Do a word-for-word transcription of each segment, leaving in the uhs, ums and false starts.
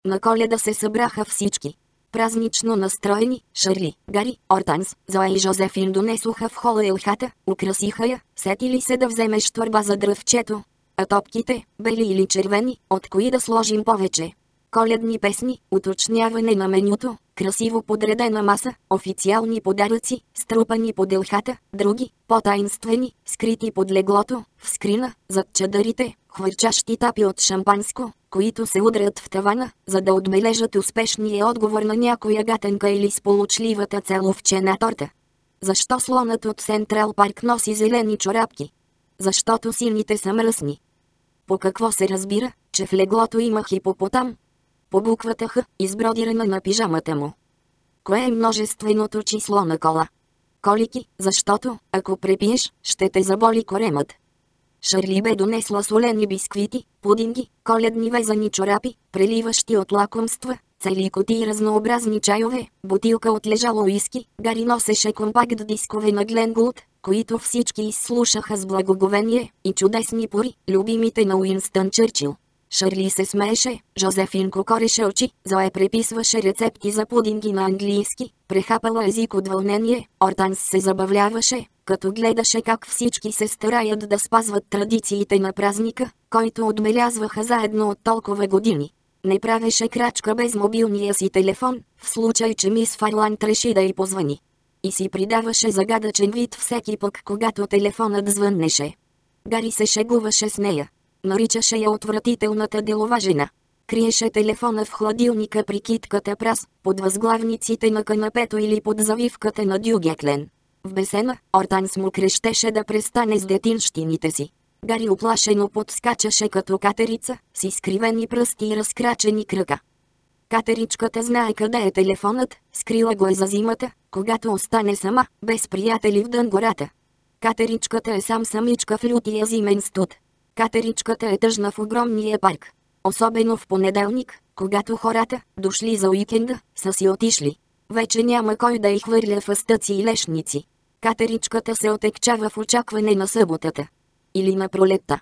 На Коледа се събраха всички. Празнично настроени, Шарли, Гари, Ортанс, Зоя и Жозефин донесоха в хола елхата, украсиха я, сетили се да вземеш торба за дръвчето. А топките, бели или червени, от кои да сложим повече? Коледни песни, уточняване на менюто, красиво подредена маса, официални подаръци, струпани под елхата, други, по-таинствени, скрити под леглото, в скрина, зад чадърите, хвърчащи тапи от шампанско, които се удрят в тавана, за да отбележат успешния отговор на някоя гатенка или сполучливата целовчена торта. Защо слонът от Централ Парк носи зелени чорапки? Защото сините са мръсни. По какво се разбира, че в леглото има хипопотам? По буквата Х, избродирана на пижамата му. Кое е множественото число на кола? Колики, защото, ако препиеш, ще те заболи коремът. Шарли бе донесла солени бисквити, пудинги, коледни везани чорапи, преливащи от лакомства, цели кутии разнообразни чайове, бутилка от лежало уиски. Гари носеше компакт дискове на Глен Гулд, които всички изслушаха с благоговение, и чудесни пори, любимите на Уинстън Чърчил. Шарли се смееше, Жозефин кокореше очи, Зоя преписваше рецепти за пудинги на английски, прехапала език от вълнение. Ортанс се забавляваше, като гледаше как всички се стараят да спазват традициите на празника, който отбелязваха заедно от толкова години. Не правеше крачка без мобилния си телефон, в случай че мис Фарланд реши да й позвани. И си придаваше загадъчен вид всеки пък, когато телефонът звъннеше. Гари се шегуваше с нея. Наричаше я отвратителната делова жена. Криеше телефона в хладилника при китката прас, под възглавниците на канапето или под завивката на дюгеклен. В бесена, Ортанс му крещеше да престане с детинщините си. Гари оплашено подскачаше като катерица, с изкривени пръсти и разкрачени крака. Катеричката знае къде е телефонът, скрила го е за зимата, когато остане сама, без приятели в дън гората. Катеричката е сам самичка в лютия зимен студ. Катеричката е тъжна в огромния парк. Особено в понеделник, когато хората, дошли за уикенда, са си отишли. Вече няма кой да й хвърля фъстъци и лешници. Катеричката се отекчава в очакване на съботата. Или на пролетта.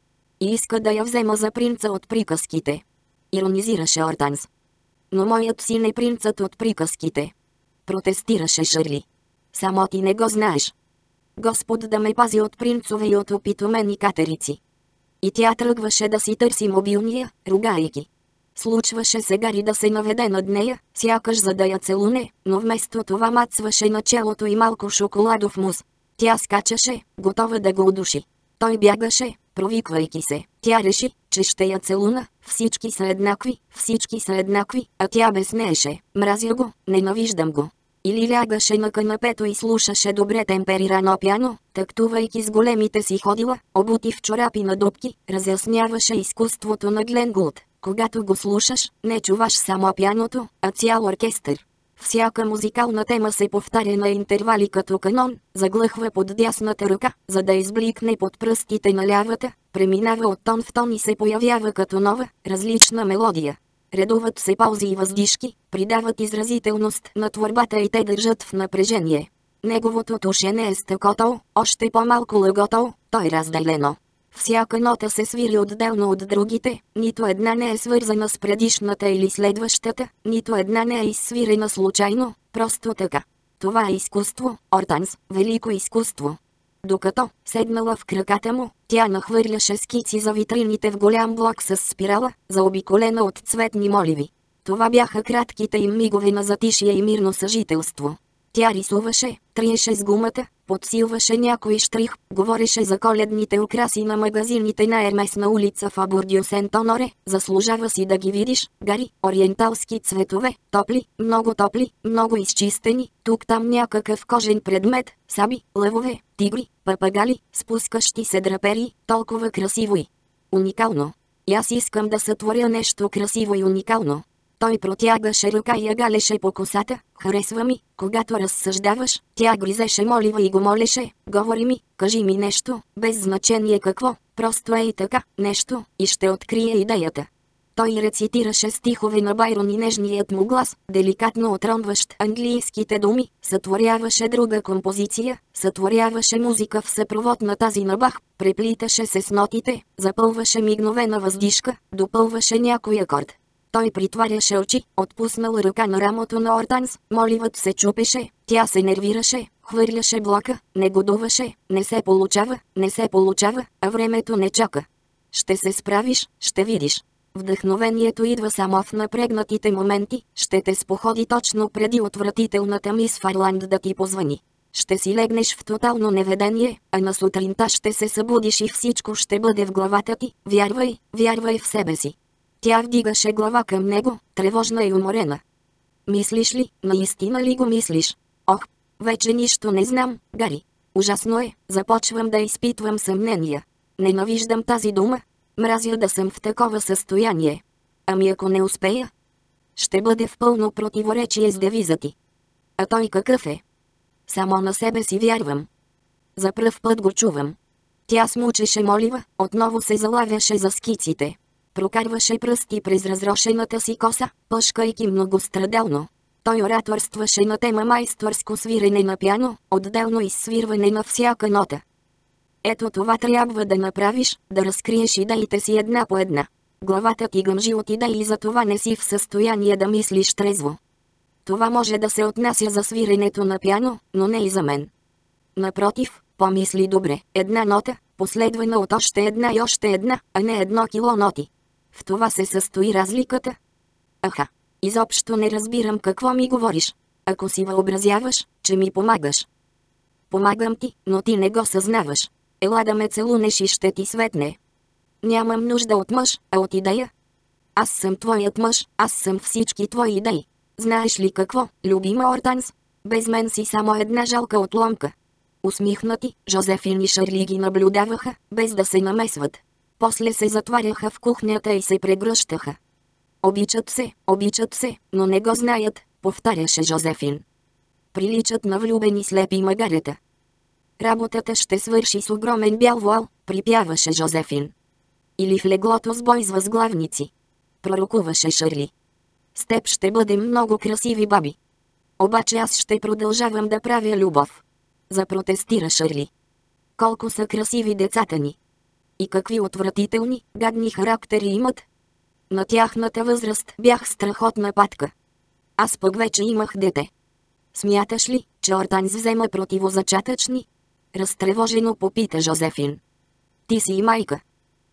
И иска да я взема за принца от приказките. Иронизираше Ортанс. Но моят син е принцът от приказките. Протестираше Шарли. Само ти не го знаеш. Господ да ме пази от принцове и от опитомени катерици. И тя тръгваше да си търси мобилния, ругайки. Случваше се Гари да се наведе над нея, сякаш за да я целуне, но вместо това мацваше на челото и малко шоколадов мус. Тя скачаше, готова да го удуши. Той бягаше, провиквайки се. Тя реши, че ще я целуна, всички са еднакви, всички са еднакви, а тя безнееше. Мразя го, ненавиждам го. Или лягаше на канапето и слушаше добре темперирано пиано, тактувайки с големите си ходила, обути в чорапи на дупки, разясняваше изкуството на Глен Гулд. Когато го слушаш, не чуваш само пианото, а цял оркестър. Всяка музикална тема се повтаря на интервали като канон, заглъхва под дясната ръка, за да избликне под пръстите на лявата, преминава от тон в тон и се появява като нова, различна мелодия. Редуват се паузи и въздишки, придават изразителност на творбата и те държат в напрежение. Неговото тушене е стъкото, още по-малко лъгото, той разделено. Всяка нота се свири отделно от другите, нито една не е свързана с предишната или следващата, нито една не е изсвирена случайно, просто така. Това е изкуство, Ортанс, велико изкуство. Докато, седнала в краката му, тя нахвърляше скици за витрините в голям блок с спирала, заобиколена от цветни моливи. Това бяха кратките им мигове на затишие и мирно съжителство. Тя рисуваше, триеше с гумата, подсилваше някой штрих, говореше за коледните украси на магазините на Ермес на улица Фабур дю Сент-Оноре, заслужава си да ги видиш, Гари, ориенталски цветове, топли, много топли, много изчистени, тук-там някакъв кожен предмет, саби, лъвове, тигри, папагали, спускащи се драпери, толкова красиво и уникално. И аз искам да сътворя нещо красиво и уникално. Той протягаше ръка и я галеше по косата. Харесва ми, когато разсъждаваш. Тя гризеше молива и го молеше. Говори ми, кажи ми нещо, без значение какво, просто е и така, нещо, и ще открие идеята. Той рецитираше стихове на Байрон и нежният му глас, деликатно отронващ английските думи, сътворяваше друга композиция, сътворяваше музика в съпровод на тази на Бах, преплиташе се с нотите, запълваше мигновена въздишка, допълваше някой акорд. Той притваряше очи, отпуснал ръка на рамото на Ортанс, моливът се чупеше, тя се нервираше, хвърляше блока, негодуваше, не се получава, не се получава, а времето не чака. Ще се справиш, ще видиш. Вдъхновението идва само в напрегнатите моменти, ще те споходи точно преди отвратителната мис Фарланд да ти позвани. Ще си легнеш в тотално неведение, а на сутринта ще се събудиш и всичко ще бъде в главата ти, вярвай, вярвай в себе си. Тя вдигаше глава към него, тревожна и уморена. Мислиш ли, наистина ли го мислиш? Ох, вече нищо не знам, Гари. Ужасно е, започвам да изпитвам съмнения. Ненавиждам тази дума. Мразя да съм в такова състояние. Ами ако не успея? Ще бъде в пълно противоречие с девиза ти. А той какъв е? Само на себе си вярвам. За пръв път го чувам. Тя смучеше молива, отново се залавяше за скиците. Прокарваше пръсти през разрошената си коса, пъшкайки многострадално. Той ораторстваше на тема майсторско свирене на пиано, отделно изсвирване на всяка нота. Ето това трябва да направиш, да разкриеш идеите си една по една. Главата ти гъмжи от идеи и за това не си в състояние да мислиш трезво. Това може да се отнася за свиренето на пиано, но не и за мен. Напротив, помисли добре, една нота, последвана от още една и още една, а не едно кило ноти. В това се състои разликата. Аха, изобщо не разбирам какво ми говориш. Ако си въобразяваш, че ми помагаш. Помагам ти, но ти не го съзнаваш. Ела да ме целунеш и ще ти светне. Нямам нужда от мъж, а от идея. Аз съм твоят мъж, аз съм всички твои идеи. Знаеш ли какво, любима Ортанс? Без мен си само една жалка отломка. Усмихнати, Жозефин и Шарли ги наблюдаваха, без да се намесват. После се затваряха в кухнята и се прегръщаха. Обичат се, обичат се, но не го знаят, повтаряше Жозефин. Приличат на влюбени слепи магарета. Работата ще свърши с огромен бял вуал, припяваше Жозефин. Или в леглото с бой с възглавници. Пророкуваше Шарли. С теб ще бъдем много красиви баби. Обаче аз ще продължавам да правя любов. Запротестира Шарли. Колко са красиви децата ни. И какви отвратителни, гадни характери имат. На тяхната възраст бях страхотна патка. Аз пък вече имах дете. Смяташ ли, че Ортанс взема противозачатъчни? Разтревожено попита Жозефин. Ти си и майка.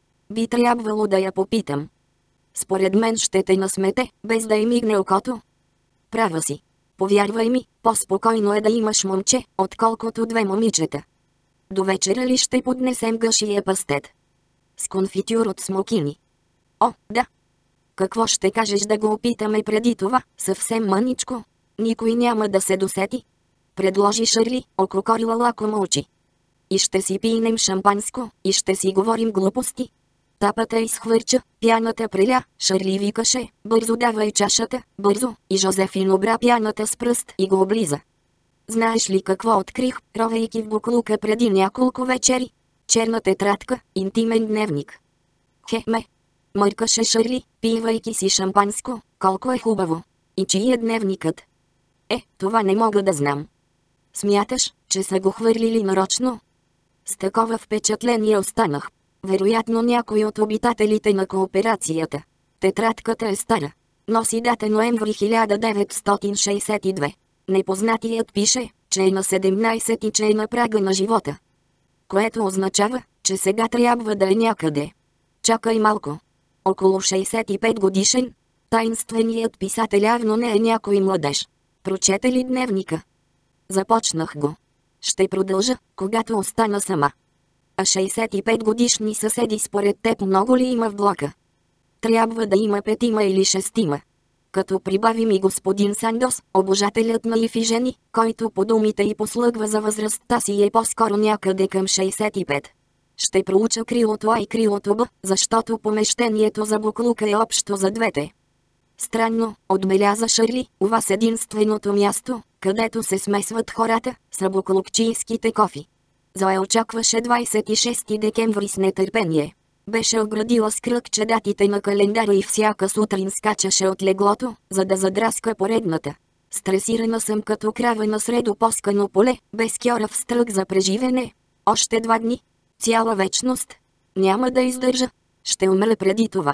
Би трябвало да я попитам. Според мен ще те насмете, без да й мигне окото. Права си. Повярвай ми, по-спокойно е да имаш момче, отколкото две момичета. До вечера ли ще поднесем гъшия пастет? С конфитюр от смокини. О, да. Какво ще кажеш да го опитаме преди това, съвсем мъничко? Никой няма да се досети. Предложи Шарли, ококорила лакомо очи. И ще си пинем шампанско, и ще си говорим глупости. Тапата изхвърча, пяната преля, Шарли викаше, бързо давай чашата, бързо, и Жозефин обра пяната с пръст и го облиза. Знаеш ли какво открих, ровейки в буклука преди няколко вечери? Черна тетрадка, интимен дневник. Хе-ме! Мъркаше Шарли, пивайки си шампанско, колко е хубаво. И чий е дневникът? Е, това не мога да знам. Смяташ, че са го хвърлили нарочно? С такова впечатление останах. Вероятно някой от обитателите на кооперацията. Тетрадката е стара. Носи дата ноември хиляда деветстотин шейсет и две. Непознатият пише, че е на седемнайсет и че е на прага на живота. Което означава, че сега трябва да е някъде. Чакай малко. Около шейсет и пет годишен. Таинственият писател явно не е някой младеж. Прочете ли дневника? Започнах го. Ще продължа, когато остана сама. А шейсет и пет годишни съседи според теб много ли има в блока? Трябва да има петима или шестима. Като прибавим и господин Сандос, обожателят на Ифижени, който по думите й послъгва за възрастта си е по-скоро някъде към шейсет и пет. Ще проуча крилото А и крилото Б, защото помещението за буклука е общо за двете. Странно, отбеляза Шарли, у вас единственото място, където се смесват хората, са буклукчийските кофи. Зоя очакваше двайсет и шести декември с нетърпение. Беше оградила с кръгче датите на календара и всяка сутрин скачаше от леглото, за да задраска поредната. Стресирана съм като крава на средо поскано поле, без кьорав стрък за преживене. Още два дни. Цяла вечност. Няма да издържа. Ще умра преди това.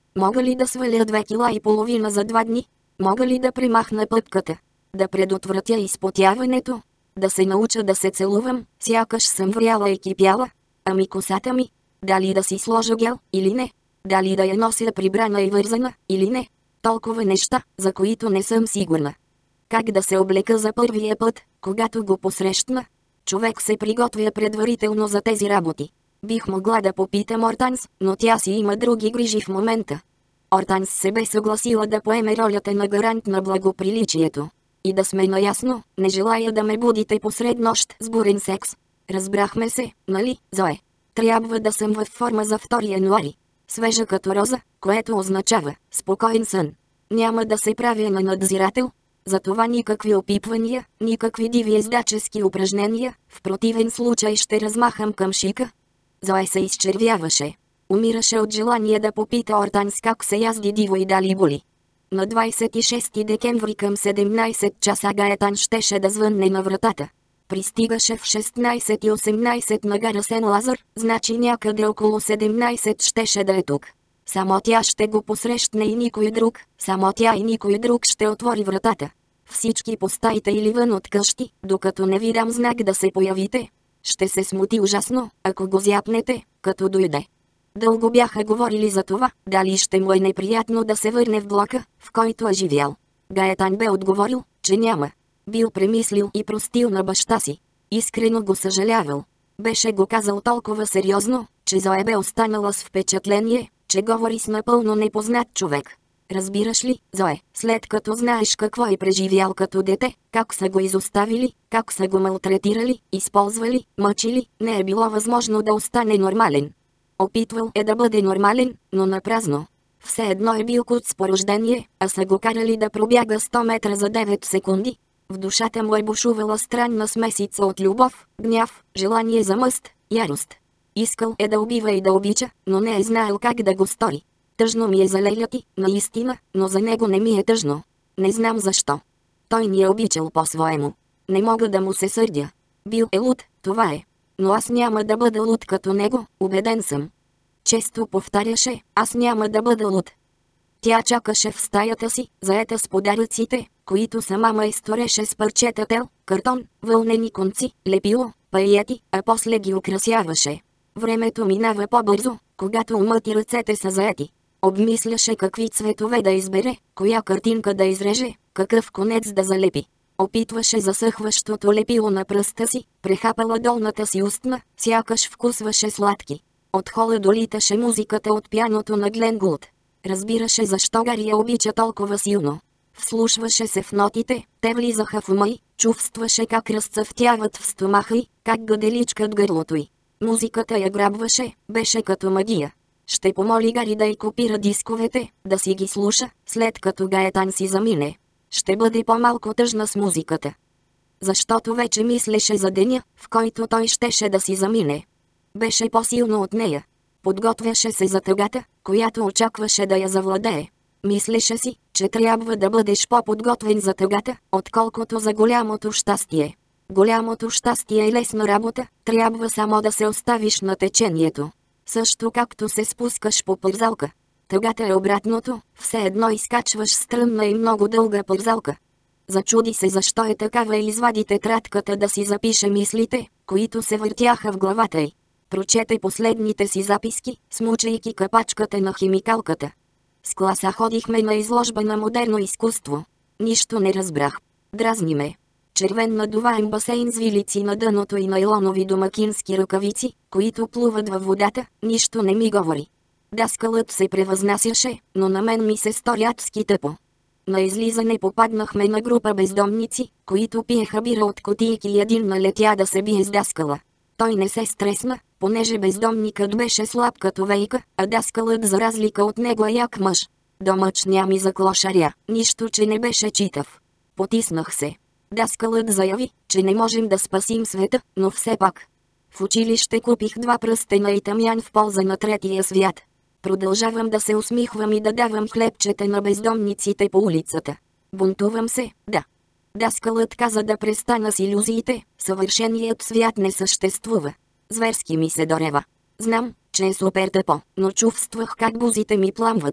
Мога ли да сваля две кила и половина за два дни? Мога ли да премахна пъпката? Да предотвратя изпотяването? Да се науча да се целувам, сякаш съм вряла и кипяла? Ами косата ми? Дали да си сложа гел или не? Дали да я нося прибрана и вързана или не? Толкова неща, за които не съм сигурна. Как да се облека за първия път, когато го посрещна? Човек се приготвя предварително за тези работи. Бих могла да попитам Ортанс, но тя си има други грижи в момента. Ортанс се бе съгласила да поеме ролята на гарант на благоприличието. И да сме наясно, не желая да ме будите посред нощ с бурен секс. Разбрахме се, нали, Зое? Трябва да съм във форма за втори януари. Свежа като роза, което означава спокоен сън. Няма да се правя на надзирател. Затова никакви опипвания, никакви диви ездачески упражнения, в противен случай ще размахам към шика. Зое се изчервяваше. Умираше от желание да попита Ортанс как се язди диво и дали боли. На двадесет и шести декември към седемнадесет часа Гаетан щеше да звънне на вратата. Пристигаше в шестнадесет и осемнадесет на гара Сен-Лазар, значи някъде около седемнадесет щеше да е тук. Само тя ще го посрещне и никой друг, само тя и никой друг ще отвори вратата. Всички по стаите или вън от къщи, докато не ви дам знак да се появите. Ще се смути ужасно, ако го зяпнете, като дойде. Дълго бяха говорили за това, дали ще му е неприятно да се върне в блока, в който е живял. Гаетан бе отговорил, че няма. Бил премислил и простил на баща си. Искрено го съжалявал. Беше го казал толкова сериозно, че Зое бе останала с впечатление, че говори с напълно непознат човек. Разбираш ли, Зое, след като знаеш какво е преживял като дете, как са го изоставили, как са го малтретирали, използвали, мъчили, не е било възможно да остане нормален. Опитвал е да бъде нормален, но напразно. Все едно е бил куц по рождение, а са го карали да пробяга сто метра за девет секунди. В душата му е бушувала странна смесица от любов, гняв, желание за мъст, ярост. Искал е да убива и да обича, но не е знаел как да го стори. Тъжно ми е за Леля ти, наистина, но за него не ми е тъжно. Не знам защо. Той ни е обичал по-своему. Не мога да му се сърдя. Бил е луд, това е. Но аз няма да бъда луд като него, убеден съм. Често повтаряше, аз няма да бъда луд. Тя чакаше в стаята си, заета с подаръците, които сама майстореше с парчета тел, картон, вълнени конци, лепило, паети, а после ги украсяваше. Времето минава по-бързо, когато умът и ръцете са заети. Обмисляше какви цветове да избере, коя картинка да изреже, какъв конец да залепи. Опитваше засъхващото лепило на пръста си, прехапала долната си устна, сякаш вкусваше сладки. От хола долиташе музиката от пианото на Глен Гулд. Разбираше защо Гари я обича толкова силно. Вслушваше се в нотите, те влизаха в ума й, чувстваше как разцъфтяват в стомаха й, как гаделичкат гърлото й. Музиката я грабваше, беше като магия. Ще помоли Гари да й копира дисковете, да си ги слуша, след като Гаетан си замине. Ще бъде по-малко тъжна с музиката. Защото вече мислеше за деня, в който той щеше да си замине. Беше по-силно от нея. Подготвяше се за тъгата, която очакваше да я завладее. Мислеше си, че трябва да бъдеш по-подготвен за тъгата, отколкото за голямото щастие. Голямото щастие е лесна работа, трябва само да се оставиш на течението. Също както се спускаш по пързалка. Тъгата е обратното, все едно изкачваш стръмна и много дълга пързалка. Зачуди се защо е такава и извади тетрадката да си запише мислите, които се въртяха в главата й. Прочете последните си записки, смучайки капачката на химикалката. С класа ходихме на изложба на модерно изкуство. Нищо не разбрах. Дразни ме. Червен надуваем басейн с вилици на дъното и найлонови домакински ръкавици, които плуват във водата, нищо не ми говори. Даскалът се превъзнасяше, но на мен ми се стори адски тъпо. На излизане попаднахме на група бездомници, които пиеха бира от кутийки и един налетя да се бие с даскала. Той не се стресна, понеже бездомникът беше слаб като вейка, а даскалът за разлика от него е як мъж. Домъчня ми за клошаря, нищо че не беше читав. Потиснах се. Даскалът заяви, че не можем да спасим света, но все пак. В училище купих два пръстена и тамян в полза на третия свят. Продължавам да се усмихвам и да давам хлебчета на бездомниците по улицата. Бунтувам се, да. Даскалът каза да престана с илюзиите, съвършеният свят не съществува. Зверски ми се дорева. Знам, че е супер тъпо, но чувствах как бузите ми пламват.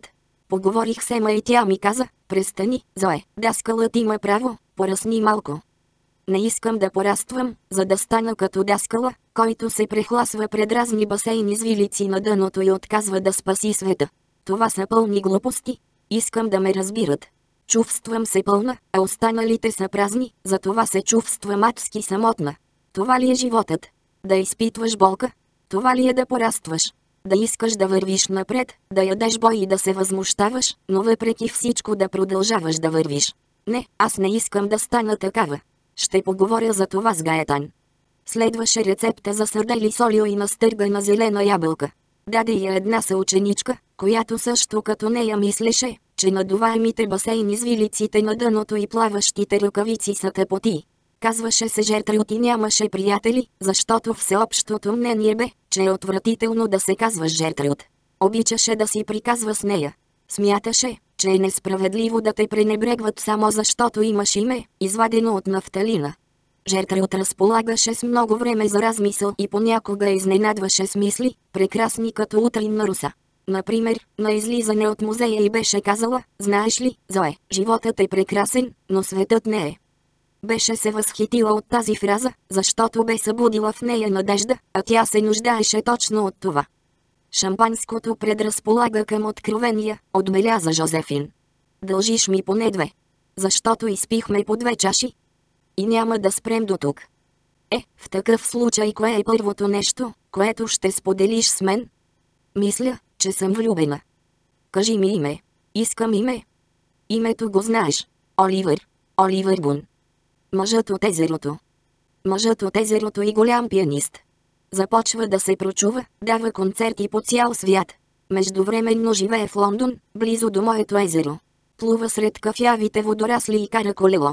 Поговорих с Ема и тя ми каза: престани, Зое, даскалът има право, порасни малко. Не искам да пораствам, за да стана като даскала, който се прехласва пред разни басейни с вилици на дъното и отказва да спаси света. Това са пълни глупости. Искам да ме разбират. Чувствам се пълна, а останалите са празни, затова се чувствам адски самотна. Това ли е животът? Да изпитваш болка? Това ли е да порастваш? Да искаш да вървиш напред, да ядеш бой и да се възмущаваш, но въпреки всичко да продължаваш да вървиш. Не, аз не искам да стана такава. Ще поговоря за това с Гаетан. Следваше рецепта за сърдели с олио и настъргана зелена ябълка. Даде я една съученичка, която също като нея мислеше, че надуваемите басейни с вилиците на дъното и плаващите ръкавици са тъпоти. Казваше се Жертруд и нямаше приятели, защото всеобщото мнение бе, че е отвратително да се казваш Жертруд. Обичаше да си приказва с нея. Смяташе, че е несправедливо да те пренебрегват само защото имаш име, извадено от нафталина. Жертруд разполагаше с много време за размисъл и понякога изненадваше с мисли, прекрасни като утринна роса. Например, на излизане от музея й беше казала: знаеш ли, Зое, животът е прекрасен, но светът не е. Беше се възхитила от тази фраза, защото бе събудила в нея надежда, а тя се нуждаеше точно от това. Шампанското предразполага към откровения, отбеляза Жозефин. Дължиш ми поне две. Защото изпихме по две чаши. И няма да спрем до тук. Е, в такъв случай кое е първото нещо, което ще споделиш с мен? Мисля, че съм влюбена. Кажи ми име. Искам име. Името го знаеш. Оливър. Оливър Бун. Мъжът от езерото. Мъжът от езерото и голям пианист. Започва да се прочува, дава концерти по цял свят. Междувременно живее в Лондон, близо до моето езеро. Плува сред кафявите водорасли и кара колело.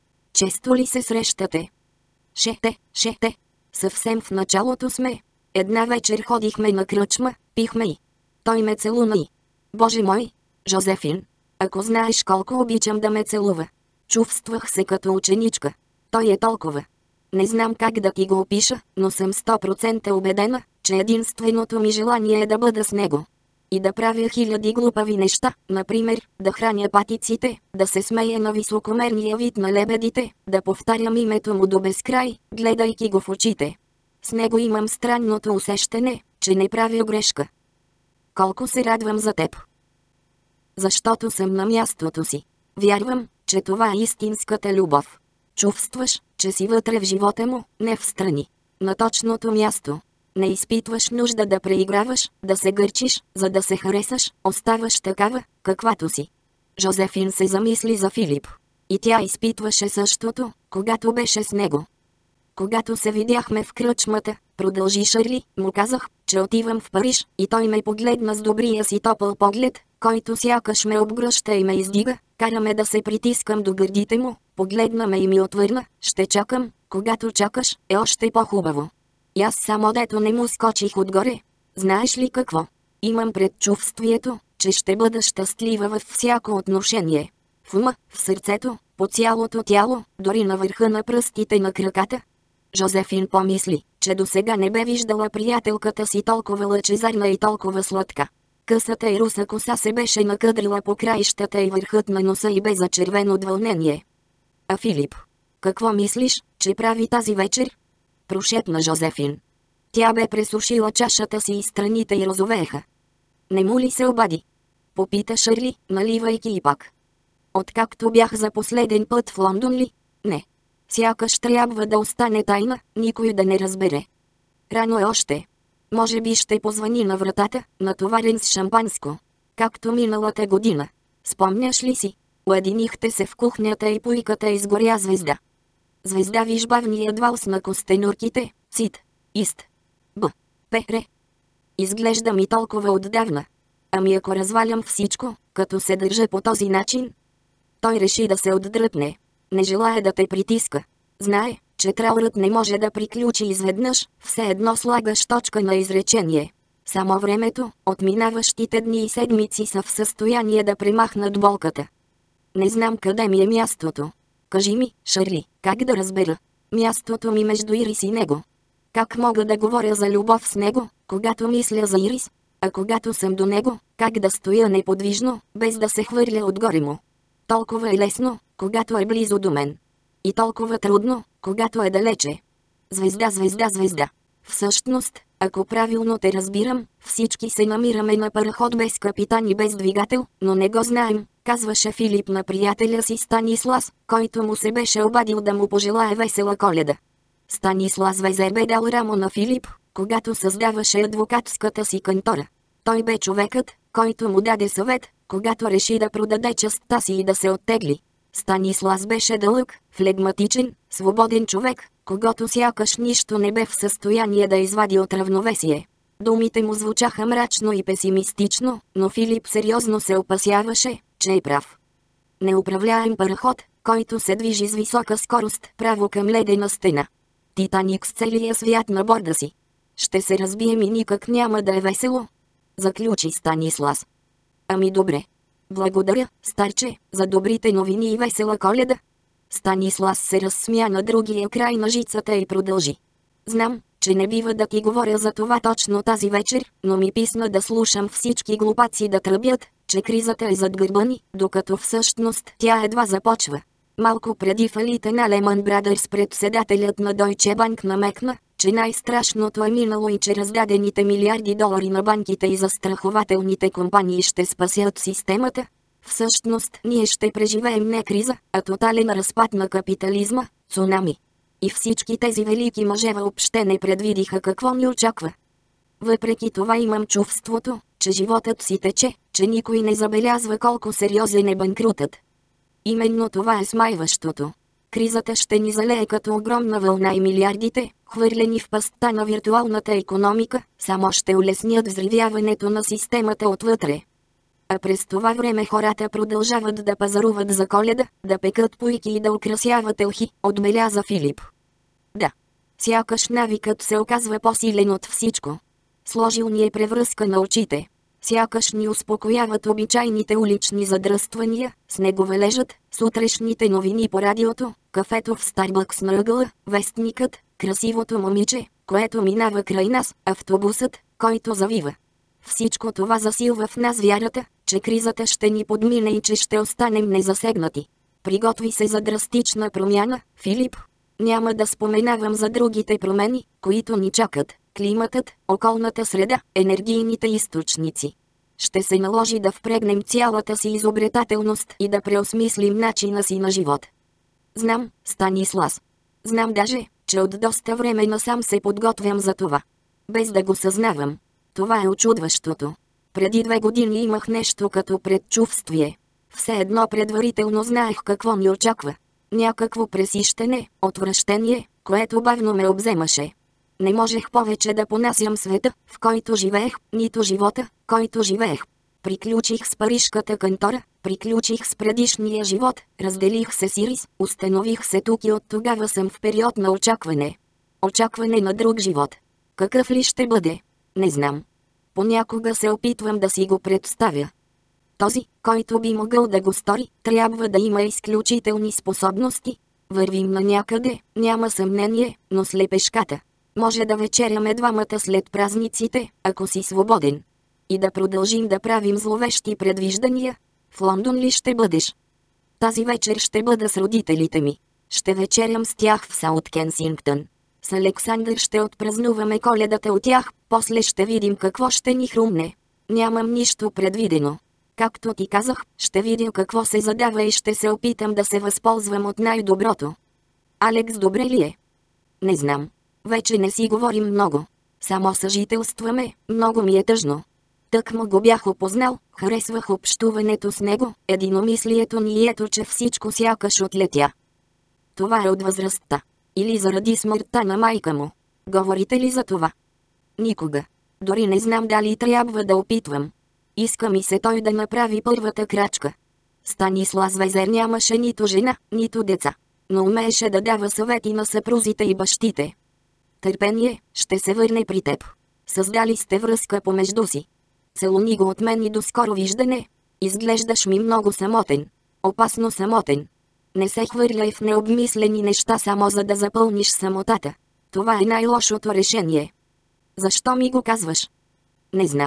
Често ли се срещате? Шете, шете. Съвсем в началото сме. Една вечер ходихме на кръчма, пихме и. Той ме целуна и. Боже мой, Жозефин, ако знаеш колко обичам да ме целува. Чувствах се като ученичка. Той е толкова. Не знам как да ти го опиша, но съм сто процента убедена, че единственото ми желание е да бъда с него. И да правя хиляди глупави неща, например, да храня патиците, да се смея на високомерния вид на лебедите, да повтарям името му до безкрай, гледайки го в очите. С него имам странното усещане, че не правя грешка. Колко се радвам за теб. Защото съм на мястото си. Вярвам, че това е истинската любов. Чувстваш, че си вътре в живота му, не в страни. На точното място. Не изпитваш нужда да преиграваш, да се гърчиш, за да се харесаш, оставаш такава, каквато си. Жозефин се замисли за Филип. И тя изпитваше същото, когато беше с него. Когато се видяхме в кръчмата, продължи Шърли, му казах, че отивам в Париж, и той ме погледна с добрия си топъл поглед, който сякаш ме обгръща и ме издига, кара ме да се притискам до гърдите му, погледна ме и ми отвърна: ще чакам, когато чакаш, е още по-хубаво. И аз само дето не му скочих отгоре. Знаеш ли какво? Имам предчувствието, че ще бъда щастлива във всяко отношение. В ума, в сърцето, по цялото тяло, дори на върха на пръстите на краката. Жозефин помисли, че досега не бе виждала приятелката си толкова лъчезарна и толкова сладка. Късата и руса коса се беше накъдрила по краищата и върхът на носа й бе зачервен от вълнение. А Филип? Какво мислиш, че прави тази вечер? Прошепна Жозефин. Тя бе пресушила чашата си и страните й розовееха. Не му ли се обади? Попита Шърли, наливайки и пак. Откакто бях за последен път в Лондон ли? Не. Сякаш трябва да остане тайна, никой да не разбере. Рано е още. Може би ще позвани на вратата, натоварен с шампанско. Както миналата година. Спомняш ли си? Уединихте се в кухнята и пуйката изгоря звезда. Звезда вижбавният валс на костенурките, цит, ист, б, пе-ре. Изглежда ми толкова отдавна. Ами ако развалям всичко, като се държа по този начин? Той реши да се отдръпне. Не желая да те притиска. Знае, че траурът не може да приключи изведнъж, все едно слагаш точка на изречение. Само времето, отминаващите дни и седмици са в състояние да премахнат болката. Не знам къде ми е мястото. Кажи ми, Шърли, как да разбера? Мястото ми между Ирис и него. Как мога да говоря за любов с него, когато мисля за Ирис? А когато съм до него, как да стоя неподвижно, без да се хвърля отгоре му? Толкова е лесно, когато е близо до мен. И толкова трудно, когато е далече. Звезда, звезда, звезда. Всъщност, ако правилно те разбирам, всички се намираме на параход без капитан и без двигател, но не го знаем, казваше Филип на приятеля си Станислас, който му се беше обадил да му пожелае весела Коледа. Станислас Везер бе дал рамо на Филип, когато създаваше адвокатската си кантора. Той бе човекът, който му даде съвет, когато реши да продаде частта си и да се оттегли. Станислас беше дълъг, флегматичен, свободен човек, когото сякаш нищо не бе в състояние да извади от равновесие. Думите му звучаха мрачно и песимистично, но Филип сериозно се опасяваше, че е прав. Неуправляем параход, който се движи с висока скорост право към ледена стена. Титаник с целия свят на борда си. Ще се разбием и никак няма да е весело. Заключи Станислас. Ами добре. Благодаря, старче, за добрите новини и весела Коледа. Станислас се разсмя на другия край на жицата и продължи. Знам, че не бива да ти говоря за това точно тази вечер, но ми писна да слушам всички глупаци да тръбят, че кризата е зад гърба ни, докато всъщност тя едва започва. Малко преди фалита на Lehman Brothers председателят на Deutsche Bank намекна, че най-страшното е минало и че раздадените милиарди долари на банките и застрахователните компании ще спасят системата. Всъщност ние ще преживеем не криза, а тотален разпад на капитализма, цунами. И всички тези велики мъже въобще не предвидиха какво ни очаква. Въпреки това имам чувството, че животът си тече, че никой не забелязва колко сериозен е банкрутът. Именно това е смайващото. Кризата ще ни залее като огромна вълна и милиардите, хвърлени в пастта на виртуалната икономика, само ще улеснят взривяването на системата отвътре. А през това време хората продължават да пазаруват за Коледа, да пекат пуйки и да украсяват елхи, отбеляза Филип. Да. Сякаш навикът се оказва по-силен от всичко. Сложил ни е превръзка на очите. Сякаш ни успокояват обичайните улични задръствания, снеговалежът, сутрешните новини по радиото, кафето в Старбъкс на ъгъла, вестникът, красивото момиче, което минава край нас, автобусът, който завива. Всичко това засилва в нас вярата, че кризата ще ни подмине и че ще останем незасегнати. Приготви се за драстична промяна, Филип. Няма да споменавам за другите промени, които ни чакат. Климатът, околната среда, енергийните източници. Ще се наложи да впрегнем цялата си изобретателност и да преосмислим начина си на живот. Знам, Станислас. Знам даже, че от доста време насам се подготвям за това. Без да го съзнавам. Това е очудващото. Преди две години имах нещо като предчувствие. Все едно предварително знаех какво ми очаква. Някакво пресищене, отвращение, което бавно ме обземаше. Не можех повече да понасям света, в който живеех, нито живота, който живеех. Приключих с парижката кантора, приключих с предишния живот, разделих се с Ирис, установих се тук и от тогава съм в период на очакване. Очакване на друг живот. Какъв ли ще бъде? Не знам. Понякога се опитвам да си го представя. Този, който би могъл да го стори, трябва да има изключителни способности. Вървим на някъде, няма съмнение, но слепешката. Може да вечеряме двамата след празниците, ако си свободен. И да продължим да правим зловещи предвиждания. В Лондон ли ще бъдеш? Тази вечер ще бъда с родителите ми. Ще вечерям с тях в Саут Кенсингтън. С Александър ще отпразнуваме Коледата от тях, после ще видим какво ще ни хрумне. Нямам нищо предвидено. Както ти казах, ще видя какво се задава и ще се опитам да се възползвам от най-доброто. Алекс добре ли е? Не знам. Вече не си говорим много. Само съжителстваме, много ми е тъжно. Тък му го бях опознал, харесвах общуването с него, единомислието ни и ето че всичко сякаш отлетя. Това е от възрастта. Или заради смъртта на майка му. Говорите ли за това? Никога. Дори не знам дали трябва да опитвам. Иска ми се той да направи първата крачка. Станислас Везер нямаше нито жена, нито деца. Но умееше да дава съвети на съпрузите и бащите. Търпение, ще се върне при теб. Създали сте връзка помежду си. Целуни го от мен и до скоро виждане. Изглеждаш ми много самотен. Опасно самотен. Не се хвърляй в необмислени неща само за да запълниш самотата. Това е най-лошото решение. Защо ми го казваш? Не знам.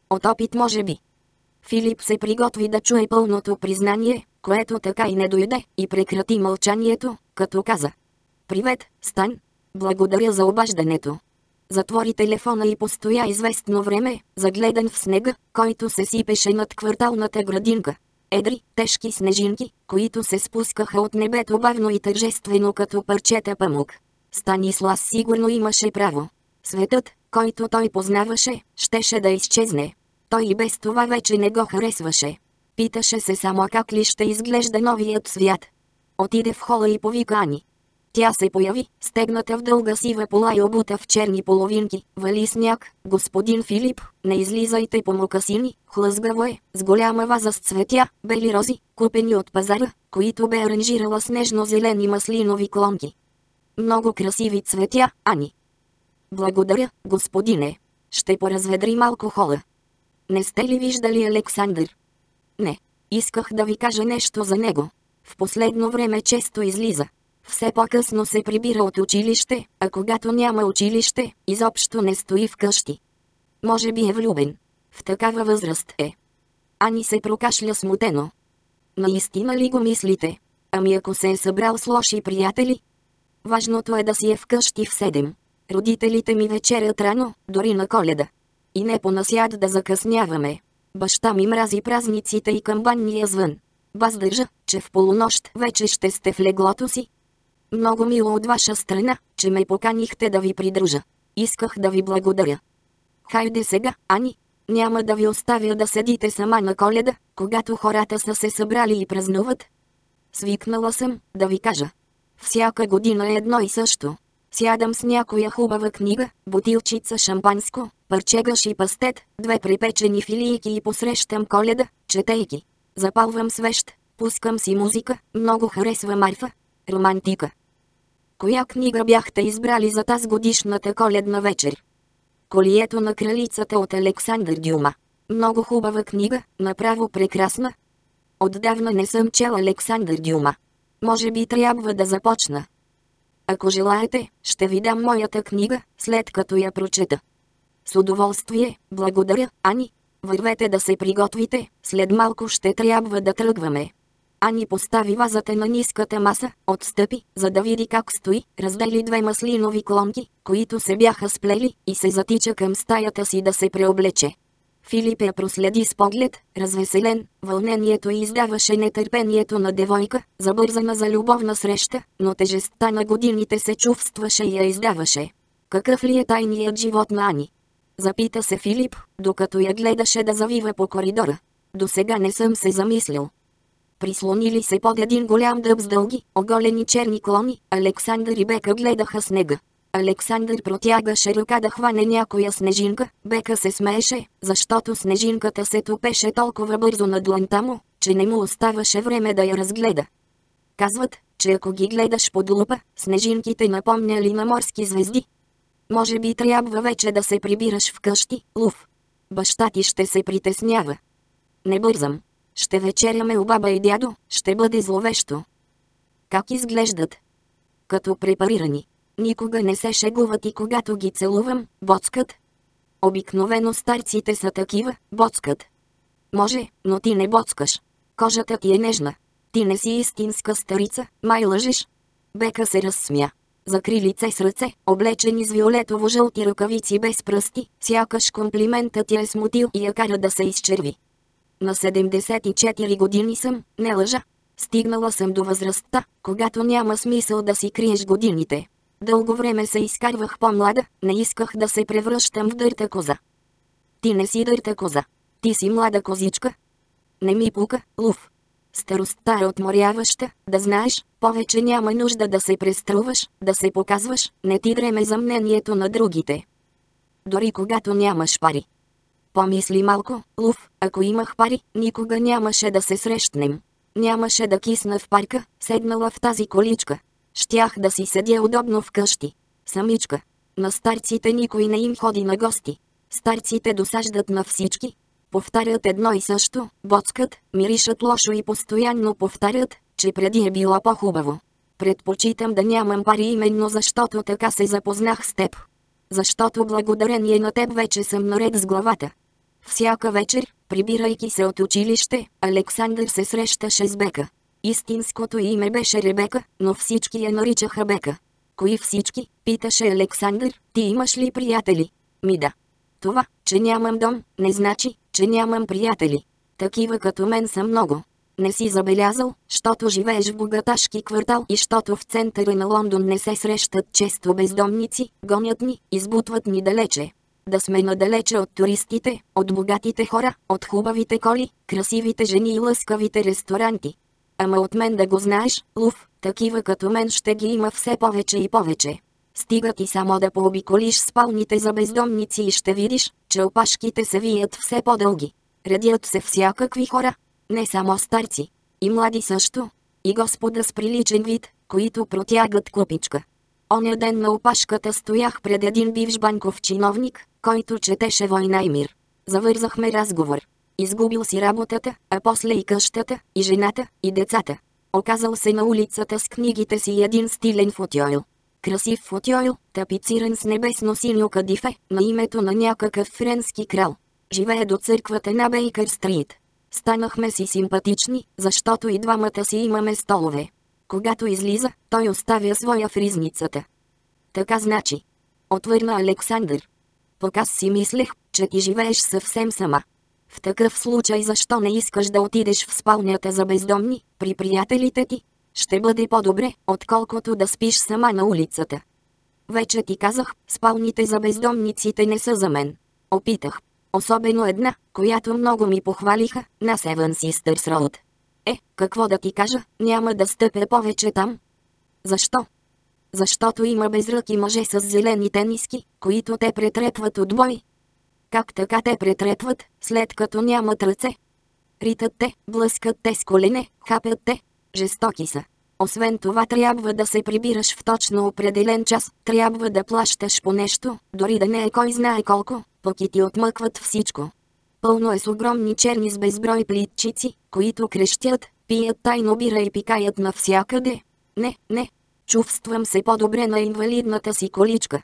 От опит може би. Филип се приготви да чуе пълното признание, което така и не дойде, и прекрати мълчанието, като каза: "Привет, Стан. Благодаря за обаждането." Затвори телефона и постоя известно време, загледан в снега, който се сипеше над кварталната градинка. Едри, тежки снежинки, които се спускаха от небето бавно и тържествено като парчета памук. Станислав сигурно имаше право. Светът, който той познаваше, щеше да изчезне. Той и без това вече не го харесваше. Питаше се само как ли ще изглежда новият свят. Отиде в хола и повика Ани. Тя се появи, стегната в дълга сива пола и обута в черни половинки. "Вали сняг, господин Филип, не излизайте по мокасини, хлъзгаво е", с голяма ваза с цветя, бели рози, купени от пазара, които бе аранжирала с нежно-зелени маслинови клонки. "Много красиви цветя, Ани." "Благодаря, господине. Ще поразведри малко хола." "Не сте ли виждали Александър?" "Не. Исках да ви кажа нещо за него. В последно време често излиза. Все по-късно се прибира от училище, а когато няма училище, изобщо не стои вкъщи. Може би е влюбен. В такава възраст е." Ани се прокашля смутено. "Наистина ли го мислите? Ами ако се е събрал с лоши приятели?" "Важното е да си е вкъщи в седем. Родителите ми вечерят рано, дори на Коледа. И не понасят да закъсняваме. Баща ми мрази празниците и камбанния звън. Баз държа, че в полунощ вече ще сте в леглото си. Много мило от ваша страна, че ме поканихте да ви придружа. Исках да ви благодаря." "Хайде сега, Ани. Няма да ви оставя да седите сама на Коледа, когато хората са се събрали и празнуват. Свикнала съм, да ви кажа. Всяка година е едно и също. Сядам с някоя хубава книга, бутилчица шампанско, парче гъш и пастет, две препечени филийки и посрещам Коледа, четейки. Запалвам свещ, пускам си музика, много харесва Марфа. Романтика." "Коя книга бяхте избрали за тази годишната коледна вечер?" "Колието на кралицата" от Александър Дюма. Много хубава книга, направо прекрасна. Отдавна не съм чел Александър Дюма. Може би трябва да започна. Ако желаете, ще ви дам моята книга, след като я прочета." "С удоволствие, благодаря, Ани. Вървете да се приготвите, след малко ще трябва да тръгваме." Ани постави вазата на ниската маса, отстъпи, за да види как стои, раздели две маслинови клонки, които се бяха сплели, и се затича към стаята си да се преоблече. Филип я проследи с поглед, развеселен, вълнението й издаваше нетърпението на девойка, забързана за любовна среща, но тежестта на годините се чувстваше и я издаваше. "Какъв ли е тайният живот на Ани?" запита се Филип, докато я гледаше да завива по коридора. "Досега не съм се замислил." Прислонили се под един голям дъб с дълги, оголени черни клони, Александър и Бека гледаха снега. Александър протягаше ръка да хване някоя снежинка, Бека се смееше, защото снежинката се топеше толкова бързо на дланта му, че не му оставаше време да я разгледа. "Казват, че ако ги гледаш под лупа, снежинките напомняли на морски звезди. Може би трябва вече да се прибираш вкъщи, Лув. Баща ти ще се притеснява." "Не бързам. Ще вечеряме у баба и дядо, ще бъде зловещо." "Как изглеждат?" "Като препарирани. Никога не се шегуват и когато ги целувам, боцкат." "Обикновено старците са такива, боцкат." "Може, но ти не боцкаш. Кожата ти е нежна. Ти не си истинска старица, май лъжиш." Бека се разсмя. Закри лице с ръце, облечени с виолетово-жълти ръкавици без пръсти, сякаш комплиментът я е смутил и я кара да се изчерви. "На седемдесет и четири години съм, не лъжа. Стигнала съм до възрастта, когато няма смисъл да си криеш годините. Дълго време се изкарвах по-млада, не исках да се превръщам в дърта коза." "Ти не си дърта коза. Ти си млада козичка." "Не ми пука, Лув. Старостта е отморяваща, да знаеш, повече няма нужда да се преструваш, да се показваш, не ти дреме за мнението на другите. Дори когато нямаш пари. Помисли малко, Лув, ако имах пари, никога нямаше да се срещнем. Нямаше да кисна в парка, седнала в тази количка. Щях да си седя удобно вкъщи. Самичка. На старците никой не им ходи на гости. Старците досаждат на всички. Повтарят едно и също, боцкат, миришат лошо и постоянно повтарят, че преди е било по-хубаво. Предпочитам да нямам пари именно защото така се запознах с теб. Защото благодарение на теб вече съм наред с главата. Всяка вечер, прибирайки се от училище, Александър се срещаше с Бека. Истинското име беше Ребека, но всички я наричаха Бека. Кои всички? Питаше Александър. Ти имаш ли приятели? Ми да. Това, че нямам дом, не значи, че нямам приятели. Такива като мен са много. Не си забелязал, щото живееш в богаташки квартал и щото в центъра на Лондон не се срещат често бездомници, гонят ни, избутват ни далече. Да сме надалече от туристите, от богатите хора, от хубавите коли, красивите жени и лъскавите ресторанти. Ама от мен да го знаеш, Луф, такива като мен ще ги има все повече и повече. Стига ти само да пообиколиш спалните за бездомници и ще видиш, че опашките се вият все по-дълги. Редят се всякакви хора, не само старци, и млади също, и господа с приличен вид, които протягат купичка. Оня ден на опашката стоях пред един бивш банков чиновник, който четеше Война и мир. Завързахме разговор. Изгубил си работата, а после и къщата, и жената, и децата. Оказал се на улицата с книгите си и един стилен футойл. Красив футойл, тапициран с небесно-синьо кадифе, на името на някакъв френски крал. Живее до църквата на Бейкър Стрит. Станахме си симпатични, защото и двамата си имаме столове. Когато излиза, той оставя своя в ризницата. Така значи. Отвърна Александър. Пък аз си мислех, че ти живееш съвсем сама. В такъв случай защо не искаш да отидеш в спалнята за бездомни, при приятелите ти? Ще бъде по-добре, отколкото да спиш сама на улицата. Вече ти казах, спалните за бездомниците не са за мен. Опитах. Особено една, която много ми похвалиха, на Seven Sisters Road. Е, какво да ти кажа, няма да стъпя повече там. Защо? Защото има безръки мъже с зелени тениски, които те претрепват от бой. Как така те претрепват, след като нямат ръце? Ритат те, блъскат те с колене, хапят те. Жестоки са. Освен това трябва да се прибираш в точно определен час, трябва да плащаш по нещо, дори да не е кой знае колко, пък и ти отмъкват всичко. Пълно е с огромни черни с безброй плитчици, които крещят, пият тайно бира и пикаят навсякъде. Не, не. Чувствам се по-добре на инвалидната си количка.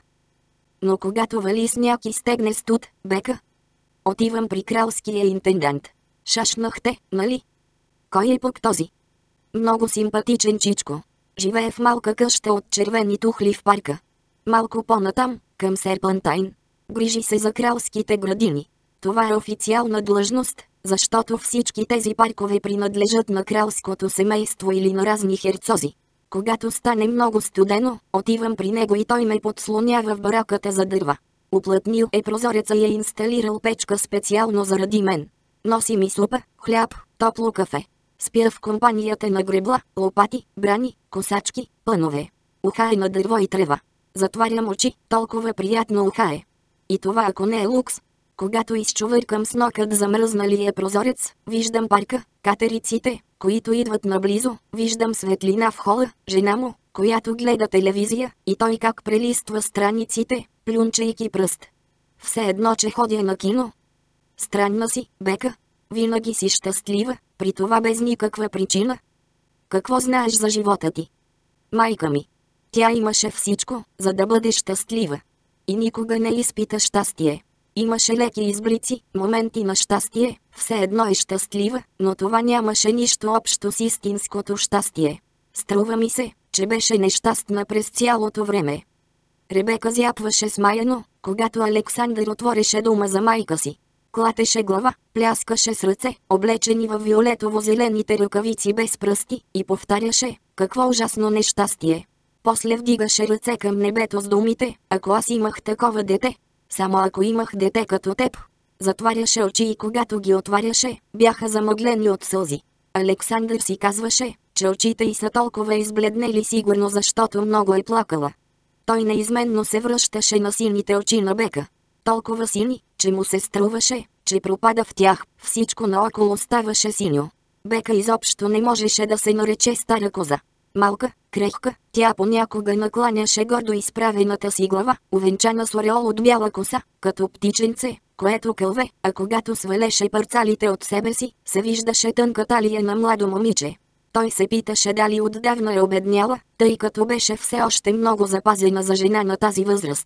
Но когато вали сняг и стегне студ, Бека, отивам при кралския интендант. Шашнахте, нали? Кой е пък този? Много симпатичен чичко. Живее в малка къща от червени тухли в парка. Малко по-натам, към Серпантайн. Грижи се за кралските градини. Това е официална длъжност, защото всички тези паркове принадлежат на кралското семейство или на разни херцози. Когато стане много студено, отивам при него и той ме подслонява в бараката за дърва. Уплътнил е прозореца и е инсталирал печка специално заради мен. Носи ми супа, хляб, топло кафе. Спя в компанията на гребла, лопати, брани, косачки, пънове. Ухае на дърво и трева. Затварям очи, толкова приятно ухае. И това ако не е лукс. Когато изчувъркам с нокът замръзналия прозорец, виждам парка, катериците, които идват наблизо, виждам светлина в хола, жена му, която гледа телевизия, и той как прелиства страниците, плюнчейки пръст. Все едно, че ходя на кино. Странна си, Бека. Винаги си щастлива, при това без никаква причина. Какво знаеш за живота ти? Майка ми. Тя имаше всичко, за да бъде щастлива. И никога не изпита щастие. Имаше леки изблици, моменти на щастие, все едно е щастлива, но това нямаше нищо общо с истинското щастие. Струва ми се, че беше нещастна през цялото време. Ребека зяпваше смаяно, когато Александър отвореше дома за майка си. Клатеше глава, пляскаше с ръце, облечени във виолетово-зелените ръкавици без пръсти, и повтаряше, какво ужасно нещастие. После вдигаше ръце към небето с думите, ако аз имах такова дете. Само ако имах дете като теб. Затваряше очи и когато ги отваряше, бяха замъглени от сълзи. Александър си казваше, че очите й са толкова избледнели сигурно защото много е плакала. Той неизменно се връщаше на сините очи на Бека. Толкова сини, че му се струваше, че пропада в тях, всичко наоколо ставаше синьо. Бека изобщо не можеше да се нарече стара коза. Малка, крехка, тя понякога накланяше гордо изправената си глава, увенчана с ореол от бяла коса, като птиченце, което кълве, а когато свалеше парцалите от себе си, се виждаше тънка талия на младо момиче. Той се питаше дали отдавна е обедняла, тъй като беше все още много запазена за жена на тази възраст.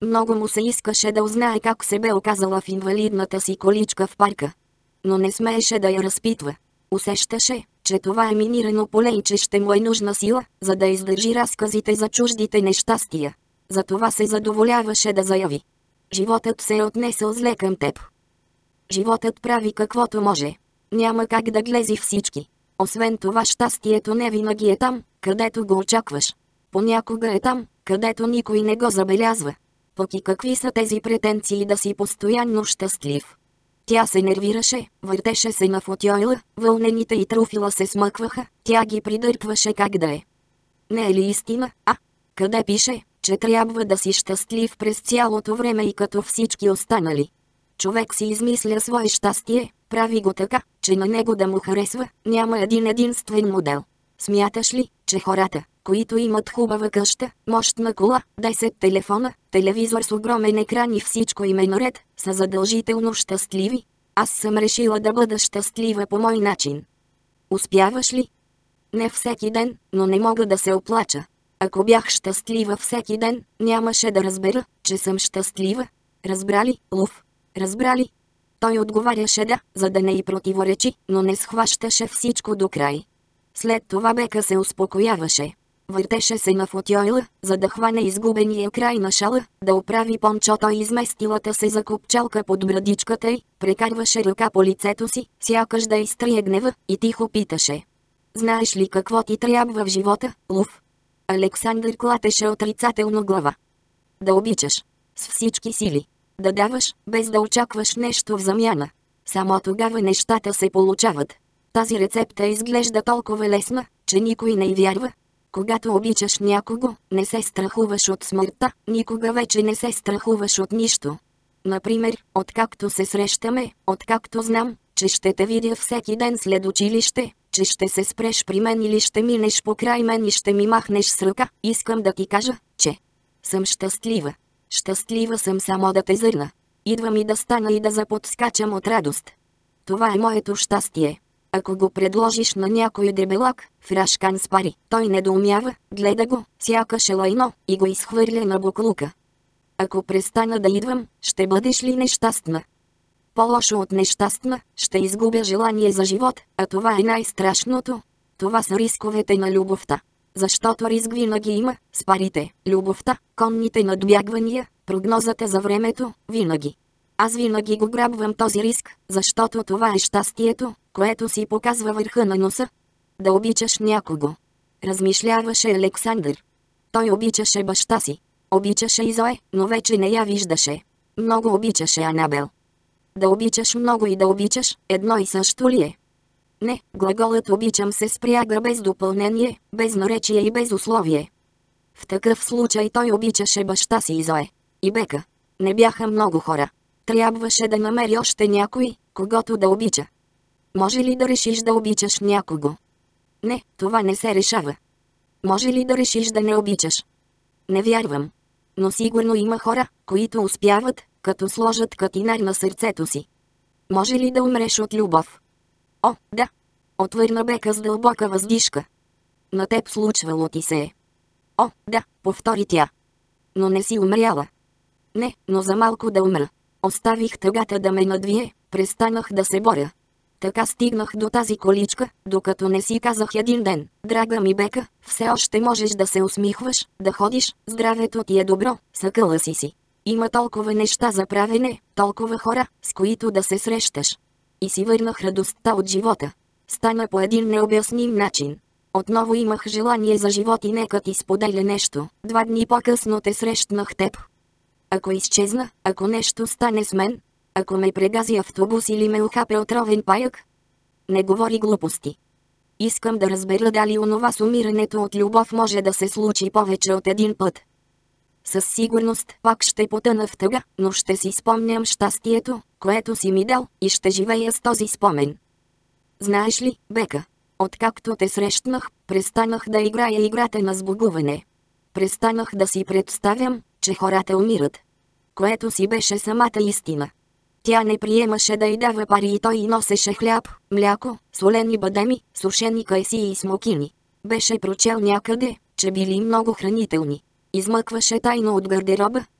Много му се искаше да узнае как се бе оказала в инвалидната си количка в парка. Но не смееше да я разпитва. Усещаше, че това е минирано поле и че ще му е нужна сила, за да издържи разказите за чуждите нещастия. Затова се задоволяваше да заяви: животът се е отнесъл зле към теб. Животът прави каквото може. Няма как да глези всички. Освен това, щастието не винаги е там, където го очакваш. Понякога е там, където никой не го забелязва. Пък и какви са тези претенции да си постоянно щастлив? Тя се нервираше, въртеше се на футойла, вълнените и труфила се смъкваха, тя ги придърпваше как да е. Не е ли истина, а? Къде пише, че трябва да си щастлив през цялото време и като всички останали? Човек си измисля свое щастие, прави го така, че на него да му харесва, няма един единствен модел. Смяташ ли, че хората, които имат хубава къща, мощна кола, десет телефона, телевизор с огромен екран и всичко им е наред, са задължително щастливи? Аз съм решила да бъда щастлива по мой начин. Успяваш ли? Не всеки ден, но не мога да се оплача. Ако бях щастлива всеки ден, нямаше да разбера, че съм щастлива. Разбрали, Луф? Разбрали? Той отговаряше да, за да не й противоречи, но не схващаше всичко до край. След това Бека се успокояваше. Въртеше се на футойла, за да хване изгубения край на шала, да оправи пончото и изместилата се закопчалка под брадичката й, прекарваше ръка по лицето си, сякаш да изтрие гнева, и тихо питаше: знаеш ли какво ти трябва в живота, Луф? Александър клатеше отрицателно глава. Да обичаш. С всички сили. Да даваш, без да очакваш нещо в замяна. Само тогава нещата се получават. Тази рецепта изглежда толкова лесна, че никой не й вярва. Когато обичаш някого, не се страхуваш от смъртта, никога вече не се страхуваш от нищо. Например, откакто се срещаме, откакто знам, че ще те видя всеки ден след училище, че ще се спреш при мен или ще минеш покрай мен и ще ми махнеш с ръка, искам да ти кажа, че съм щастлива. Щастлива съм само да те зърна. Идва ми да стана и да заподскачам от радост. Това е моето щастие. Ако го предложиш на някой дебелак, фрашкан с пари, той недоумява, гледа го, сякаш е лайно, и го изхвърля на буклука. Ако престана да идвам, ще бъдеш ли нещастна? По-лошо от нещастна, ще изгубя желание за живот, а това е най-страшното. Това са рисковете на любовта. Защото риск винаги има, с парите, любовта, конните надбягвания, прогнозата за времето, винаги. Аз винаги го грабвам този риск, защото това е щастието, което си показва върха на носа. Да обичаш някого. Размишляваше Александър. Той обичаше баща си. Обичаше и Зое, но вече не я виждаше. Много обичаше Анабел. Да обичаш много и да обичаш, едно и също ли е? Не, глаголът обичам се спряга без допълнение, без наречие и без условие. В такъв случай той обичаше баща си и Зое. И Бека. Не бяха много хора. Трябваше да намери още някой, когото да обича. Може ли да решиш да обичаш някого? Не, това не се решава. Може ли да решиш да не обичаш? Не вярвам. Но сигурно има хора, които успяват, като сложат катинар на сърцето си. Може ли да умреш от любов? О, да. Отвърна Бека с дълбока въздишка. На теб случвало ти се е. О, да, повтори тя. Но не си умряла. Не, но за малко да умра. Оставих тъгата да ме надвие, престанах да се боря. Така стигнах до тази количка, докато не си казах един ден: драга ми Бека, все още можеш да се усмихваш, да ходиш, здравето ти е добро, съкъла си си. Има толкова неща за правене, толкова хора, с които да се срещаш. И си върнах радостта от живота. Стана по един необясним начин. Отново имах желание за живот и нека ти споделя нещо. Два дни по-късно те срещнах теб. Ако изчезна, ако нещо стане с мен, ако ме прегази автобус или ме ухапе отровен паяк, не говори глупости. Искам да разбера дали онова с умирането от любов може да се случи повече от един път. Със сигурност пак ще потъна в тъга, но ще си спомням щастието, което си ми дал, и ще живея с този спомен. Знаеш ли, Бека, откакто те срещнах, престанах да играя играта на сбогуване. Престанах да си представям, че хората умират. Което си беше самата истина. Тя не приемаше да й дава пари и той й носеше хляб, мляко, солени бадеми, сушени кайсии и смокини. Беше прочел някъде, че били много хранителни. Измъкваше тайно от гардероба,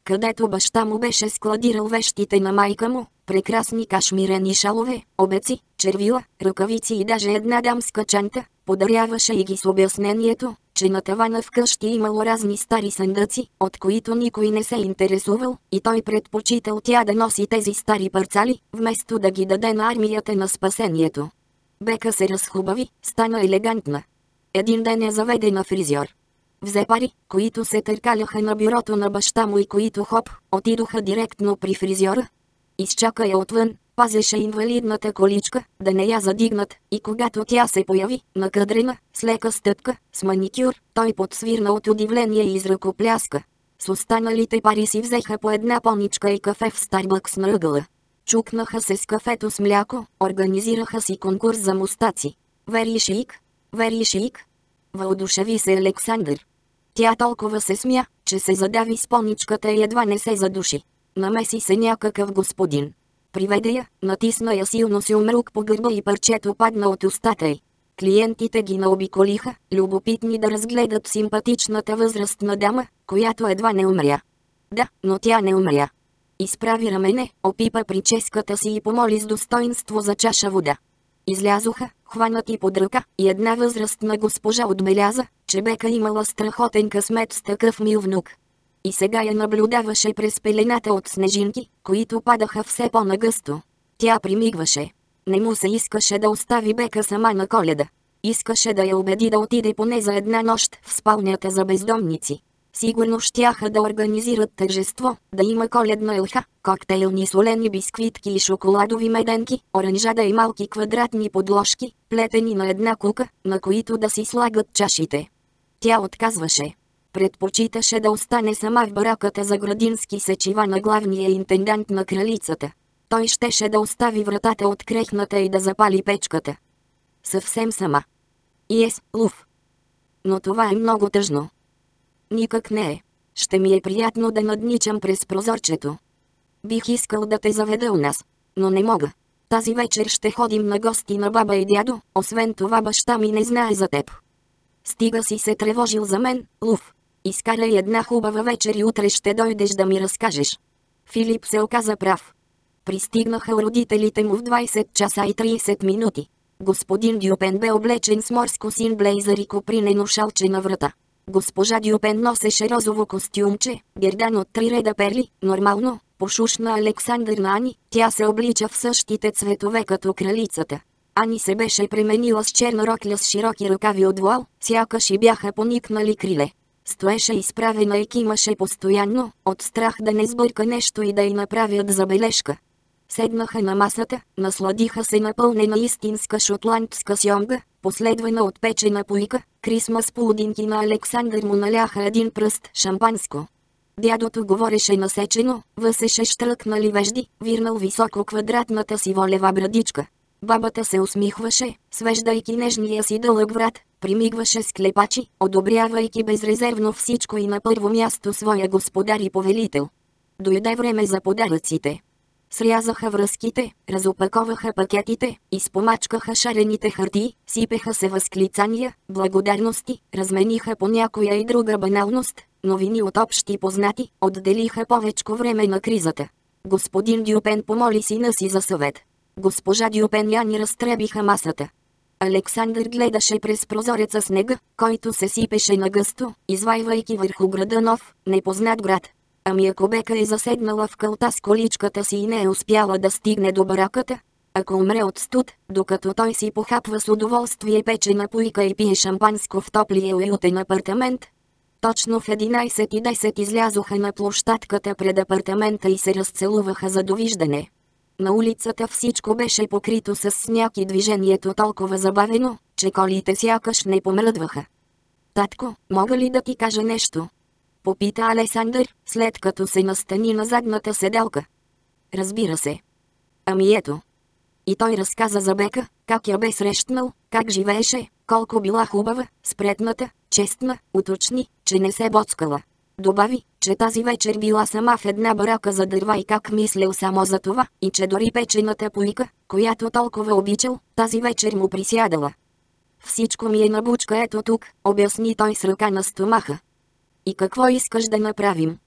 където баща му беше складирал вещите на майка му, прекрасни кашмирени шалове, обеци, червила, ръкавици и даже една дамска чанта, подаряваше и ги с обяснението, че на тавана вкъщи имало разни стари съндъци, от които никой не се интересувал, и той предпочитал тя да носи тези стари парцали, вместо да ги даде на армията на спасението. Бека се разхубави, стана елегантна. Един ден я заведе на фризьор. Взе пари, които се търкаляха на бюрото на баща му и които хоп, отидоха директно при фризьора. Изчака я отвън, пазеше инвалидната количка, да не я задигнат, и когато тя се появи, накадрена, с лека стъпка, с маникюр, той подсвирна от удивление и изръкопляска. С останалите пари си взеха по една поничка и кафе в Старбъкс на ъгъла. Чукнаха се с кафето с мляко, организираха си конкурс за мустаци. Вери шик, вери шик. Въодушеви се Александър. Тя толкова се смя, че се задави с поничката и едва не се задуши. Намеси се някакъв господин. Приведе я, натисна я силно си умрук по гърба и парчето падна от устата й. Клиентите ги наобиколиха, любопитни да разгледат симпатичната възрастна дама, която едва не умря. Да, но тя не умря. Изправи рамене, опипа прическата си и помоли с достоинство за чаша вода. Излязоха, хванати под ръка, и една възрастна госпожа отбеляза, че Бека имала страхотен късмет с такъв мил внук. И сега я наблюдаваше през пелената от снежинки, които падаха все по-нагъсто. Тя примигваше. Не му се искаше да остави Бека сама на Коледа. Искаше да я убеди да отиде поне за една нощ в спалнята за бездомници. Сигурно щяха да организират тържество, да има коледна елха, коктейлни солени бисквитки и шоколадови меденки, оранжада и малки квадратни подложки, плетени на една кука, на които да си слагат чашите. Тя отказваше. Предпочиташе да остане сама в бараката за градински сечива на главния интендант на кралицата. Той щеше да остави вратата открехната и да запали печката. Съвсем сама. И ес, луф. Но това е много тъжно. Никак не е. Ще ми е приятно да надничам през прозорчето. Бих искал да те заведа у нас, но не мога. Тази вечер ще ходим на гости на баба и дядо, освен това баща ми не знае за теб. Стига си се тревожил за мен, Луф. Изкарай една хубава вечер и утре ще дойдеш да ми разкажеш. Филип се оказа прав. Пристигнаха родителите му в двайсет часа и трийсет минути. Господин Дюпен бе облечен с морско син блейзър и копринено шалче на врата. Госпожа Дюпен носеше розово костюмче, гердан от три реда перли, нормално, пошушна Александър на Ани, тя се облича в същите цветове като кралицата. Ани се беше пременила с черна рокля с широки ръкави от вуал, сякаш и бяха поникнали криле. Стоеше изправена и кимаше постоянно, от страх да не сбърка нещо и да й направят забележка. Седнаха на масата, насладиха се напълнена истинска шотландска сьомга, последвана от печена пуйка, крисмас пудинги на Александър му наляха един пръст шампанско. Дядото говореше насечено, въсеше щръкнали вежди, вирнал високо квадратната си волева брадичка. Бабата се усмихваше, свеждайки нежния си дълъг врат, примигваше с клепачи, одобрявайки безрезервно всичко и на първо място своя господар и повелител. Дойде време за подаръците. Срязаха връзките, разопаковаха пакетите, изпомачкаха шарените хартии, сипеха се възклицания, благодарности, размениха по някоя и друга баналност, новини от общи познати, отделиха повечко време на кризата. Господин Дюпен помоли сина си за съвет. Госпожа Дюпен и Ани разтребиха масата. Александър гледаше през прозореца снега, който се сипеше нагъсто, извайвайки върху града нов, непознат град. Ами ако Бека е заседнала в кълта с количката си и не е успяла да стигне до бараката? Ако умре от студ, докато той си похапва с удоволствие печена пуйка и пие шампанско в топлия уютен апартамент? Точно в единайсет и десет излязоха на площадката пред апартамента и се разцелуваха за довиждане. На улицата всичко беше покрито с сняг и движението толкова забавено, че колите сякаш не помръдваха. Татко, мога ли да ти кажа нещо? Попита Александър, след като се настани на задната седелка. Разбира се. Ами ето. И той разказа за Бека, как я бе срещнал, как живееше, колко била хубава, спретната, честна, уточни, че не се боцкала. Добави, че тази вечер била сама в една барака за дърва и как мислел само за това, и че дори печената пуйка, която толкова обичал, тази вечер му присядала. Всичко ми е на бучка ето тук, обясни той с ръка на стомаха. И какво искаш да направим?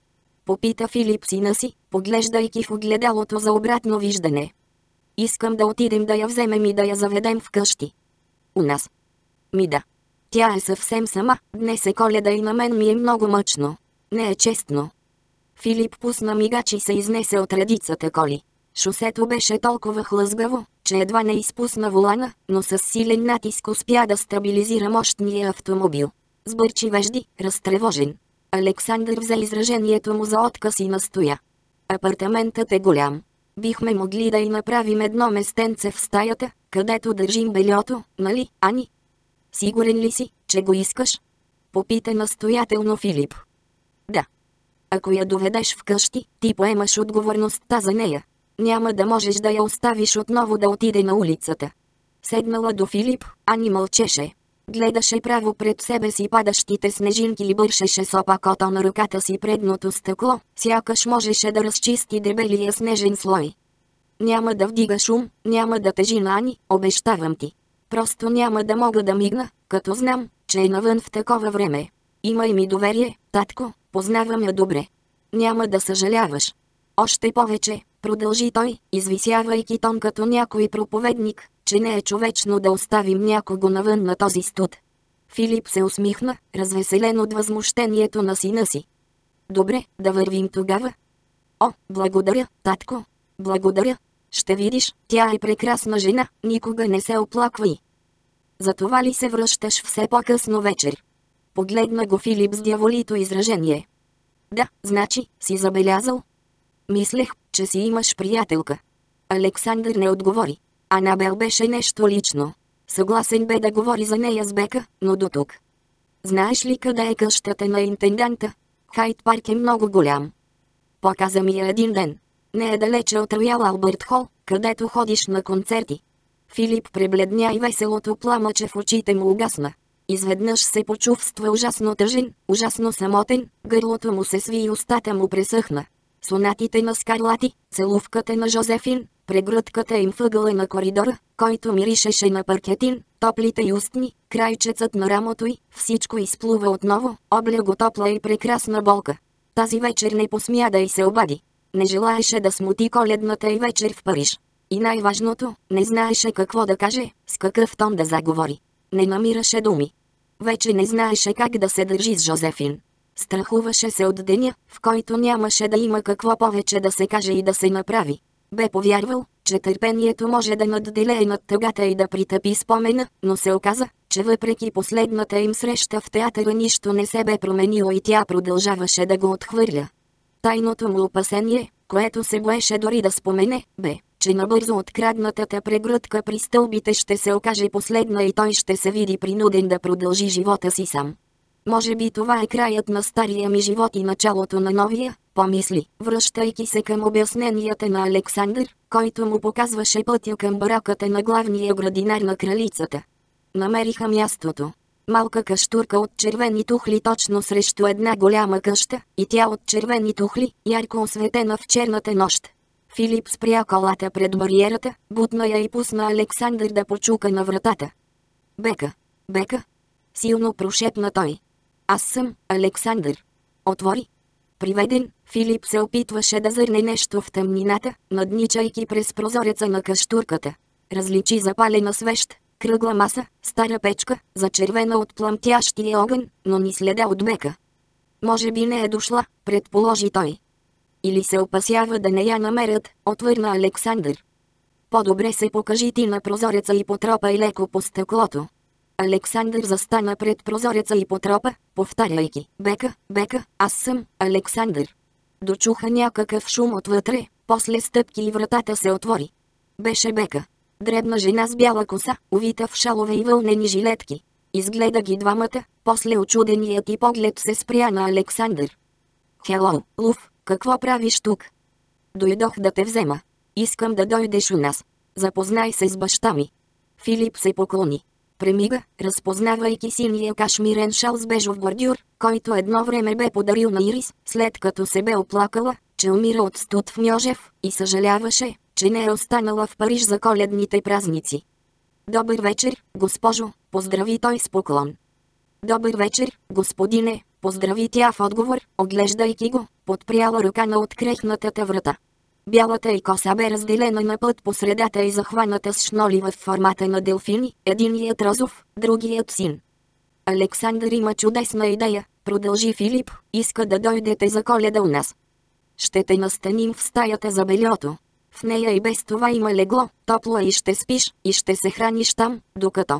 Попита Филип сина си, поглеждайки в огледалото за обратно виждане. Искам да отидем да я вземем и да я заведем вкъщи. У нас. Ми да. Тя е съвсем сама, днес е Коледа и на мен ми е много мъчно. Не е честно. Филип пусна мигач и се изнесе от редицата коли. Шосето беше толкова хлъзгаво, че едва не изпусна волана, но с силен натиск успя да стабилизира мощния автомобил. Сбърчи вежди, разтревожен. Александър взе изражението му за отказ и настоя. Апартаментът е голям. Бихме могли да й направим едно местенце в стаята, където държим бельото, нали, Ани? Сигурен ли си, че го искаш? Попита настоятелно Филип. Да. Ако я доведеш вкъщи, ти поемаш отговорността за нея. Няма да можеш да я оставиш отново да отиде на улицата. Седнала до Филип, Ани мълчеше. Гледаше право пред себе си падащите снежинки и бършеше с опакото на ръката си предното стъкло, сякаш можеше да разчисти дебелия снежен слой. Няма да вдига шум, няма да тежи на Ани, обещавам ти. Просто няма да мога да мигна, като знам, че е навън в такова време. Имай ми доверие, татко, познавам я добре. Няма да съжаляваш. Още повече, продължи той, извисявайки тон като някой проповедник, че не е човечно да оставим някого навън на този студ. Филип се усмихна, развеселен от възмущението на сина си. Добре, да вървим тогава. О, благодаря, татко. Благодаря. Ще видиш, тя е прекрасна жена, никога не се оплаквай. Затова ли се връщаш все по-късно вечер? Погледна го Филип с дяволито изражение. Да, значи, си забелязал? Мислех, че си имаш приятелка. Александър не отговори. Анабел беше нещо лично. Съгласен бе да говори за нея с Бека, но до тук. Знаеш ли къде е къщата на интенданта? Хайд Парк е много голям. Показа ми я един ден. Не е далече от Роял Албърт Хол, където ходиш на концерти. Филип пребледня и веселото пламъче в очите му угасна. Изведнъж се почувства ужасно тъжен, ужасно самотен, гърлото му се сви и устата му пресъхна. Сонатите на Скарлати, целувката на Жозефин, прегръдката им въгъла на коридора, който миришеше на паркетин, топлите й устни, крайчецът на рамото й, всичко изплува отново, обля го топла и прекрасна болка. Тази вечер не посмя да й се обади. Не желаеше да смути коледната й вечер в Париж. И най-важното, не знаеше какво да каже, с какъв тон да заговори. Не намираше думи. Вече не знаеше как да се държи с Жозефин. Страхуваше се от деня, в който нямаше да има какво повече да се каже и да се направи. Бе повярвал, че търпението може да надделее над тъгата и да притъпи спомена, но се оказа, че въпреки последната им среща в театъра нищо не се бе променило и тя продължаваше да го отхвърля. Тайното му опасение, което се боеше дори да спомене, бе, че набързо откраднатата прегръдка при стълбите ще се окаже последна и той ще се види принуден да продължи живота си сам. Може би това е краят на стария ми живот и началото на новия, помисли, връщайки се към обясненията на Александър, който му показваше пътя към бараката на главния градинар на кралицата. Намериха мястото. Малка каштурка от червени тухли точно срещу една голяма къща, и тя от червени тухли, ярко осветена в черната нощ. Филип спря колата пред бариерата, бутна я и пусна Александър да почука на вратата. Бека, Бека, силно прошепна той. Аз съм Александър. Отвори. Приведен, Филип се опитваше да зърне нещо в тъмнината, надничайки през прозореца на каштурката. Различи запалена свещ, кръгла маса, стара печка, зачервена от пламтящия огън, но ни следа от Бека. Може би не е дошла, предположи той. Или се опасява да не я намерят, отвърна Александър. По-добре се покажи ти на прозореца и потропай леко по стъклото. Александър застана пред прозореца и потропа, повтаряйки: Бека, Бека, аз съм Александър. Дочуха някакъв шум отвътре, после стъпки и вратата се отвори. Беше Бека. Дребна жена с бяла коса, увита в шалове и вълнени жилетки. Изгледа ги двамата, после очуденият и поглед се спря на Александър. Хело, Луф, какво правиш тук? Дойдох да те взема. Искам да дойдеш у нас. Запознай се с баща ми. Филип се поклони. Премига, разпознавайки синия кашмирен шал с бежов бордюр, който едно време бе подарил на Ирис, след като се бе оплакала, че умира от студ в Мьожев, и съжаляваше, че не е останала в Париж за коледните празници. Добър вечер, госпожо, поздрави той с поклон. Добър вечер, господине, Поздрави тя в отговор, оглеждайки го, подпряла ръка на открехнатата врата. Бялата й коса бе разделена на път по средата и захваната с шноли в формата на делфини, единият розов, другият син. Александър има чудесна идея, продължи Филип, иска да дойдете за Коледа у нас. Ще те настаним в стаята за бельото. В нея и без това има легло, топло и ще спиш, и ще се храниш там, докато...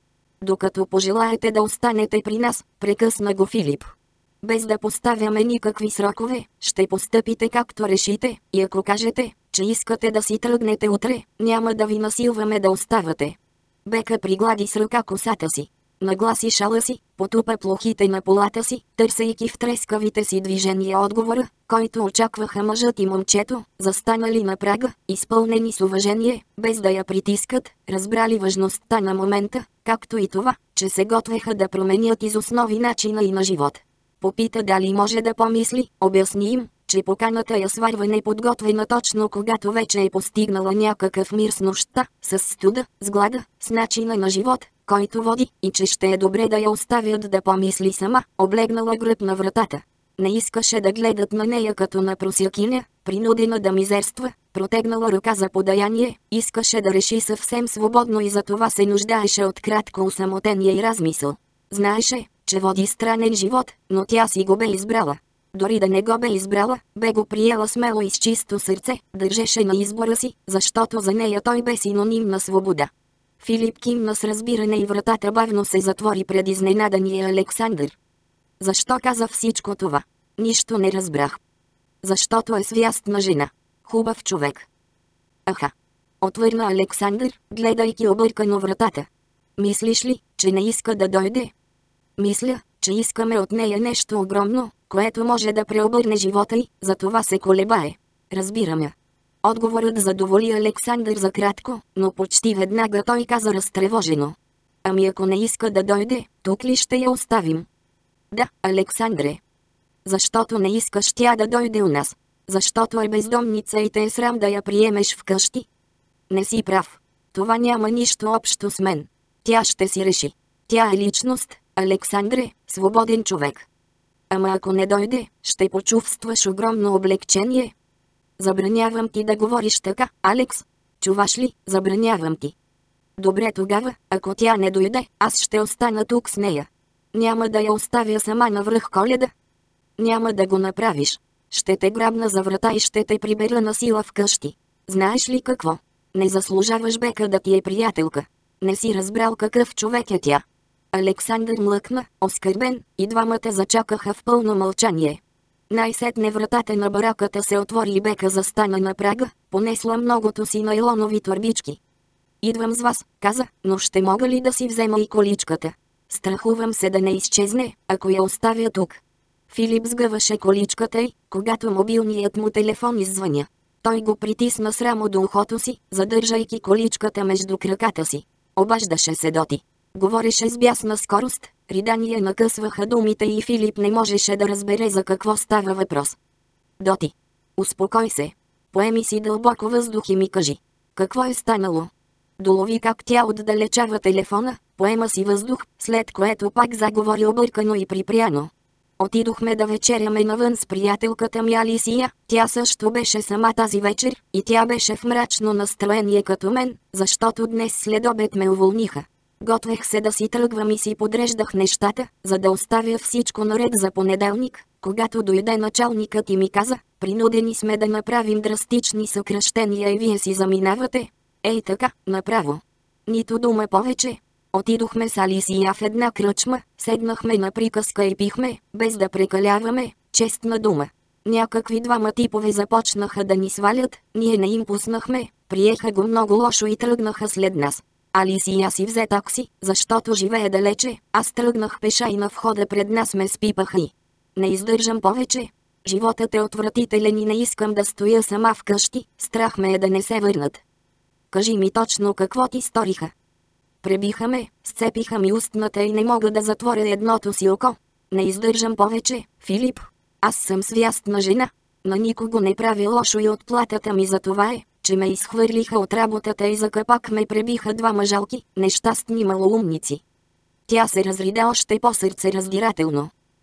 Докато пожелаете да останете при нас, прекъсна го Филип. Без да поставяме никакви срокове, ще постъпите както решите, и ако кажете, че искате да си тръгнете утре, няма да ви насилваме да оставате. Бека приглади с ръка косата си. Нагласи шала си, потупа плохите на полата си, търсейки в трескавите си движения отговора, който очакваха мъжът и момчето, застанали на прага, изпълнени с уважение, без да я притискат, разбрали важността на момента, както и това, че се готвеха да променят из основи начина и на живот. Попита дали може да помисли, обясни им, че поканата я сварва неподготвена точно когато вече е постигнала някакъв мир с нощта, с студа, с глада, с начина на живот, който води, и че ще е добре да я оставят да помисли сама, облегнала гръб на вратата. Не искаше да гледат на нея като на просякиня, принудена да мизерства, протегнала ръка за подаяние, искаше да реши съвсем свободно и за това се нуждаеше от кратко усамотение и размисъл. Знаеше, че води странен живот, но тя си го бе избрала. Дори да не го бе избрала, бе го приела смело и с чисто сърце, държеше на избора си, защото за нея той бе синоним на свобода. Филип кимна с разбиране и вратата бавно се затвори пред изненадания Александър. Защо каза всичко това? Нищо не разбрах. Защото е свястна жена. Хубав човек. Аха. Отвърна Александър, гледайки объркано вратата. Мислиш ли, че не иска да дойде? Мисля, че искаме от нея нещо огромно, което може да преобърне живота й, затова се колебае. Разбираме. Отговорът задоволи Александър за кратко, но почти веднага той каза разтревожено. Ами ако не иска да дойде, тук ли ще я оставим? Да, Александре. Защото не искаш тя да дойде у нас. Защото е бездомница и те е срам да я приемеш вкъщи. Не си прав. Това няма нищо общо с мен. Тя ще си реши. Тя е личност, Александре, свободен човек. Ама ако не дойде, ще почувстваш огромно облегчение. Забранявам ти да говориш така, Алекс. Чуваш ли, забранявам ти. Добре тогава, ако тя не дойде, аз ще остана тук с нея. Няма да я оставя сама навръх Коледа. Няма да го направиш. Ще те грабна за врата и ще те прибера на сила вкъщи. Знаеш ли какво? Не заслужаваш Бека да ти е приятелка. Не си разбрал какъв човек е тя. Александър млъкна, оскърбен, и двамата зачакаха в пълно мълчание. Най-сетне вратата на бараката се отвори и Бека застана на прага, понесла многото си найлонови торбички. Идвам с вас, каза, но ще мога ли да си взема и количката? Страхувам се да не изчезне, ако я оставя тук. Филип сгъваше количката й, когато мобилният му телефон иззвъня. Той го притисна с рамо до ухото си, задържайки количката между краката си. Обаждаше се Доти. Говореше с бясна скорост, ридания накъсваха думите и Филип не можеше да разбере за какво става въпрос. Доти. Успокой се. Поеми си дълбоко въздух и ми кажи. Какво е станало? Долови как тя отдалечава телефона, поема си въздух, след което пак заговори объркано и припряно. Отидохме да вечеряме навън с приятелката ми Алисия, тя също беше сама тази вечер, и тя беше в мрачно настроение като мен, защото днес след обед ме уволниха. Готвех се да си тръгвам и си подреждах нещата, за да оставя всичко наред за понеделник, когато дойде началникът и ми каза, принудени сме да направим драстични съкращения и вие си заминавате. Ей така, направо. Нито дума повече. Отидохме с Алисия в една кръчма, седнахме на приказка и пихме, без да прекаляваме, честна дума. Някакви двама типове започнаха да ни свалят, ние не им пуснахме, приеха го много лошо и тръгнаха след нас. Алисия си взе такси, защото живее далече, аз тръгнах пеша и на входа пред нас ме спипаха и... Не издържам повече. Животът е отвратителен и не искам да стоя сама вкъщи, страх ме е да не се върнат. Кажи ми точно какво ти сториха. Пребиха ме, сцепиха ми устната и не мога да затворя едното си око. Не издържам повече, Филип. Аз съм свястна жена. На никого не прави лошо и отплатата ми за това е, че ме изхвърлиха от работата и за капак ме пребиха двама жалки, нещастни малоумници. Тя се разрида още по-сърцераздирателно.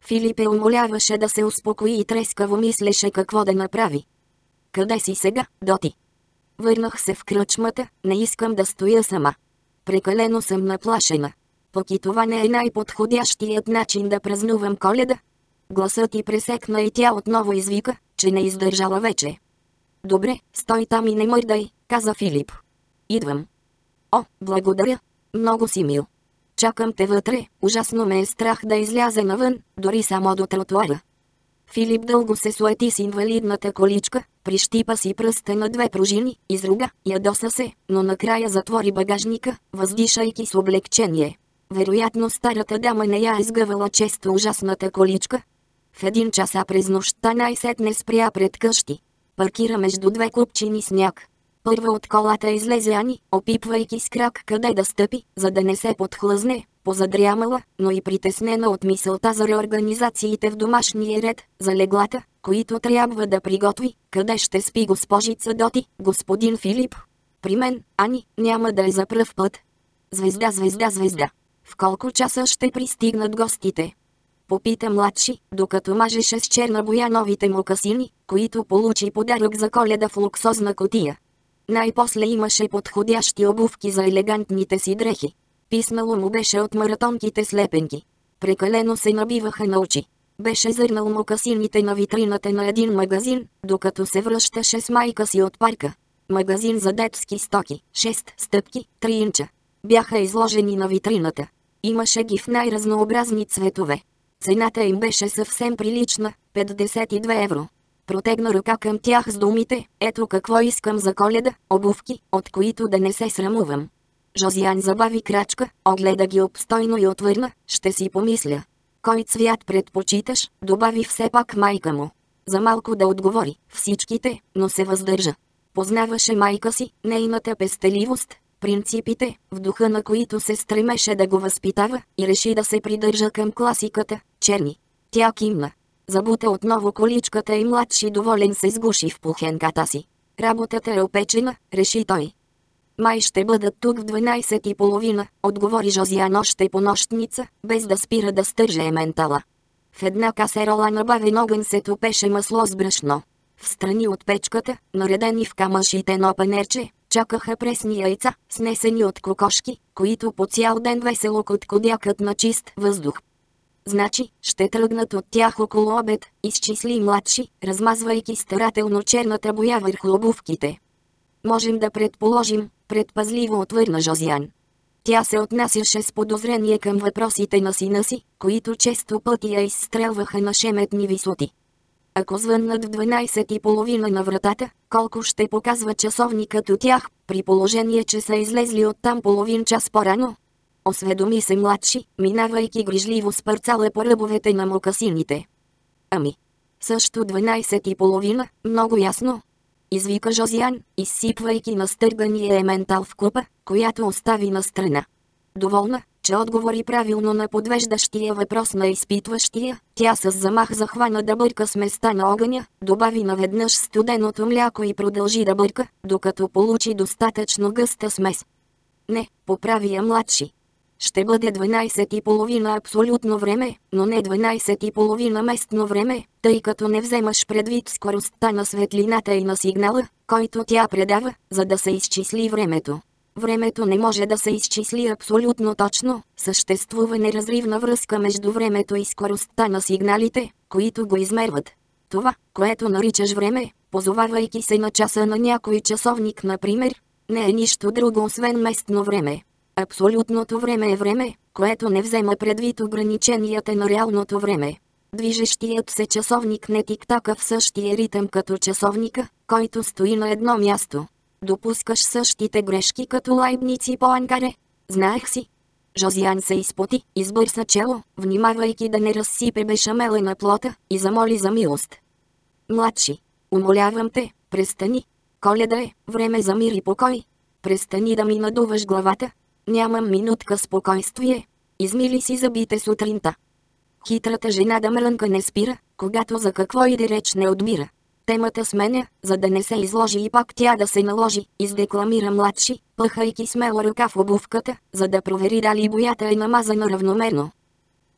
Филип я умоляваше да се успокои и трескаво мислеше какво да направи. Къде си сега, Доти? Върнах се в кръчмата, не искам да стоя сама. Прекалено съм наплашена. Пък и това не е най-подходящият начин да празнувам Коледа. Гласът й пресекна и тя отново извика, че не издържала вече. Добре, стой там и не мърдай, каза Филип. Идвам. О, благодаря. Много си мил. Чакам те вътре, ужасно ме е страх да изляза навън, дори само до тротуара. Филип дълго се суети с инвалидната количка, прищипа си пръста на две пружини, изруга, ядоса се, но накрая затвори багажника, въздишайки с облегчение. Вероятно старата дама не я е сгъвала често ужасната количка. В един часа през нощта най-сетне спря пред къщи. Паркира между две купчини сняг. Първа от колата излезе Ани, опипвайки с крак къде да стъпи, за да не се подхлъзне, позадрямала, но и притеснена от мисълта за реорганизациите в домашния ред, за леглата, които трябва да приготви, къде ще спи госпожица Доти, господин Филип. При мен, Ани, няма да е за пръв път. Звезда, звезда, звезда. В колко часа ще пристигнат гостите? Попита младши, докато мажеше с черна боя новите мокасини, които получи подарък за Коледа в луксозна кутия. Най-после имаше подходящи обувки за елегантните си дрехи. Писнало му беше от маратонките слепенки. Прекалено се набиваха на очи. Беше зърнал мокасините на витрината на един магазин, докато се връщаше с майка си от парка. Магазин за детски стоки, шест стъпки, три инча. Бяха изложени на витрината. Имаше ги в най-разнообразни цветове. Цената им беше съвсем прилична – петдесет и две евро. Протегна ръка към тях с думите: ето какво искам за Коледа, обувки, от които да не се срамувам. Жозиан забави крачка, огледа ги обстойно и отвърна: ще си помисля. Кой цвят предпочиташ, добави все пак майка му. За малко да отговори: всичките, но се въздържа. Познаваше майка си, нейната пестеливост, принципите, в духа на които се стремеше да го възпитава, и реши да се придържа към класиката – черни. Тя кимна. Забута отново количката и младши доволен се сгуши в пухенката си. Работата е опечена, реши той. Май ще бъдат тук в дванайсет и половина, отговори Жозиан още по нощница, без да спира да стърже ементала. В една касерола на бавен огън се топеше масло с брашно. Встрани от печката, наредени в камъшите панерче, чакаха пресни яйца, снесени от кокошки, които по цял ден весело коткодякат на чист въздух. Значи, ще тръгнат от тях около обед, изчисли младши, размазвайки старателно черната боя върху обувките. Можем да предположим, предпазливо отвърна Жозиан. Тя се отнасяше с подозрение към въпросите на сина си, които често пъти я изстрелваха на шеметни висоти. Ако звъннат в дванайсет и половина на вратата, колко ще показва часовникът от тях, при положение че са излезли оттам половин час по-рано? Осведоми се младши, минавайки грижливо с парцала по ръбовете на мокасините. Ами, също дванайсет и половина, много ясно. Извика Жозиан, изсипвайки настъргания ементал в купа, която остави на страна. Доволна, че отговори правилно на подвеждащия въпрос на изпитващия, тя с замах захвана да бърка с места на огъня, добави наведнъж студеното мляко и продължи да бърка, докато получи достатъчно гъста смес. Не, поправи я младши. Ще бъде дванайсет и половина абсолютно време, но не дванайсет и половина местно време, тъй като не вземаш предвид скоростта на светлината и на сигнала, който тя предава, за да се изчисли времето. Времето не може да се изчисли абсолютно точно, съществува неразривна връзка между времето и скоростта на сигналите, които го измерват. Това, което наричаш време, позовавайки се на часа на някой часовник например, не е нищо друго освен местно време. Абсолютното време е време, което не взема предвид ограниченията на реалното време. Движещият се часовник не тиктака в същия ритъм като часовника, който стои на едно място. Допускаш същите грешки като Лайбниц и Поанкаре. Знаех си. Жозиан се изпоти, избърса чело, внимавайки да не разсипе бешамела на плота, и замоли за милост. Младши, умолявам те, престани. Коледа е, време за мир и покой. Престани да ми надуваш главата. Нямам минутка спокойствие. Измили си зъбите сутринта. Хитрата жена да мрънка не спира, когато за какво иде реч не отбира. Темата сменя, за да не се изложи и пак тя да се наложи, издекламира младши, пъхайки смело ръка в обувката, за да провери дали боята е намазана равномерно.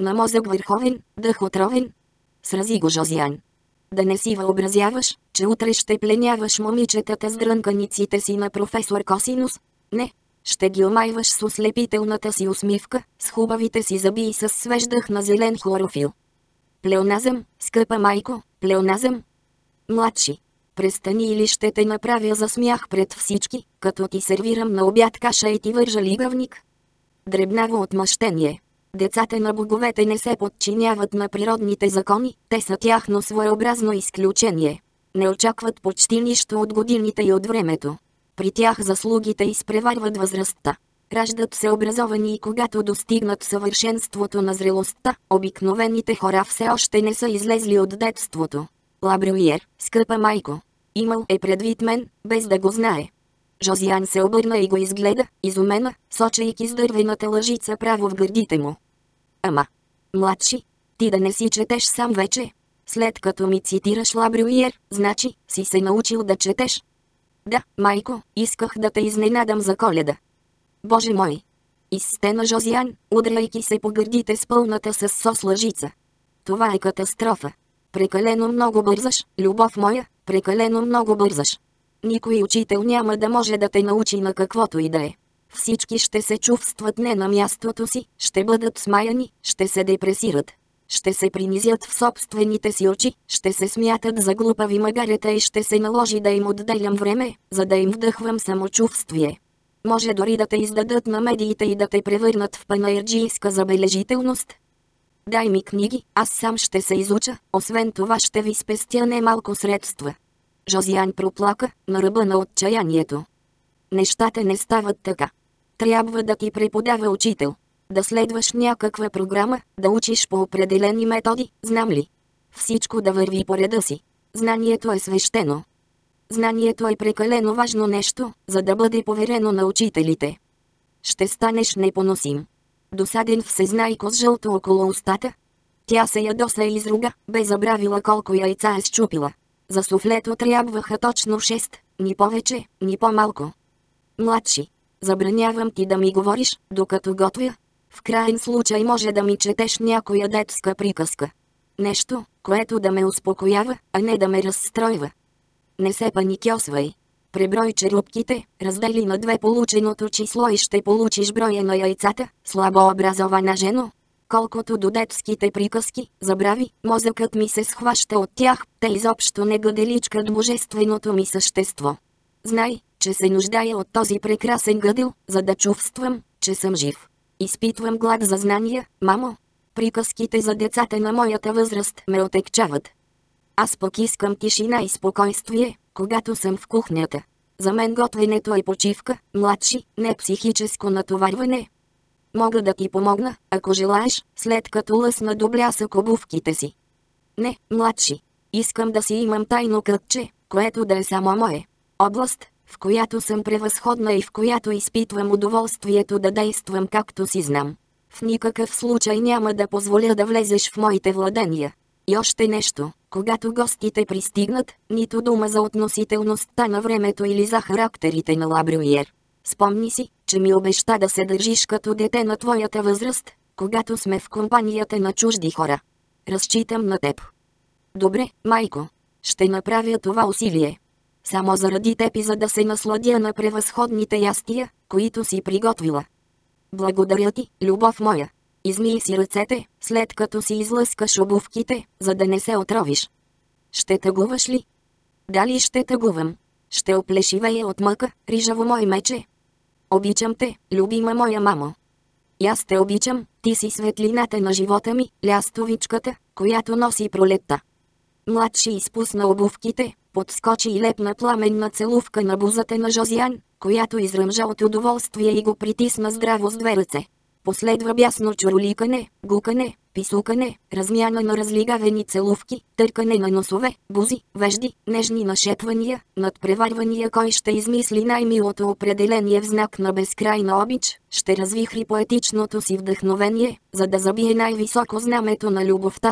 На мозък върховен, дъх отровен. Срази го Жозян. Да не си въобразяваш, че утре ще пленяваш момичетата с дрънканиците си на професор Косинус. Не. Ще ги омайваш с ослепителната си усмивка, с хубавите си зъби и с свеж дъх на зелен хлорофил. Плеоназъм, скъпа майко, плеоназъм. Младши. Престани или ще те направя за смях пред всички, като ти сервирам на обяд каша и ти вържа лигавник. Дребнаво отмъщение. Децата на боговете не се подчиняват на природните закони, те са тяхно своеобразно изключение. Не очакват почти нищо от годините и от времето. При тях заслугите изпреварват възрастта. Раждат се образовани и когато достигнат съвършенството на зрелостта, обикновените хора все още не са излезли от детството. Лабрюиер, скъпа майко. Имал е предвид мен, без да го знае. Жозян се обърна и го изгледа, изумена, сочейки с дървената лъжица право в гърдите му. Ама, младши, ти да не си четеш сам вече? След като ми цитираш Лабрюиер, значи, си се научил да четеш. Да, майко, исках да те изненадам за Коледа. Боже мой! Изстена Жозян, удряйки се по гърдите с пълната със сос лъжица. Това е катастрофа. Прекалено много бързаш, любов моя, прекалено много бързаш. Никой учител няма да може да те научи на каквото и да е. Всички ще се чувстват не на мястото си, ще бъдат смаяни, ще се депресират. Ще се принизят в собствените си очи, ще се смятат за глупави магарета и ще се наложи да им отделям време, за да им вдъхвам самочувствие. Може дори да те издадат на медиите и да те превърнат в панаирджийска забележителност. Дай ми книги, аз сам ще се изуча, освен това ще ви спестя немалко средства. Жозян проплака, на ръба на отчаянието. Нещата не стават така. Трябва да ти преподава учител. Да следваш някаква програма, да учиш по определени методи, знам ли. Всичко да върви по реда си. Знанието е свещено. Знанието е прекалено важно нещо, за да бъде поверено на учителите. Ще станеш непоносим. Досаден всезнайко с жълто около устата. Тя се ядоса и изруга, бе забравила колко яйца е счупила. За суфлето трябваха точно шест, ни повече, ни по-малко. Младши, забранявам ти да ми говориш, докато готвя. В крайен случай може да ми четеш някоя детска приказка. Нещо, което да ме успокоява, а не да ме разстройва. Не се паникьосвай. Преброй черупките, раздели на две полученото число и ще получиш броя на яйцата, слабо образована жено. Колкото до детските приказки, забрави, мозъкът ми се схваща от тях, те изобщо не гъделичкат божественото ми същество. Знай, че се нуждая от този прекрасен гъдел, за да чувствам, че съм жив. Изпитвам глад за знания, мамо. Приказките за децата на моята възраст ме отекчават. Аз пък искам тишина и спокойствие, когато съм в кухнята. За мен готвенето е почивка, младши, не психическо натоварване. Мога да ти помогна, ако желаеш, след като лъсна до блясък обувките си. Не, младши. Искам да си имам тайно кътче, което да е само мое. Област, в която съм превъзходна и в която изпитвам удоволствието да действам както си знам. В никакъв случай няма да позволя да влезеш в моите владения. И още нещо, когато гостите пристигнат, нито дума за относителността на времето или за характерите на Лабрюиер. Спомни си, че ми обеща да се държиш като дете на твоята възраст, когато сме в компанията на чужди хора. Разчитам на теб. Добре, майко. Ще направя това усилие. Само заради теб и за да се насладя на превъзходните ястия, които си приготвила. Благодаря ти, любов моя. Измий си ръцете, след като си излъскаш обувките, за да не се отровиш. Ще тъгуваш ли? Дали ще тъгувам? Ще оплешивея от мъка, рижаво мой мече. Обичам те, любима моя мамо. И аз те обичам, ти си светлината на живота ми, лястовичката, която носи пролетта. Младши изпусна обувките, подскочи и лепна пламенна целувка на бузата на Жозян, която изръмжа от удоволствие и го притисна здраво с две ръце. Последва бясно чуроликане, гукане, писукане, размяна на разлигавени целувки, търкане на носове, бузи, вежди, нежни нашепвания, надпреварвания. Кой ще измисли най-милото определение в знак на безкрайна обич, ще развихри поетичното си вдъхновение, за да забие най-високо знамето на любовта си.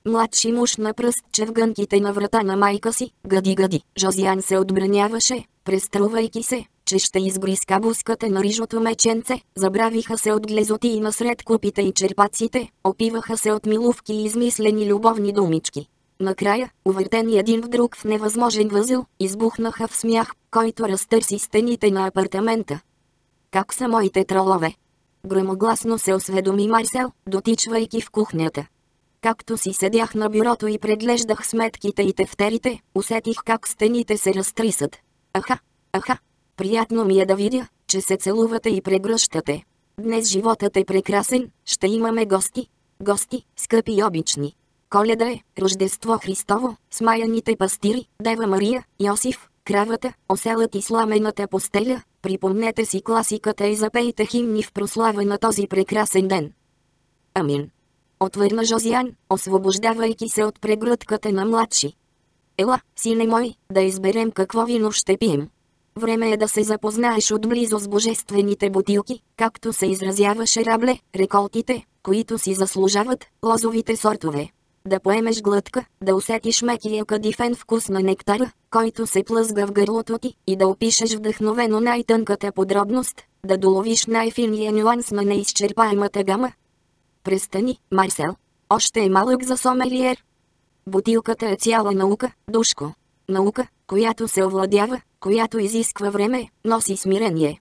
Младши муж на пръстче в гънките на врата на майка си, гъди-гъди. Жозиян се отбраняваше, преструвайки се, че ще изгриска буската на рижото меченце. Забравиха се от глезоти насред купите и черпаците, опиваха се от милувки и измислени любовни думички. Накрая, увъртени един в друг в невъзможен възел, избухнаха в смях, който разтърси стените на апартамента. «Как са моите тролове?» гръмогласно се осведоми Марсел, дотичвайки в кухнята. Както си седях на бюрото и преглеждах сметките и тефтерите, усетих как стените се разтрисат. Аха, аха, приятно ми е да видя, че се целувате и прегръщате. Днес животът е прекрасен, ще имаме гости. Гости, скъпи и обични. Коледа е, Рождество Христово, смаяните пастири, Дева Мария, Йосиф, кравата, оселът и сламената постеля. Припомнете си класиката и запейте химни в прослава на този прекрасен ден. Амин. Отвърна Жозиян, освобождавайки се от прегръдката на младши. Ела, сине мой, да изберем какво вино ще пием. Време е да се запознаеш отблизо с божествените бутилки, както се изразяваше Рабле, реколтите, които си заслужават, лозовите сортове. Да поемеш глътка, да усетиш мекия кадифен вкус на нектара, който се плъзга в гърлото ти, и да опишеш вдъхновено най-тънката подробност, да доловиш най-финия нюанс на неизчерпаемата гама. Престани, Марсел. Още е малък за сомелиер. Бутилката е цяла наука, душко. Наука, която се овладява, която изисква време, носи смирение.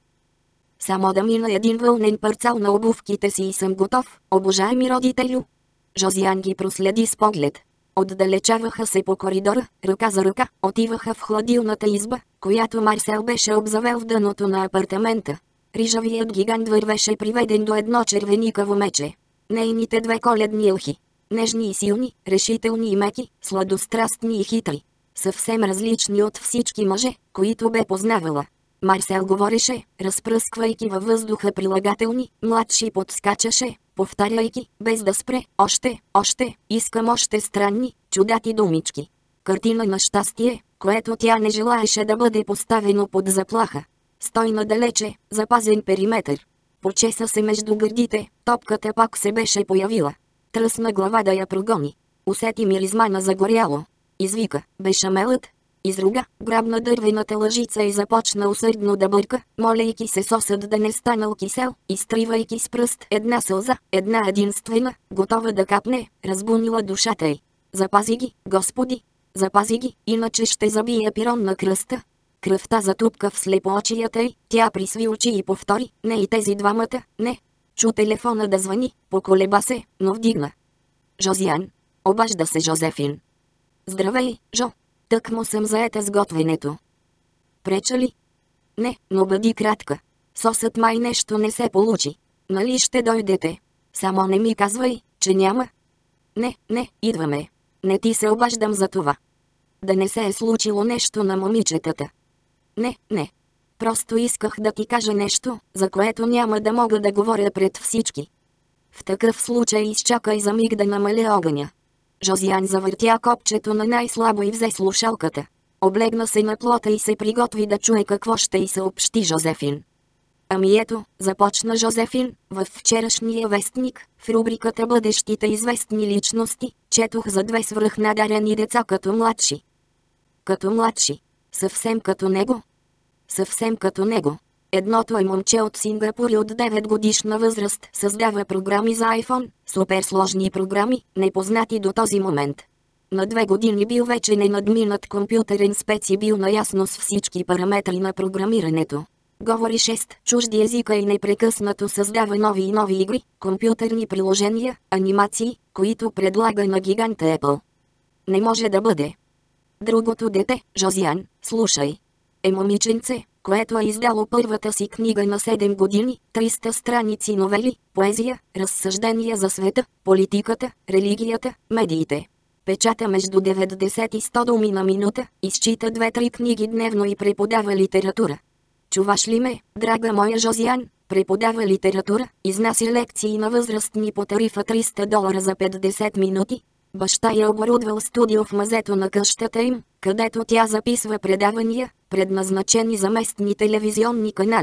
Само да мина един вълнен парцал на обувките си и съм готов, обожаеми родителю. Жозиян ги проследи с поглед. Отдалечаваха се по коридора, ръка за ръка, отиваха в хладилната изба, която Марсел беше обзавел в дъното на апартамента. Рижавият гигант вървеше приведен до едно червеникаво мече. Нейните две коледни елхи. Нежни и силни, решителни и меки, сладострастни и хитри. Съвсем различни от всички мъже, които бе познавала. Марсел говореше, разпръсквайки във въздуха прилагателни, младши подскачаше, повтаряйки, без да спре, още, още, искам още странни, чудати думички. Картина на щастие, което тя не желаеше да бъде поставено под заплаха. Стой надалече, запазен периметър. Почеса се между гърдите, топката пак се беше появила. Тръсна глава да я прогони. Усети миризма на загоряло. Извика, бешамелът. Изруга, грабна дървената лъжица и започна усърдно да бърка, молейки се сосът да не станал кисел, изтривайки с пръст една сълза, една единствена, готова да капне, разбунила душата й. Запази ги, Господи! Запази ги, иначе ще забия пирон на кръста. Кръвта затупка в слепоочията й, тя присви очи и повтори, не и тези двамата, не. Чу телефона да звъни, поколеба се, но вдигна. Жозиян. Обажда се Жозефин. Здравей, Жо. Тък му съм заета с готвенето. Преча ли? Не, но бъди кратка. Сосът май нещо не се получи. Нали ще дойдете? Само не ми казвай, че няма. Не, не, идваме. Не ти се обаждам за това. Да не се е случило нещо на момичетата. Не, не. Просто исках да ти кажа нещо, за което няма да мога да говоря пред всички. В такъв случай изчакай за миг да намаля огъня. Жозиян завъртя копчето на най-слабо и взе слушалката. Облегна се на плота и се приготви да чуе какво ще й съобщи Жозефин. Ами ето, започна Жозефин, във вчерашния вестник, в рубриката «Бъдещите известни личности», четох за две свръхнадарени деца като младши. Като младши. Съвсем като него. Съвсем като него. Едното е момче от Сингапур и от девет годишна възраст създава програми за iPhone, суперсложни програми, непознати до този момент. На две години бил вече ненадминат компютърен спец и бил наясно с всички параметри на програмирането. Говори шест чужди езика и непрекъснато създава нови и нови игри, компютърни приложения, анимации, които предлага на гиганта Apple. Не може да бъде. Другото дете, Жозиян, слушай. Е момиченце, което е издало първата си книга на седем години, триста страници новели, поезия, разсъждения за света, политиката, религията, медиите. Печата между деветдесет и сто думи на минута, изчита две-три книги дневно и преподава литература. Чуваш ли ме, драга моя Жозиян? Преподава литература, изнася лекции на възрастни по тарифа триста долара за петдесет минути. Баща я оборудвал студио в мазето на къщата им, където тя записва предавания, предназначени за местни телевизионни канали.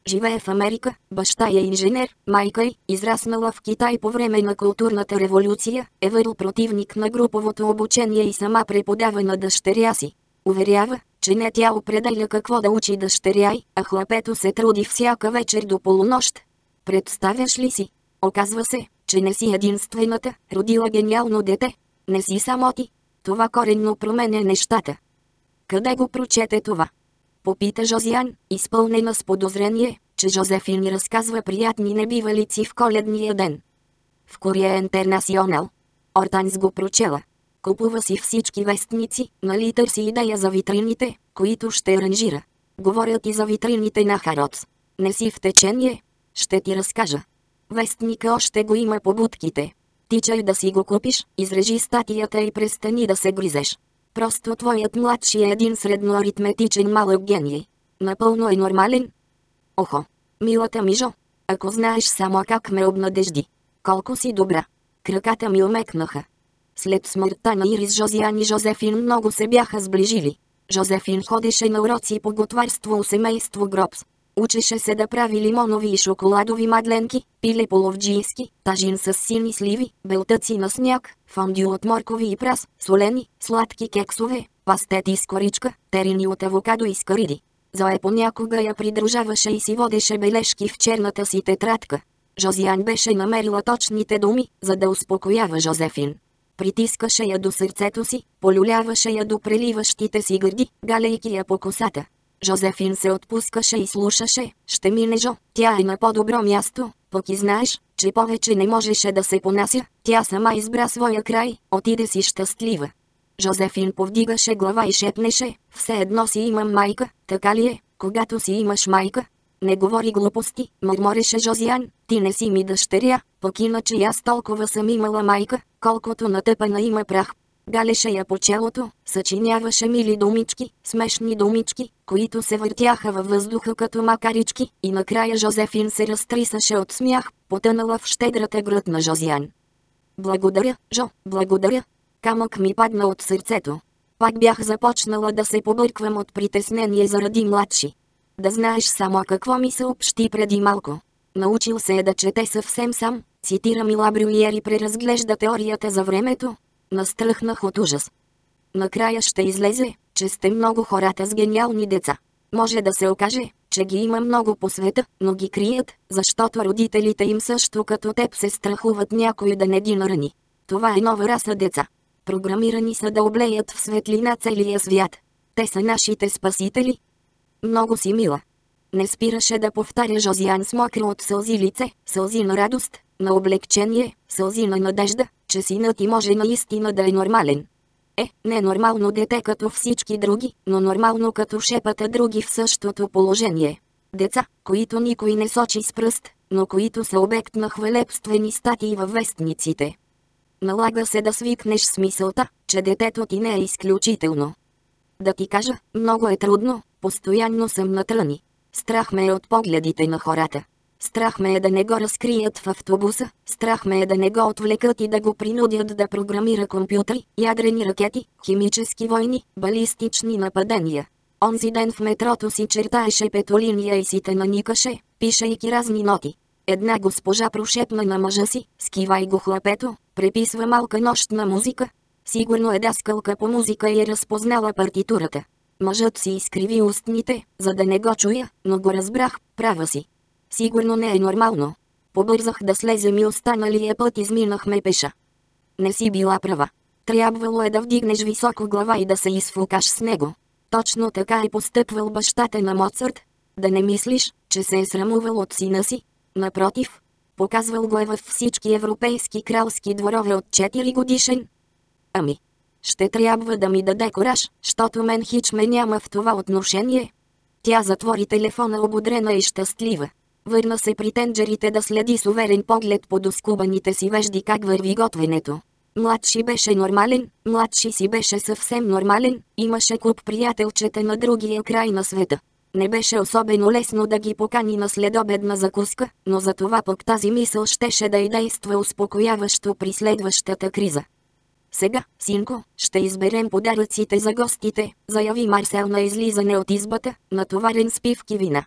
Живее в Америка, баща е инженер, майка й, израснала в Китай по време на културната революция, е върл противник на груповото обучение и сама преподава на дъщеря си. Уверява, че не тя определя какво да учи дъщеря й, а хлапето се труди всяка вечер до полунощ. Представяш ли си? Оказва се, че не си единствената, родила гениално дете. Не си само ти. Това коренно променя нещата. Къде го прочете това? Попита Жозиан, изпълнена с подозрение, че Жозефин разказва приятни небивалици в коледния ден. В Корея Интернационал. Ортанс го прочела. Купува си всички вестници, нали търси идея за витрините, които ще ранжира. Говорят и за витрините на Харотс. Не си в течение? Ще ти разкажа. Вестника още го има по будките. Тичай да си го купиш, изрежи статията и престани да се гризеш. Просто твоят младши е един средноаритметичен малък гений. Напълно е нормален. Охо, милата ми Жо, ако знаеш само как ме обнадежди. Колко си добра. Краката ми омекнаха. След смъртта на Ирис, Жозиан и Жозефин много се бяха сближили. Жозефин ходеше на уроци по готварство у семейство Гробс. Учеше се да прави лимонови и шоколадови мадленки, пиле половджийски, тажин с сини сливи, белтъци на сняг, фондю от моркови и прас, солени, сладки кексове, пастети с коричка, терини от авокадо и скариди. Зое понякога я придружаваше и си водеше бележки в черната си тетрадка. Жозиан беше намерила точните думи, за да успокоява Жозефин. Притискаше я до сърцето си, полюляваше я до преливащите си гърди, галейки я по косата. Жозефин се отпускаше и слушаше. Ще мине, Жо, тя е на по-добро място, пък и знаеш, че повече не можеше да се понася. Тя сама избра своя край, отиде си щастлива. Жозефин повдигаше глава и шепнеше, все едно си имам майка, така ли е, когато си имаш майка? Не говори глупости, мърмореше Жозиан, ти не си ми дъщеря, пък иначе аз толкова съм имала майка, колкото натъпана има прах. Галеше я по челото, съчиняваше мили думички, смешни думички, които се въртяха във въздуха като макарички, и накрая Жозефин се разтрисаше от смях, потънала в щедрата гръд на Жозиан. Благодаря, Жо, благодаря. Камък ми падна от сърцето. Пак бях започнала да се побърквам от притеснение заради младши. Да знаеш само какво ми съобщи преди малко. Научил се е да чете съвсем сам, цитира Мила Брюиер и преразглежда теорията за времето. Настръхнах от ужас. Накрая ще излезе, че сте много хората с гениални деца. Може да се окаже, че ги има много по света, но ги крият, защото родителите им също като теб се страхуват някой да не ги нарани. Това е нова раса деца. Програмирани са да облеят в светлина целия свят. Те са нашите спасители. Много си мила. Не спираше да повтаря Жозиан с мокро от сълзи лице, сълзи на радост, на облегчение, сълзи на надежда, че синът ти може наистина да е нормален. Е, не нормално дете като всички други, но нормално като шепата други в същото положение. Деца, които никой не сочи с пръст, но които са обект на хвалебствени статии във вестниците. Налага се да свикнеш с мисълта, че детето ти не е изключително. Да ти кажа, много е трудно, постоянно съм на тръни. Страх ме е от погледите на хората. Страх ме е да не го разкрият в автобуса, страх ме е да не го отвлекат и да го принудят да програмира компютри, ядрени ракети, химически войни, балистични нападения. Онзи ден в метрото си чертаеше петолиния и си те наникаше, пишейки разни ноти. Една госпожа прошепна на мъжа си, скивай го хлапето, преписва малка нощна музика. Сигурно е даскалка по музика и е разпознала партитурата. Мъжът си изкриви устните, за да не го чуя, но го разбрах, права си. Сигурно не е нормално. Побързах да слезем и останалия път изминахме пеша. Не си била права. Трябвало е да вдигнеш високо глава и да се изфукаш с него. Точно така е постъпвал бащата на Моцарт. Да не мислиш, че се е срамувал от сина си. Напротив, показвал го е във всички европейски кралски дворове от четири годишен. Ами, ще трябва да ми даде кораж, щото мен хич ме няма в това отношение. Тя затвори телефона ободрена и щастлива. Върна се при тенджерите да следи с уверен поглед по доскубаните си вежди как върви готвенето. Младши беше нормален, младши си беше съвсем нормален, имаше куп приятелчета на другия край на света. Не беше особено лесно да ги покани на следобедна закуска, но за това пък тази мисъл щеше да й действа успокояващо при следващата криза. Сега, синко, ще изберем подаръците за гостите, заяви Марсел на излизане от избата, натоварен с пивки вина.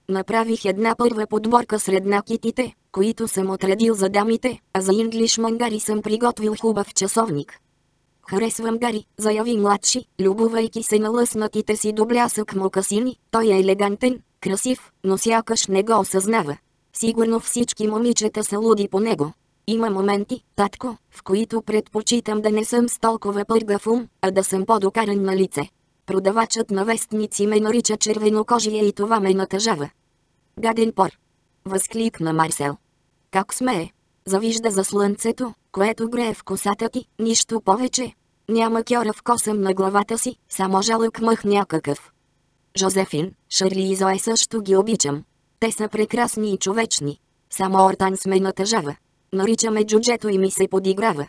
Направих една първа подборка сред накитите, които съм отредил за дамите, а за Инглишман Гари съм приготвил хубав часовник. Харесвам Гари, заяви младши, любовайки се на лъснатите си до блясък мокасини. Той е елегантен, красив, но сякаш не го осъзнава. Сигурно всички момичета са луди по него. Има моменти, татко, в които предпочитам да не съм с толкова пъргав ум, а да съм по-докаран на лице. Продавачът на вестници ме нарича червенокожия и това ме натъжава. Гаден пор! Възкликна Марсел. Как смее? Завижда за слънцето, което грее в косата ти, нищо повече. Няма кьора в косъм на главата си, само жалък мъх някакъв. Жозефин, Шарли и Зое също ги обичам. Те са прекрасни и човечни. Само Ортанс ме натъжава. Наричаме джуджето и ми се подиграва.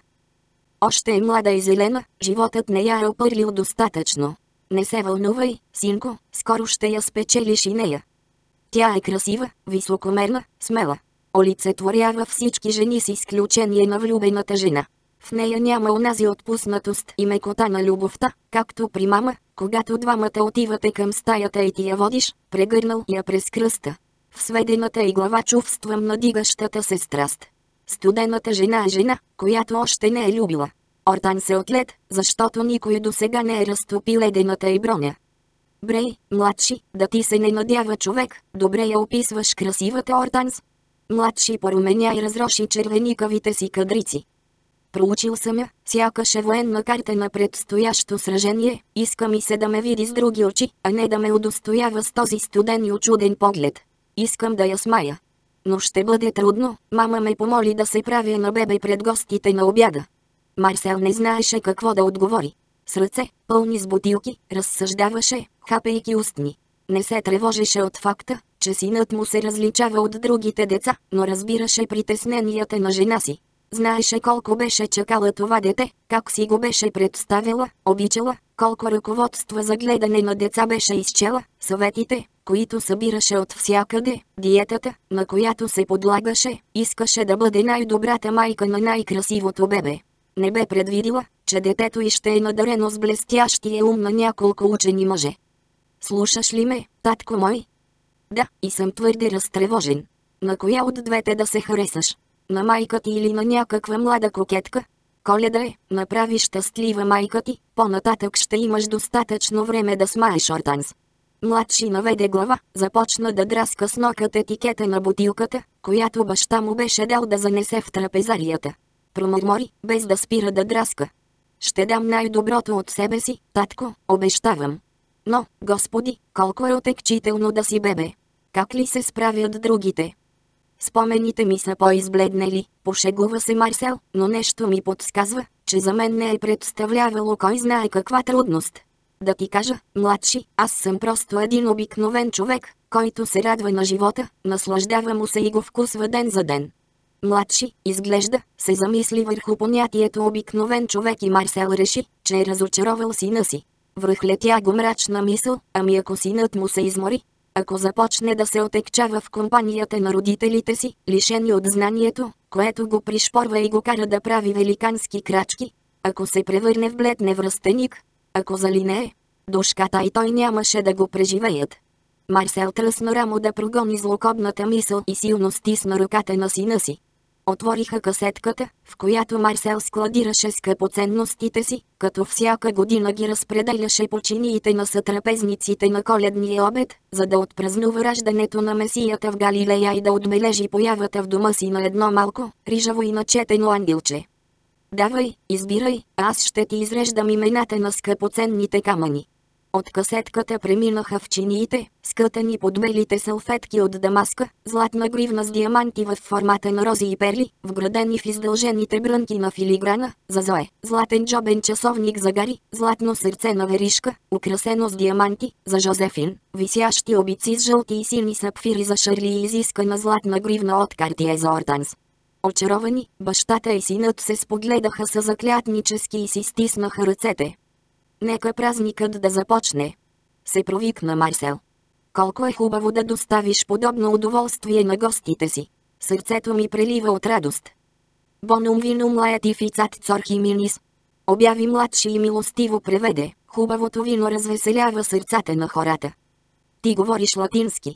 Още е млада и зелена, животът не я е опърлил достатъчно. Не се вълнувай, синко, скоро ще я спечелиш и нея. Тя е красива, високомерна, смела. Олицетворява всички жени с изключение на влюбената жена. В нея няма онази отпуснатост и мекота на любовта, както при мама, когато двамата отивате към стаята и ти я водиш, прегърнал я през кръста. В сведената й глава чувствам надигащата се страст. Студената жена е жена, която още не е любила. Ортан се отлет, защото никой досега не е разтопил ледената й броня. Брей, младши, да ти се не надява човек, добре я описваш красивата Ортанс. Младши поруменя и разроши червеникавите си кадрици. Проучил съм я, сякаш е военна карта на предстоящо сражение, иска ми се да ме види с други очи, а не да ме удостоява с този студен и очуден поглед. Искам да я смая. Но ще бъде трудно, мама ме помоли да се правя на бебе пред гостите на обяда. Марсел не знаеше какво да отговори. С ръце, пълни с бутилки, разсъждаваше, хапейки устни. Не се тревожеше от факта, че синът му се различава от другите деца, но разбираше притесненията на жена си. Знаеше колко беше чакала това дете, как си го беше представила, обичала, колко ръководства за гледане на деца беше изчела, съветите, които събираше от всякъде, диетата, на която се подлагаше, искаше да бъде най-добрата майка на най-красивото бебе. Не бе предвидила, че детето й ще е надарено с блестящия ум на няколко учени мъже. Слушаш ли ме, татко мой? Да, и съм твърде разтревожен. На коя от двете да се харесаш? На майка ти или на някаква млада кокетка? Коледа е, направи щастлива майка ти, по-нататък ще имаш достатъчно време да смаеш Ортанс. Младши наведе глава, започна да драска с нокът етикета на бутилката, която баща му беше дал да занесе в трапезарията. Промърмори, без да спира да драска. Ще дам най-доброто от себе си, татко, обещавам. Но, господи, колко е отекчително да си бебе. Как ли се справят другите? Спомените ми са по-избледнели, пошегува се Марсел, но нещо ми подсказва, че за мен не е представлявало кой знае каква трудност. Да ти кажа, младши, аз съм просто един обикновен човек, който се радва на живота, наслаждава му се и го вкусва ден за ден. Младши, изглежда, се замисли върху понятието обикновен човек и Марсел реши, че е разочаровал сина си. Връхлетя го мрачна мисъл, ами ако синът му се измори? Ако започне да се отекчава в компанията на родителите си, лишени от знанието, което го пришпорва и го кара да прави великански крачки? Ако се превърне в блед невръстеник? Ако залинее? Душката и той нямаше да го преживеят. Марсел тръсна рамо да прогони злокобната мисъл и силно стисна ръката на сина си. Отвориха касетката, в която Марсел складираше скъпоценностите си, като всяка година ги разпределяше по чиниите на сътрапезниците на коледния обед, за да отпразнува раждането на Месията в Галилея и да отбележи появата в дома си на едно малко, рижаво и начетено ангелче. Давай, избирай, аз ще ти изреждам имената на скъпоценните камъни. От касетката преминаха в чиниите, скътани под белите салфетки от дамаска, златна гривна с диаманти в формата на рози и перли, вградени в издължените брънки на филиграна, за Зое, златен джобен часовник за Гари, златно сърце на веришка, украсено с диаманти, за Жозефин, висящи обици с жълти и сини сапфири за Шарли и изискана златна гривна от Картие за Ортанс. Очаровани, бащата и синът се спогледаха със заклятнически и си стиснаха ръцете. Нека празникът да започне, се провикна Марсел. Колко е хубаво да доставиш подобно удоволствие на гостите си. Сърцето ми прелива от радост. Бонум винум лаетифицат цорхиминис. Обяви младши и милостиво преведе. Хубавото вино развеселява сърцата на хората. Ти говориш латински.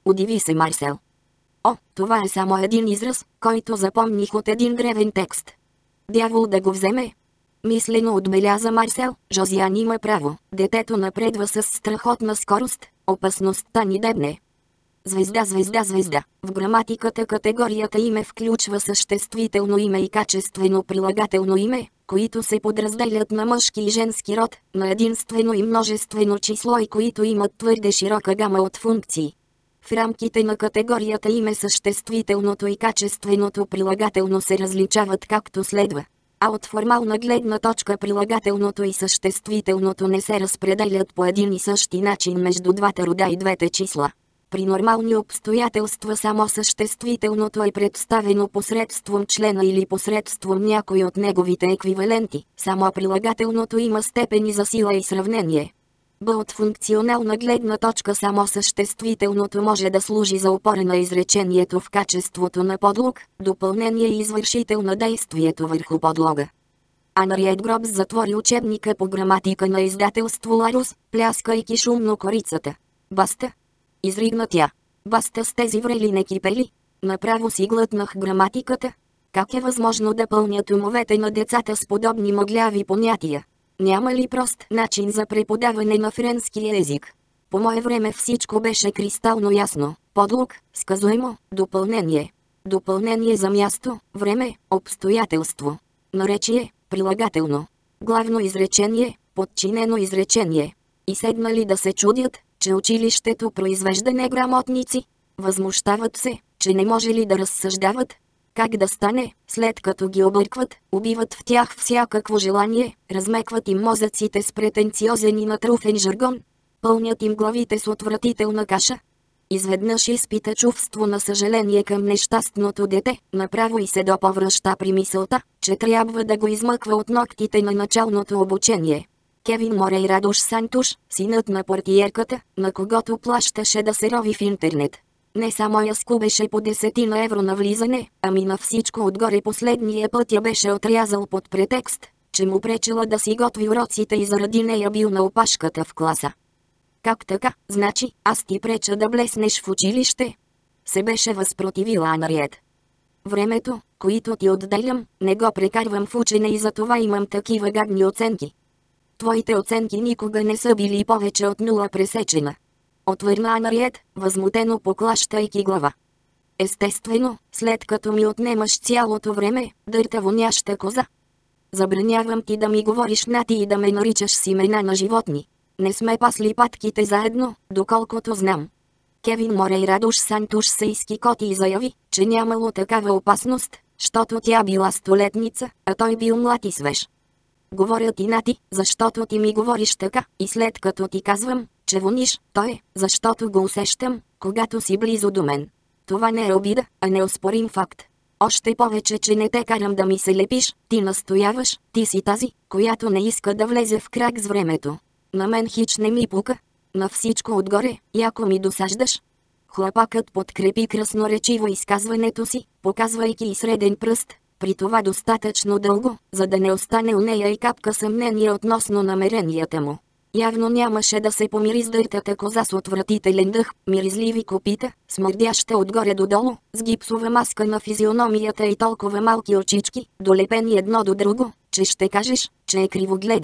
Удиви се Марсел. О, това е само един израз, който запомних от един древен текст. Дявол да го вземе? Мислено отбеляза Марсел, Жозиан има право, детето напредва с страхотна скорост, опасността ни дебне. Звезда, звезда, звезда. В граматиката категорията име включва съществително име и качествено прилагателно име, които се подразделят на мъжки и женски род, на единствено и множествено число и които имат твърде широка гама от функции. В рамките на категорията име съществителното и качественото прилагателно се различават както следва. А от формална гледна точка прилагателното и съществителното не се разпределят по един и същи начин между двата рода и двете числа. При нормални обстоятелства само съществителното е представено посредством члена или посредством някой от неговите еквиваленти, само прилагателното има степени за сила и сравнение. Б от функционална гледна точка само съществителното може да служи за опора на изречението в качеството на подлог, допълнение и извършител на действието върху подлога. Анриет Гробс затвори учебника по граматика на издателство Ларус, пляскайки шумно корицата. Баста! Изригна тя. Баста с тези врели не кипели. Направо си глътнах граматиката. Как е възможно да пълнят умовете на децата с подобни мъгляви понятия? Няма ли прост начин за преподаване на френски език? По мое време всичко беше кристално ясно. Подлог, сказуемо, допълнение. Допълнение за място, време, обстоятелство. Наречие, прилагателно. Главно изречение, подчинено изречение. И седнали да се чудят, че училището произвежда неграмотници. Възмущават се, че не може ли да разсъждават. Как да стане, след като ги объркват, убиват в тях всякакво желание, размекват им мозъците с претенциозен и натруфен жаргон, пълнят им главите с отвратителна каша. Изведнъж изпита чувство на съжаление към нещастното дете, направо и се доповръща при мисълта, че трябва да го измъква от ногтите на началното обучение. Кевин Морейра Дош Сантуш, синът на портиерката, на когото плащаше да се рови в интернет. Не само я скубеше по десетина евро на влизане, ами на всичко отгоре последния път я беше отрязал под претекст, че му пречела да си готви уроците и заради нея бил на опашката в класа. Как така, значи, аз ти преча да блеснеш в училище? Се беше възпротивила Анриет. Времето, което ти отделям, не го прекарвам в учене и затова имам такива гадни оценки. Твоите оценки никога не са били повече от нула пресечена. Отвърна Анриет, възмутено поклащайки глава. Естествено, след като ми отнемаш цялото време, дърта воняща коза. Забранявам ти да ми говориш на ти и да ме наричаш с имена на животни. Не сме пасли патките заедно, доколкото знам. Кевин Морейра Дош Сантуш се изкикоти и заяви, че нямало такава опасност, щото тя била столетница, а той бил млад и свеж. Говоря ти на ти, защото ти ми говориш така, и след като ти казвам, че вониш, то е, защото го усещам, когато си близо до мен. Това не е обида, а неоспорим факт. Още повече, че не те карам да ми се лепиш, ти настояваш, ти си тази, която не иска да влезе в крак с времето. На мен хич не ми пука. На всичко отгоре, яко ми досаждаш. Хлапакът подкрепи красноречиво изказването си, показвайки и среден пръст, при това достатъчно дълго, за да не остане у нея и капка съмнение относно намеренията му. Явно нямаше да се помири с дъртата коза с отвратителен дъх, миризливи копита, смърдяща отгоре до долу, с гипсова маска на физиономията и толкова малки очички, долепени едно до друго, че ще кажеш, че е кривогледа.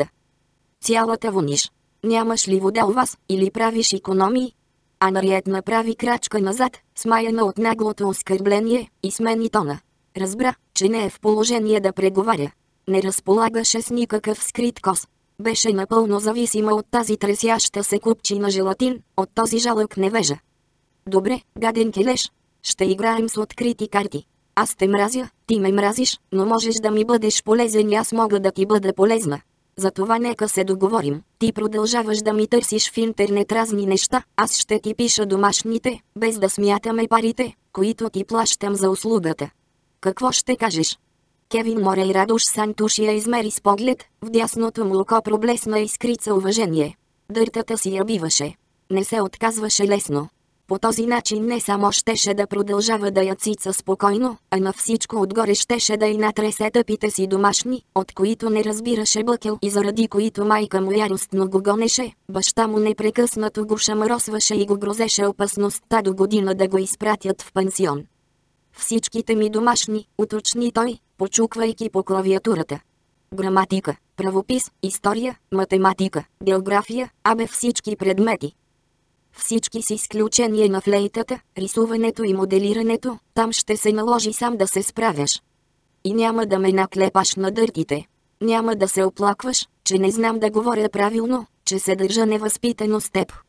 Цялата вониш. Нямаш ли вода у вас, или правиш икономии? Анриет направи крачка назад, смаяна от наглото оскърбление, и смени тона. Разбра, че не е в положение да преговаря. Не разполагаше с никакъв скрит кос. Беше напълно зависима от тази тресяща се купчина желатин, от този жалък невежа. Добре, гаден келеш. Ще играем с открити карти. Аз те мразя, ти ме мразиш, но можеш да ми бъдеш полезен и аз мога да ти бъда полезна. Затова нека се договорим. Ти продължаваш да ми търсиш в интернет разни неща, аз ще ти пиша домашните, без да смятаме парите, които ти плащам за услугата. Какво ще кажеш? Кевин Морейра Дош Сантуш я измери с поглед, в дясното му око проблесна искрица уважение. Дъртата си я биваше. Не се отказваше лесно. По този начин не само щеше да продължава да я цица спокойно, а на всичко отгоре щеше да й натресе тъпите си домашни, от които не разбираше бъкел и заради които майка му яростно го гонеше, баща му непрекъснато го шамаросваше и го грозеше опасността до година да го изпратят в пансион. Всичките ми домашни, уточни той, почуквайки по клавиатурата. Граматика, правопис, история, математика, география, абе всички предмети. Всички с изключение на флейтата, рисуването и моделирането, там ще се наложи сам да се справяш. И няма да ме наклепаш на дъртите. Няма да се оплакваш, че не знам да говоря правилно, че се държа невъзпитано с теб.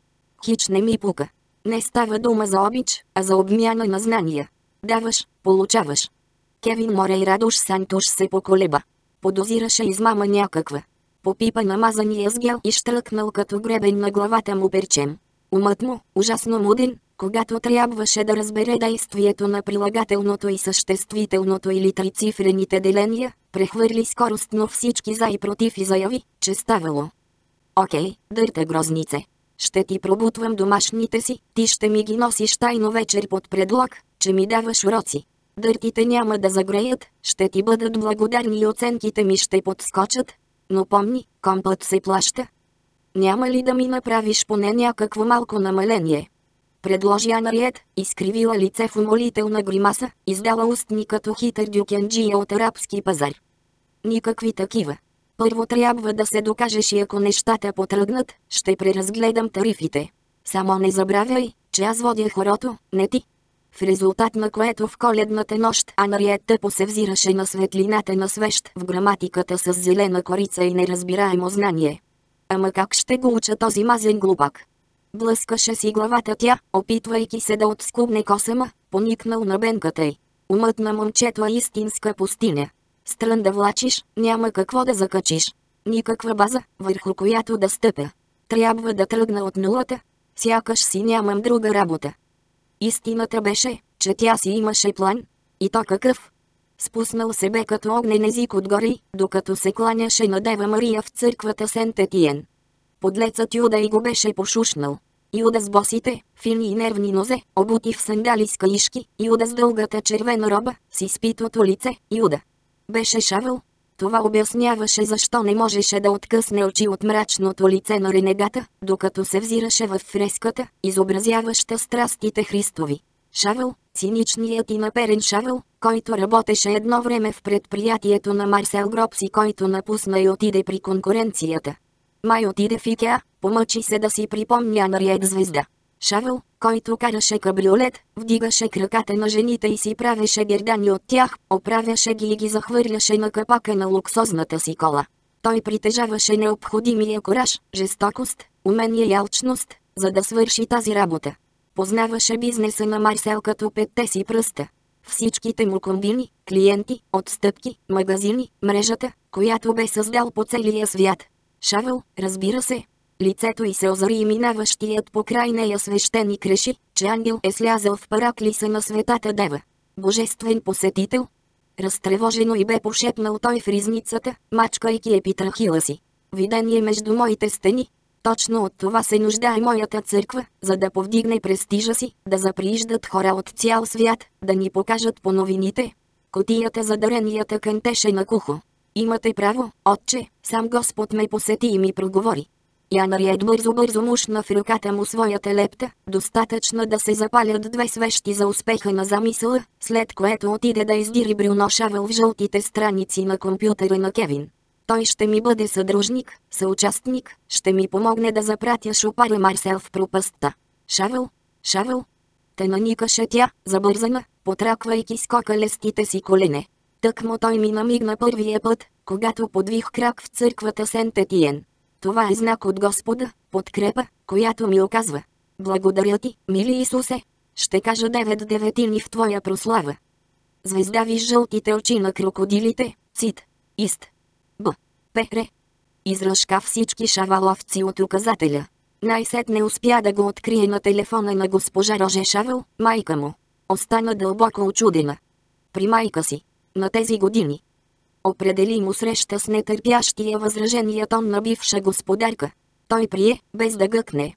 Хич не ми пука. Не става дума за обич, а за обмяна на знания. Даваш, получаваш. Кевин Морей Радош Сантуш се поколеба. Подозираше измама някаква. Попипа намазания с гел и щръкнал като гребен на главата му перчем. Умът му, ужасно муден, когато трябваше да разбере действието на прилагателното и съществителното или трицифрените деления, прехвърли скоростно всички за и против и заяви, че ставало. Окей, дърте грознице. Ще ти пробутвам домашните си, ти ще ми ги носиш тайно вечер под предлог, че ми даваш уроци. Дъртите няма да загреят, ще ти бъдат благодарни и оценките ми ще подскочат. Но помни, компът се плаща. Няма ли да ми направиш поне някакво малко намаление? Предложи Анариет, изкривила лице в умолителна гримаса, издала устни като хитър дюкенджия от арабски пазар. Никакви такива. Първо трябва да се докажеш и ако нещата потръгнат, ще преразгледам тарифите. Само не забравяй, че аз водя хорото, не ти. В резултат на което в коледната нощ Анариет тъпо се взираше на светлината на свещ в граматиката с зелена корица и неразбираемо знание. Ама как ще го уча този мазен глупак? Блъскаше си главата тя, опитвайки се да отскубне косама, поникнал на бенката й. Умът на момчето е истинска пустиня. Стрън да влачиш, няма какво да закачиш. Никаква база, върху която да стъпя. Трябва да тръгна от нулата. Сякаш си нямам друга работа. Истината беше, че тя си имаше план. И то какъв? Спуснал се бе като огнен език отгоре, докато се кланяше на Дева Мария в църквата Сент-Етиен. Подлецът Юда и го беше пошушнал. Юда с босите, фини и нервни нозе, обути в сандали с каишки, Юда с дългата червена роба, с изпитото лице, Юда. Беше Шавел. Това обясняваше защо не можеше да откъсне очи от мрачното лице на ренегата, докато се взираше в фреската, изобразяваща страстите Христови. Шавел, циничният и наперен Шавел, който работеше едно време в предприятието на Марсел Гробс и който напусна и отиде при конкуренцията. Май отиде в Икеа, помъчи се да си припомня Анариет звезда. Шавел, който караше кабриолет, вдигаше краката на жените и си правеше гердани от тях, оправяше ги и ги захвърляше на капака на луксозната си кола. Той притежаваше необходимия кораж, жестокост, умение и алчност, за да свърши тази работа. Познаваше бизнеса на Марсел като петте си пръста. Всичките му комбини, клиенти, отстъпки, магазини, мрежата, която бе създал по целия свят. Шавел, разбира се. Лицето й се озари и минаващият покрай нея свещеник реши, че ангел е слязал в параклиса на светата дева. Божествен посетител? Разтревожено и бе пошепнал той в ризницата, мачкайки епитрахила си. Видение между моите стени. Точно от това се нуждае моята църква, за да повдигне престижа си, да заприиждат хора от цял свят, да ни покажат по новините. Котията за даренията кънтеше на кухо. Имате право, отче, сам Господ ме посети и ми проговори. Анариет бързо-бързо мушна в ръката му своята лепта, достатъчно да се запалят две свещи за успеха на замисъла, след което отиде да издири Брюно Шавел в жълтите страници на компютъра на Кевин. Той ще ми бъде съдружник, съучастник, ще ми помогне да запратя шопара Марсел в пропастта. Шавел? Шавел? Те наникаше тя, забързана, потраквайки скокалестите си колене. Тъкмо той ми намигна първия път, когато подвих крак в църквата Сент-Етиен. Това е знак от Господа, подкрепа, която ми оказва. Благодаря ти, мили Исусе. Ще кажа девет деветини в твоя прослава. Звезда виж жълтите очи на крокодилите, цит, ист, б, пере. Изръжка всички шаваловци от указателя. Най-сетне успя да го открие на телефона на госпожа Роже Шавел, майка му. Остана дълбоко очудена. При майка си. На тези години. Определи му среща с нетърпящия възражения тон на бивша господарка. Той прие, без да гъкне.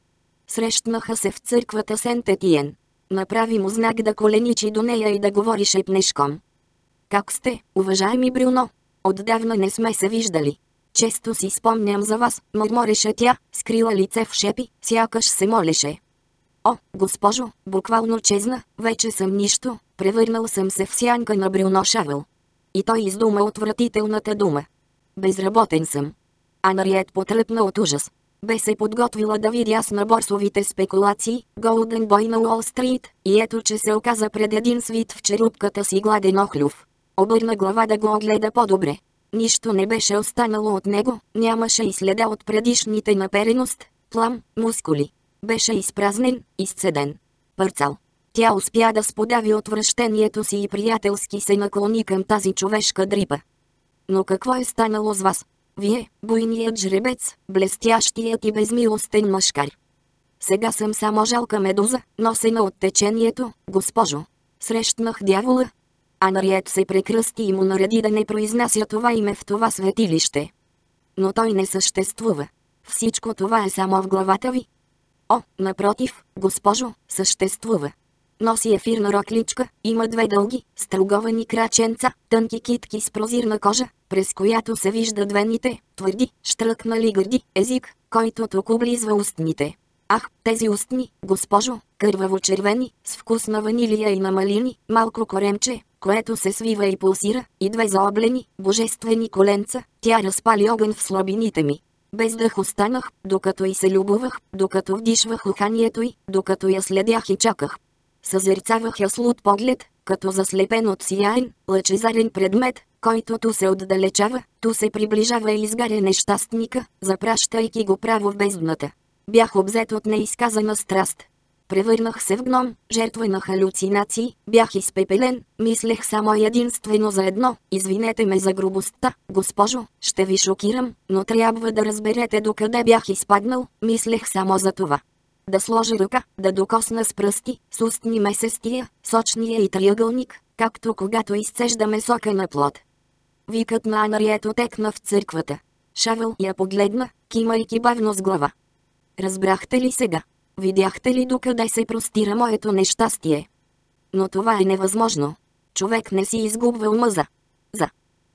Срещнаха се в църквата Сент-Етиен. Направи му знак да коленичи до нея и да говори шепнешком. Как сте, уважаеми Брюно? Отдавна не сме се виждали. Често си спомням за вас, мърмореше тя, скрила лице в шепи, сякаш се молеше. О, госпожо, буквално чезна, вече съм нищо, превърнал съм се в сянка на Брюно Шавел. И той издума отвратителната дума. Безработен съм. Анариет потръпна от ужас. Бе се подготвила да видя с на борсовите спекулации, Голден бой на Уолл Стрит, и ето че се оказа пред един свит в черупката си гладен охлюв. Обърна глава да го огледа по-добре. Нищо не беше останало от него, нямаше и следа от предишните напереност, плам, мускули. Беше изпразнен, изцеден. Пърцал. Тя успя да сподави отвращението си и приятелски се наклони към тази човешка дрипа. Но какво е станало с вас? Вие, буйният жребец, блестящият и безмилостен мъжкар. Сега съм само жалка медуза, носена от течението, госпожо. Срещнах дявола. Анариет се прекръсти и му нареди да не произнася това име в това светилище. Но той не съществува. Всичко това е само в главата ви. О, напротив, госпожо, съществува. Носи ефирна рокличка, има две дълги, струговани краченца, тънки китки с прозирна кожа, през която се виждат вените, твърди, щръкнали гърди, език, който тук облизва устните. Ах, тези устни, госпожо, кърваво-червени, с вкус на ванилия и на малини, малко коремче, което се свива и пулсира, и две заоблени, божествени коленца, тя разпали огън в слабините ми. Без дъх останах, докато и се любовах, докато вдишвах уханието й, докато я следях и чаках. Съзерцавах я с луд поглед, като заслепен от сияен, лъчезарен предмет, който ту се отдалечава, ту се приближава и изгаря нещастника, запращайки го право в бездната. Бях обзет от неизказана страст. Превърнах се в гном, жертва на халюцинации, бях изпепелен, мислех само единствено за едно, извинете ме за грубостта, госпожо, ще ви шокирам, но трябва да разберете докъде бях изпаднал, мислех само за това. Да сложа ръка, да докосна с пръсти, с устни месестия, сочния и триъгълник, както когато изцеждаме сока на плод. Викът на Анариет отекна в църквата. Шавел я погледна, кимайки бавно с глава. Разбрахте ли сега? Видяхте ли докъде се простира моето нещастие? Но това е невъзможно. Човек не си изгубва ума за... За...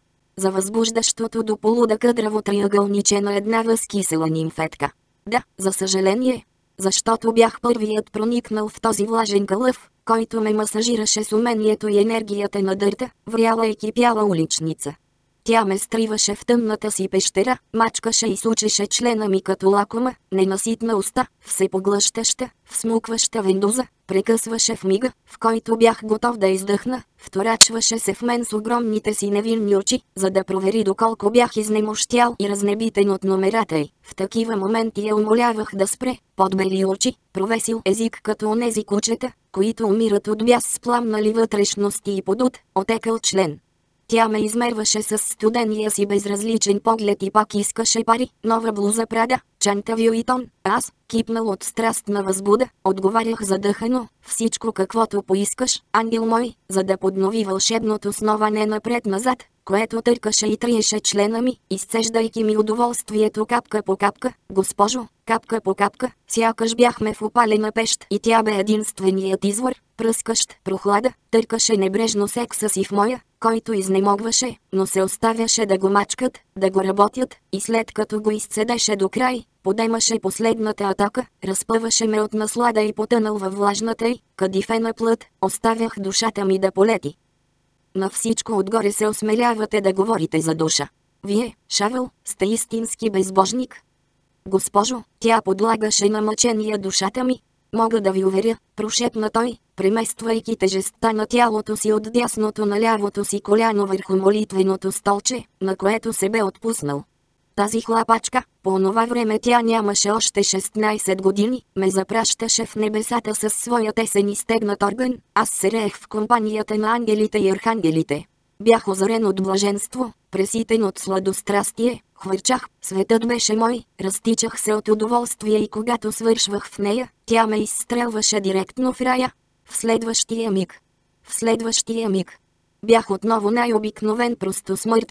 За възбуждащото до полуда къдраво триъгълниче на една възкисела нимфетка. Да, за съжаление. Защото бях първият проникнал в този влажен кълъв, който ме масажираше с умението и енергията на дърта, вряла и кипяла уличница. Тя ме стриваше в тъмната си пещера, мачкаше и сучеше члена ми като лакома, ненаситна уста, всепоглъщаща, всмукваща вендуза, прекъсваше в мига, в който бях готов да издъхна, вторачваше се в мен с огромните си невинни очи, за да провери доколко бях изнемощял и разнебитен от номерата й. В такива моменти я умолявах да спре, подбели очи, провесил език като онези кучета, които умират от бяс с пламнали вътрешности и подут, отекал член. Тя ме измерваше с студения си безразличен поглед и пак искаше пари, нова блуза Прада, чанта Вюитон. Аз, кипнал от страстна възбуда, отговарях задъхано, всичко каквото поискаш, ангел мой, за да поднови вълшебното сноване напред-назад, което търкаше и триеше члена ми, изцеждайки ми удоволствието капка по капка, госпожо, капка по капка, сякаш бяхме в опалена пещ и тя бе единственият извор, пръскащ прохлада, търкаше небрежно секса си в моя, който изнемогваше, но се оставяше да го мачкат, да го работят, и след като го изцедеше до край, подемаше последната атака, разпъваше ме от наслада и потънал във влажната й, кадифена плът, оставях душата ми да полети. На всичко отгоре се осмелявате да говорите за душа. Вие, Шавел, сте истински безбожник. Госпожо, тя подлагаше на мъчения душата ми. Мога да ви уверя, прошепна той, премествайки тежестта на тялото си от дясното на лявото си коляно върху молитвеното столче, на което се бе отпуснал. Тази хлапачка, по онова време тя нямаше още шестнайсет години, ме запращаше в небесата със своя тесен и стегнат орган, аз се реех в компанията на ангелите и архангелите. Бях озарен от блаженство, преситен от сладострастие, хвърчах, светът беше мой, разтичах се от удоволствие и когато свършвах в нея, тя ме изстрелваше директно в рая. В следващия миг. В следващия миг. Бях отново най-обикновен просто смъртен.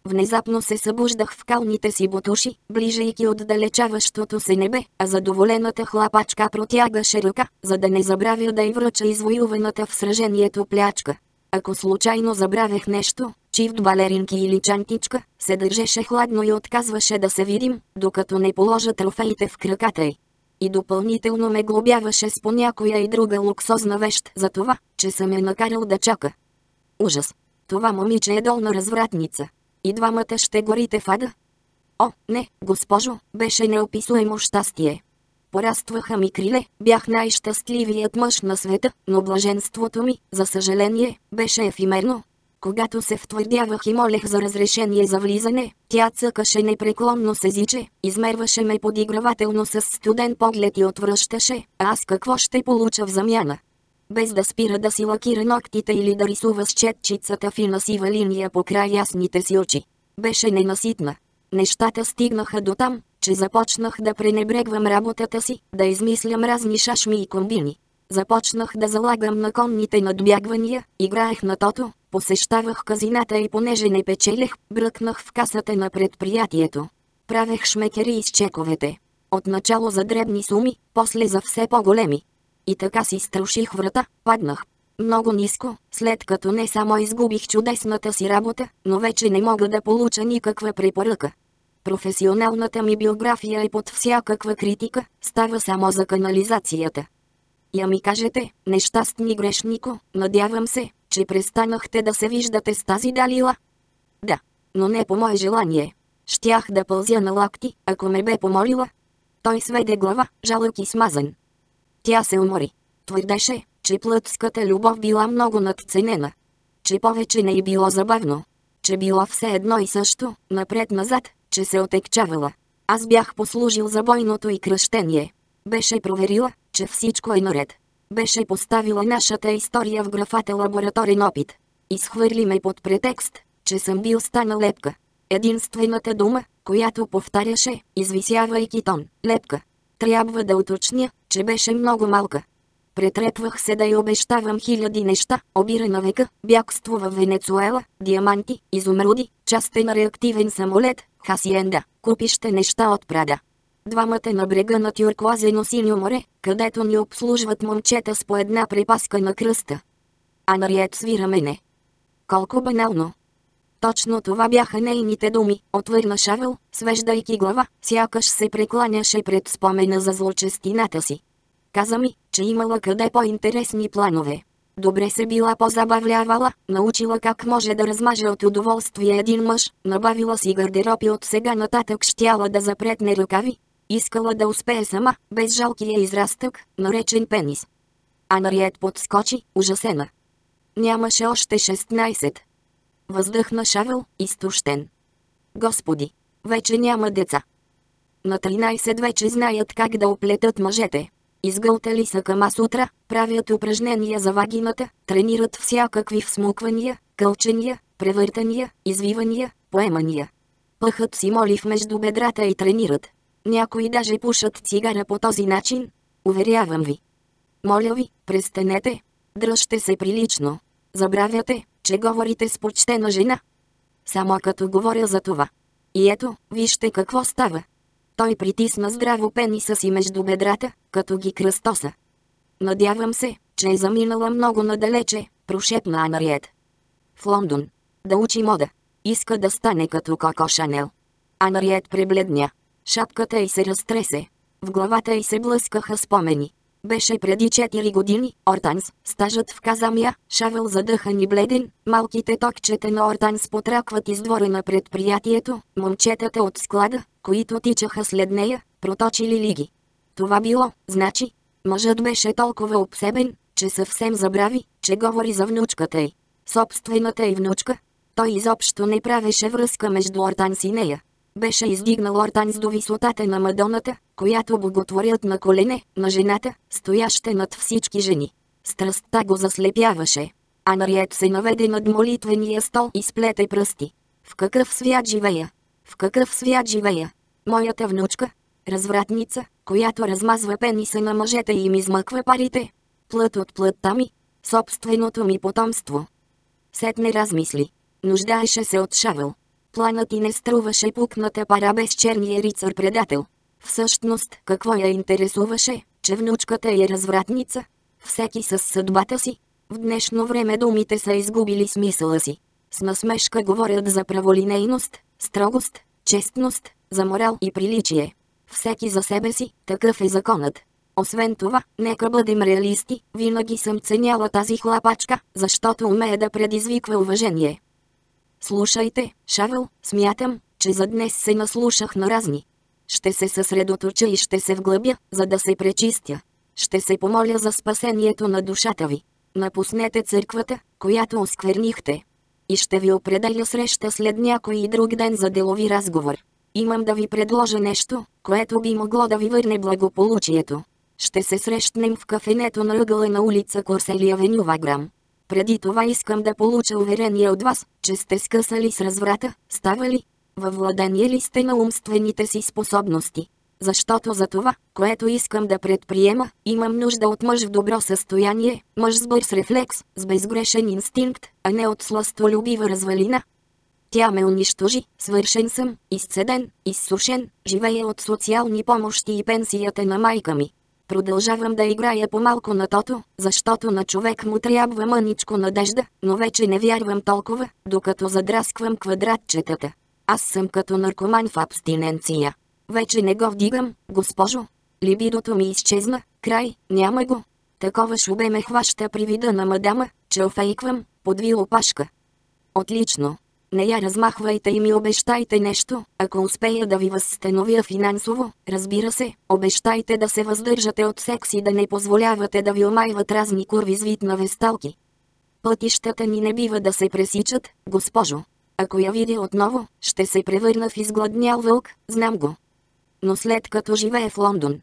Внезапно се събуждах в калните си бутуши, ближайки отдалечаващото се небе, а задоволената хлапачка протягаше ръка, за да не забравя да й връча извоюваната в сражението плячка. Ако случайно забравях нещо, чифт балеринки или чантичка, се държеше хладно и отказваше да се видим, докато не положа трофеите в краката й. И допълнително ме глобяваше с по някоя и друга луксозна вещ за това, че съм я накарал да чака. Ужас! Това момиче е долна развратница. И двамата ще горите в ада? О, не, госпожо, беше неописуемо щастие. Порастваха ми криле, бях най-щастливият мъж на света, но блаженството ми, за съжаление, беше ефимерно. Когато се втвърдявах и молех за разрешение за влизане, тя цъкаше непреклонно с езиче, измерваше ме подигравателно с студен поглед и отвръщаше, а аз какво ще получа в замяна? Без да спира да си лакира ногтите или да рисува с четчицата фина сива линия по край ясните си очи. Беше ненаситна. Нещата стигнаха до там, че започнах да пренебрегвам работата си, да измислям разни шашми и комбини. Започнах да залагам на конните надбягвания, играех на тото, посещавах казината и понеже не печелех, бръкнах в касата на предприятието. Правех шмекери из чековете. Отначало за дребни суми, после за все по-големи. И така си струших врата, паднах много ниско, след като не само изгубих чудесната си работа, но вече не мога да получа никаква препоръка. Професионалната ми биография е под всякаква критика, става само за канализацията. Я ми кажете, нещастни грешнико, надявам се, че престанахте да се виждате с тази Далила? Да, но не по мое желание. Щях да пълзя на лакти, ако ме бе помолила. Той сведе глава, жалък и смазан. Тя се умори. Твърдеше, че плътската любов била много надценена. Че повече не й било забавно. Че било все едно и също, напред-назад, че се отекчавала. Аз бях послужил за бойното и кръщение. Беше проверила, че всичко е наред. Беше поставила нашата история в графата лабораторен опит. Изхвърли ме под претекст, че съм бил стана лепка. Единствената дума, която повтаряше, извисявайки тон – лепка. Трябва да уточня, че беше много малка. Претрепвах се да й обещавам хиляди неща, обира на века, бягство във Венецуела, диаманти, изумруди, частен реактивен самолет, хасиенда, купище неща от Прада. Двамата на брега на тюркоазено синьо море, където ни обслужват момчета с по една припаска на кръста. А Анариет свира мене. Колко банално. Точно това бяха нейните думи, отвърна Шавел, свеждайки глава, сякаш се прекланяше пред спомена за злочестината си. Каза ми, че имала къде по-интересни планове. Добре се била позабавлявала, научила как може да размаже от удоволствие един мъж, набавила си гардероб и от сега нататък щяла да запретне ръкави. Искала да успее сама, без жалкия израстък, наречен пенис. Анариет подскочи, ужасена. Нямаше още шестнайсет. Въздъхна Шавел, изтощен. Господи, вече няма деца. На тринайсет вече знаят как да оплетат мъжете. Изгълтали са кама сутра, правят упражнения за вагината, тренират всякакви всмуквания, кълчения, превъртания, извивания, поемания. Пъхат си молив между бедрата и тренират. Някои даже пушат цигара по този начин. Уверявам ви. Моля ви, престанете. Дръжте се прилично. Забравяте, че говорите с почтена жена. Само като говоря за това. И ето, вижте какво става. Той притисна здраво пениса си между бедрата, като ги кръстоса. Надявам се, че е заминала много надалече, прошепна Анариет. В Лондон. Да учи мода. Иска да стане като Коко Шанел. Анариет пребледня. Шапката й се разтресе. В главата й се блъскаха спомени. Беше преди четири години, Ортанс, стажът в Казамия, Шавел задъхан и бледен, малките токчета на Ортанс потракват из двора на предприятието, момчетата от склада, които тичаха след нея, проточили лиги. Това било, значи, мъжът беше толкова обсебен, че съвсем забрави, че говори за внучката й. Собствената й внучка. Той изобщо не правеше връзка между Ортанс и нея. Беше издигнал Ортанс до висотата на Мадоната, която боготворят на колене, на жената, стояща над всички жени. Страстта го заслепяваше. Анариет се наведе над молитвения стол и сплете пръсти. В какъв свят живея? В какъв свят живея? Моята внучка? Развратница, която размазва пениса на мъжете и им измъква парите? Плът от плътта ми? Собственото ми потомство? Сетне размисли. Нуждаеше се от Шавел. Планът ти не струваше пукната пара без черния рицар-предател. Всъщност, какво я интересуваше, че внучката е развратница? Всеки със съдбата си. В днешно време думите са изгубили смисъла си. С насмешка говорят за праволинейност, строгост, честност, за морал и приличие. Всеки за себе си, такъв е законът. Освен това, нека бъдем реалисти, винаги съм ценяла тази хлапачка, защото умее да предизвиква уважение. Слушайте, Шавел, смятам, че за днес се наслушах на разни. Ще се съсредоточа и ще се вглъбя, за да се пречистя. Ще се помоля за спасението на душата ви. Напуснете църквата, която осквернихте. И ще ви определя среща след някой и друг ден за делови разговор. Имам да ви предложа нещо, което би могло да ви върне благополучието. Ще се срещнем в кафенето на ъгъла на улица Корселия Авеню Ваграм. Преди това искам да получа уверение от вас, че сте скъсали с разврата, става ли? Във владение ли сте на умствените си способности? Защото за това, което искам да предприема, имам нужда от мъж в добро състояние, мъж с бърз рефлекс, с безгрешен инстинкт, а не от сластолюбива развалина. Тя ме унищожи, свършен съм, изцеден, изсушен, живея от социални помощи и пенсията на майка ми. Продължавам да играя по-малко на тото, защото на човек му трябва мъничко надежда, но вече не вярвам толкова, докато задрасквам квадратчетата. Аз съм като наркоман в абстиненция. Вече не го вдигам, госпожо. Либидото ми изчезна, край, няма го. Такова шубе ме хваща при вида на мадама, че офейквам, подви опашка. Отлично. Не я размахвайте и ми обещайте нещо, ако успея да ви възстановя финансово, разбира се, обещайте да се въздържате от секс и да не позволявате да ви омайват разни курви с вид на весталки. Пътищата ни не бива да се пресичат, госпожо. Ако я видя отново, ще се превърна в изгладнял вълк, знам го. Но след като живее в Лондон.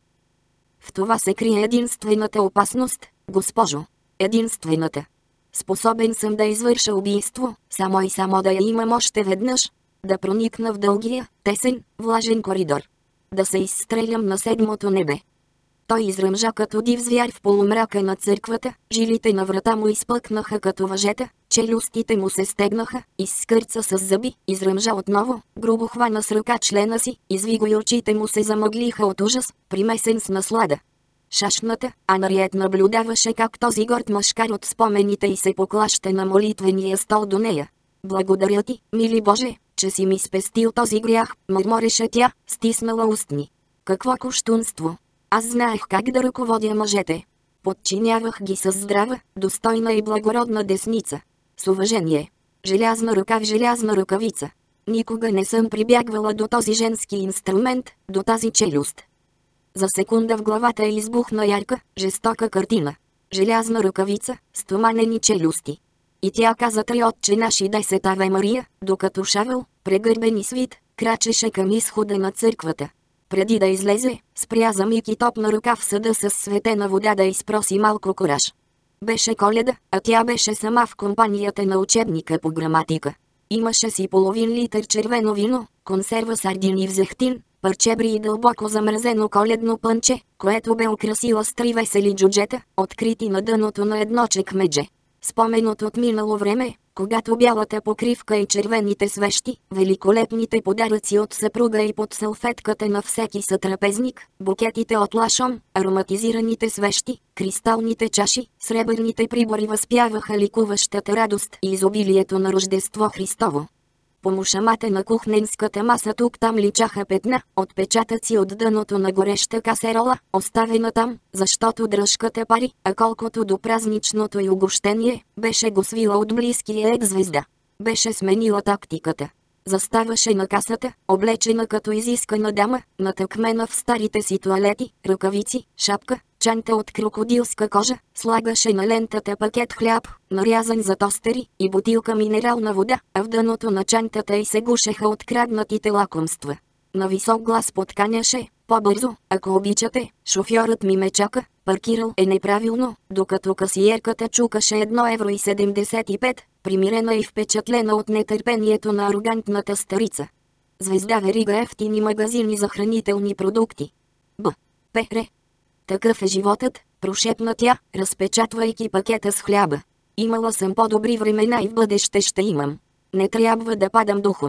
В това се крие единствената опасност, госпожо. Единствената. Способен съм да извърша убийство, само и само да я имам още веднъж. Да проникна в дългия, тесен, влажен коридор. Да се изстрелям на седмото небе. Той изръмжа като див звяр в полумрака на църквата, жилите на врата му изпъкнаха като въжета, челюстите му се стегнаха, изскърца с зъби, изръмжа отново, грубо хвана с ръка члена си, извиго и очите му се замъглиха от ужас, примесен с наслада. Шашната, Анариет наблюдаваше как този горд мъжкар от спомените й се поклаща на молитвения стол до нея. Благодаря ти, мили Боже, че си ми спестил този грях, мърмореше тя, стиснала устни. Какво кощунство! Аз знаех как да ръководя мъжете. Подчинявах ги с здрава, достойна и благородна десница. С уважение. Желязна ръка в желязна ръкавица. Никога не съм прибягвала до този женски инструмент, до тази челюст. За секунда в главата е избухна ярка, жестока картина. Желязна ръкавица, стоманени челюсти. И тя каза три отче наши десет Аве Мария, докато Шавел, прегърбен и свит, крачеше към изхода на църквата. Преди да излезе, спря за миг и топна ръка в съда с светена вода да изпроси малко кораж. Беше Коледа, а тя беше сама в компанията на учебника по граматика. Имаше си половин литър червено вино, консерва сардини в зехтин, парчебри и дълбоко замръзено коледно пънче, което бе украсила с три весели джуджета, открити на дъното на едно чекмедже. Споменът от минало време, когато бялата покривка и червените свещи, великолепните подаръци от съпруга и под салфетката на всеки сътрапезник, букетите от лашон, ароматизираните свещи, кристалните чаши, сребърните прибори възпяваха ликуващата радост и изобилието на Рождество Христово. По мушамата на кухненската маса тук-там личаха петна, отпечатъци от дъното на гореща касерола, оставена там, защото дръжката пари, а колкото до празничното й угощение, беше го свила от близкия екс-звезда. Беше сменила тактиката. Заставаше на касата, облечена като изискана дама, натъкмена в старите си тоалети, ръкавици, шапка, чанта от крокодилска кожа, слагаше на лентата пакет хляб, нарязан за тостери, и бутилка минерална вода, а в дъното на чантата й се гушеха откраднатите лакомства. На висок глас подканяше: по-бързо, ако обичате, шофьорът ми ме чака, паркирал е неправилно, докато касиерката чукаше едно евро и седемдесет и пет, примирена и впечатлена от нетърпението на арогантната старица. Звезда верига ефтини магазини за хранителни продукти. Б. П. Р. Такъв е животът, прошепна тя, разпечатвайки пакета с хляба. Имала съм по-добри времена и в бъдеще ще имам. Не трябва да падам духом.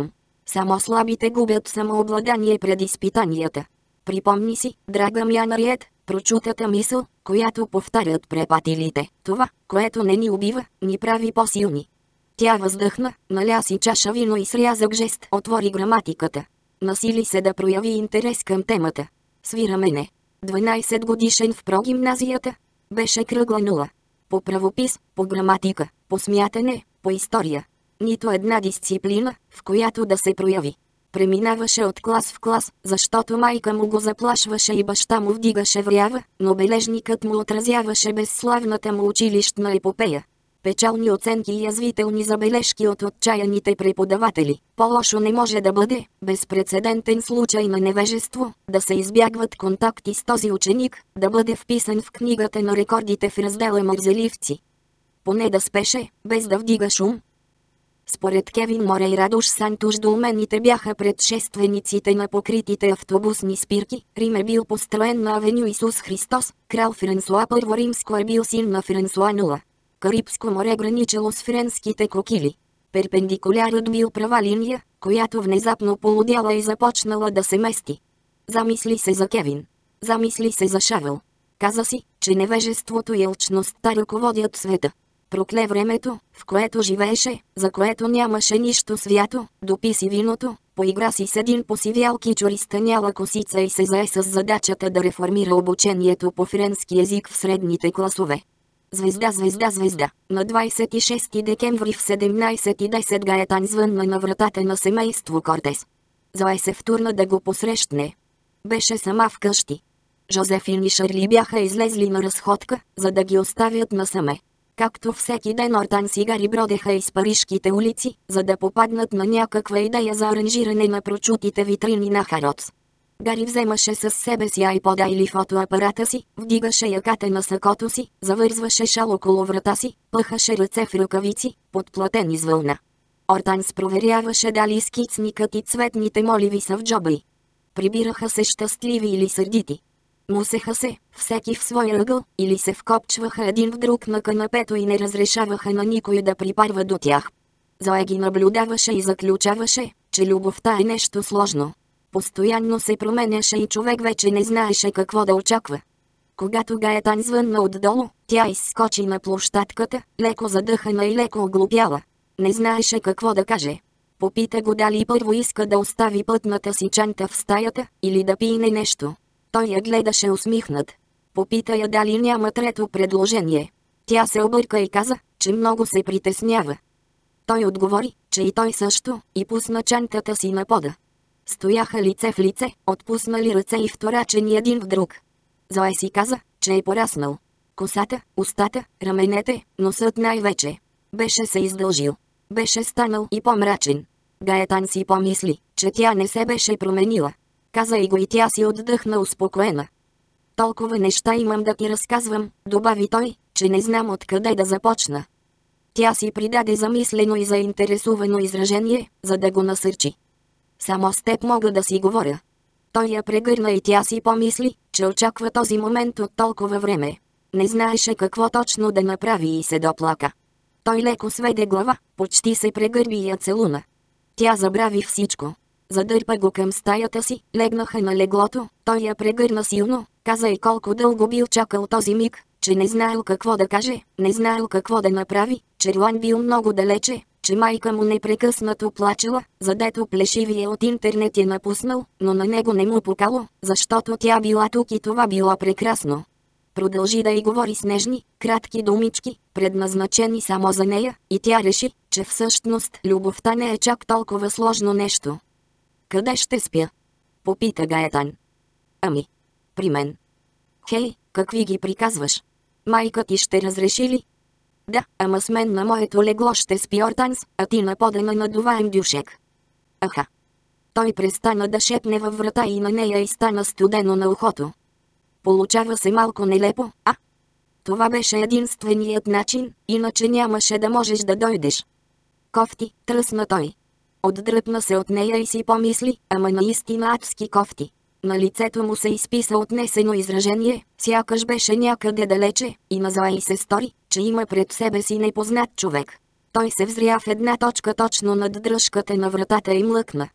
Само слабите губят самообладание пред изпитанията. Припомни си, драга ми Анариет, прочутата мисъл, която повтарят препатилите. Това, което не ни убива, ни прави по-силни. Тя въздъхна, наля си чаша вино и с рязък жест отвори граматиката. Насили се да прояви интерес към темата. Свира мене. дванайсет годишен в прогимназията. Беше кръгла нула. По правопис, по граматика, по смятане, по история. Нито една дисциплина, в която да се прояви. Преминаваше от клас в клас, защото майка му го заплашваше и баща му вдигаше врява, но бележникът му отразяваше безславната му училищна епопея. Печални оценки и язвителни забележки от отчаяните преподаватели. По-лошо не може да бъде, безпрецедентен случай на невежество, да се избягват контакти с този ученик, да бъде вписан в книгата на рекордите в раздела мързеливци. Поне да спеше, без да вдига шум. Според Кевин Морей Радош Сантуш долмените бяха предшествениците на покритите автобусни спирки. Рим е бил построен на авеню Исус Христос, крал Франсуа Първо Римско е бил син на Франсуа Нула. Карибско море граничело с френските кокили. Перпендикулярът бил права линия, която внезапно полудяла и започнала да се мести. Замисли се за Кевин. Замисли се за Шавел. Каза си, че невежеството и алчността ръководят света. Прокле времето, в което живееше, за което нямаше нищо свято, допи си виното, поигра си с един посивял кичур и станяла косица и се зае с задачата да реформира обучението по френски език в средните класове. Звезда, звезда, звезда. На двайсет и шести декември в седемнайсет и десет Гаетан звънна на вратата на семейство Кортес. Зое се втурна да го посрещне. Беше сама вкъщи. Жозефин и Шарли бяха излезли на разходка, за да ги оставят насаме. Както всеки ден Ортанс и Гари бродеха из парижките улици, за да попаднат на някаква идея за аранжиране на прочутите витрини на Харотс. Гари вземаше със себе си айпода или фотоапарата си, вдигаше яката на сакото си, завързваше шал около врата си, пъхаше ръце в ръкавици, подплатени с вълна. Ортанс проверяваше дали скицникът и цветните моливи са в джоба й. Прибираха се щастливи или сърдити. Мусеха се, всеки в своя ъгъл, или се вкопчваха един в друг на канапето и не разрешаваха на никой да припарва до тях. Зоя ги наблюдаваше и заключаваше, че любовта е нещо сложно. Постоянно се променяше и човек вече не знаеше какво да очаква. Когато Гаетан звънна отдолу, тя изскочи на площадката, леко задъхана и леко оглупяла. Не знаеше какво да каже. Попита го дали първо иска да остави пътната си чанта в стаята, или да пине нещо. Той я гледаше усмихнат. Попита я дали няма трето предложение. Тя се обърка и каза, че много се притеснява. Той отговори, че и той също, и пусна чантата си на пода. Стояха лице в лице, отпуснали ръце и вторачени един в друг. Зое си каза, че е пораснал. Косата, устата, раменете, носът най-вече. Беше се издължил. Беше станал и по-мрачен. Гаетан си помисли, че тя не се беше променила. Каза и го и тя си отдъхна успокоена. Толкова неща имам да ти разказвам, добави той, че не знам откъде да започна. Тя си придаде замислено и заинтересувано изражение, за да го насърчи. Само с теб мога да си говоря. Той я прегърна и тя си помисли, че очаква този момент от толкова време. Не знаеше какво точно да направи и се доплака. Той леко сведе глава, почти се прегърби и я целуна. Тя забрави всичко. Задърпа го към стаята си, легнаха на леглото, той я прегърна силно, каза и колко дълго бил чакал този миг, че не знаел какво да каже, не знаел какво да направи, че Руан бил много далече, че майка му непрекъснато плачела, задето плешивия от интернет е напуснал, но на него не му покало, защото тя била тук и това било прекрасно. Продължи да й говори с нежни, кратки думички, предназначени само за нея, и тя реши, че всъщност любовта не е чак толкова сложно нещо. Къде ще спя? Попита Гаетан. Ами, при мен. Хей, какви ги приказваш? Майка ти ще разреши ли? Да, ама с мен на моето легло ще спи Ортанс, а ти на пода на надуваем дюшек. Аха. Той престана да шепне във врата и на нея и стана студено на ухото. Получава се малко нелепо, а? Това беше единственият начин, иначе нямаше да можеш да дойдеш. Кофти, тръсна той. Отдръпна се от нея и си помисли, ама наистина адски кофти. На лицето му се изписа отнесено изражение, сякаш беше някъде далече, и на Зоя й се стори, че има пред себе си непознат човек. Той се взря в една точка точно над дръжката на вратата и млъкна.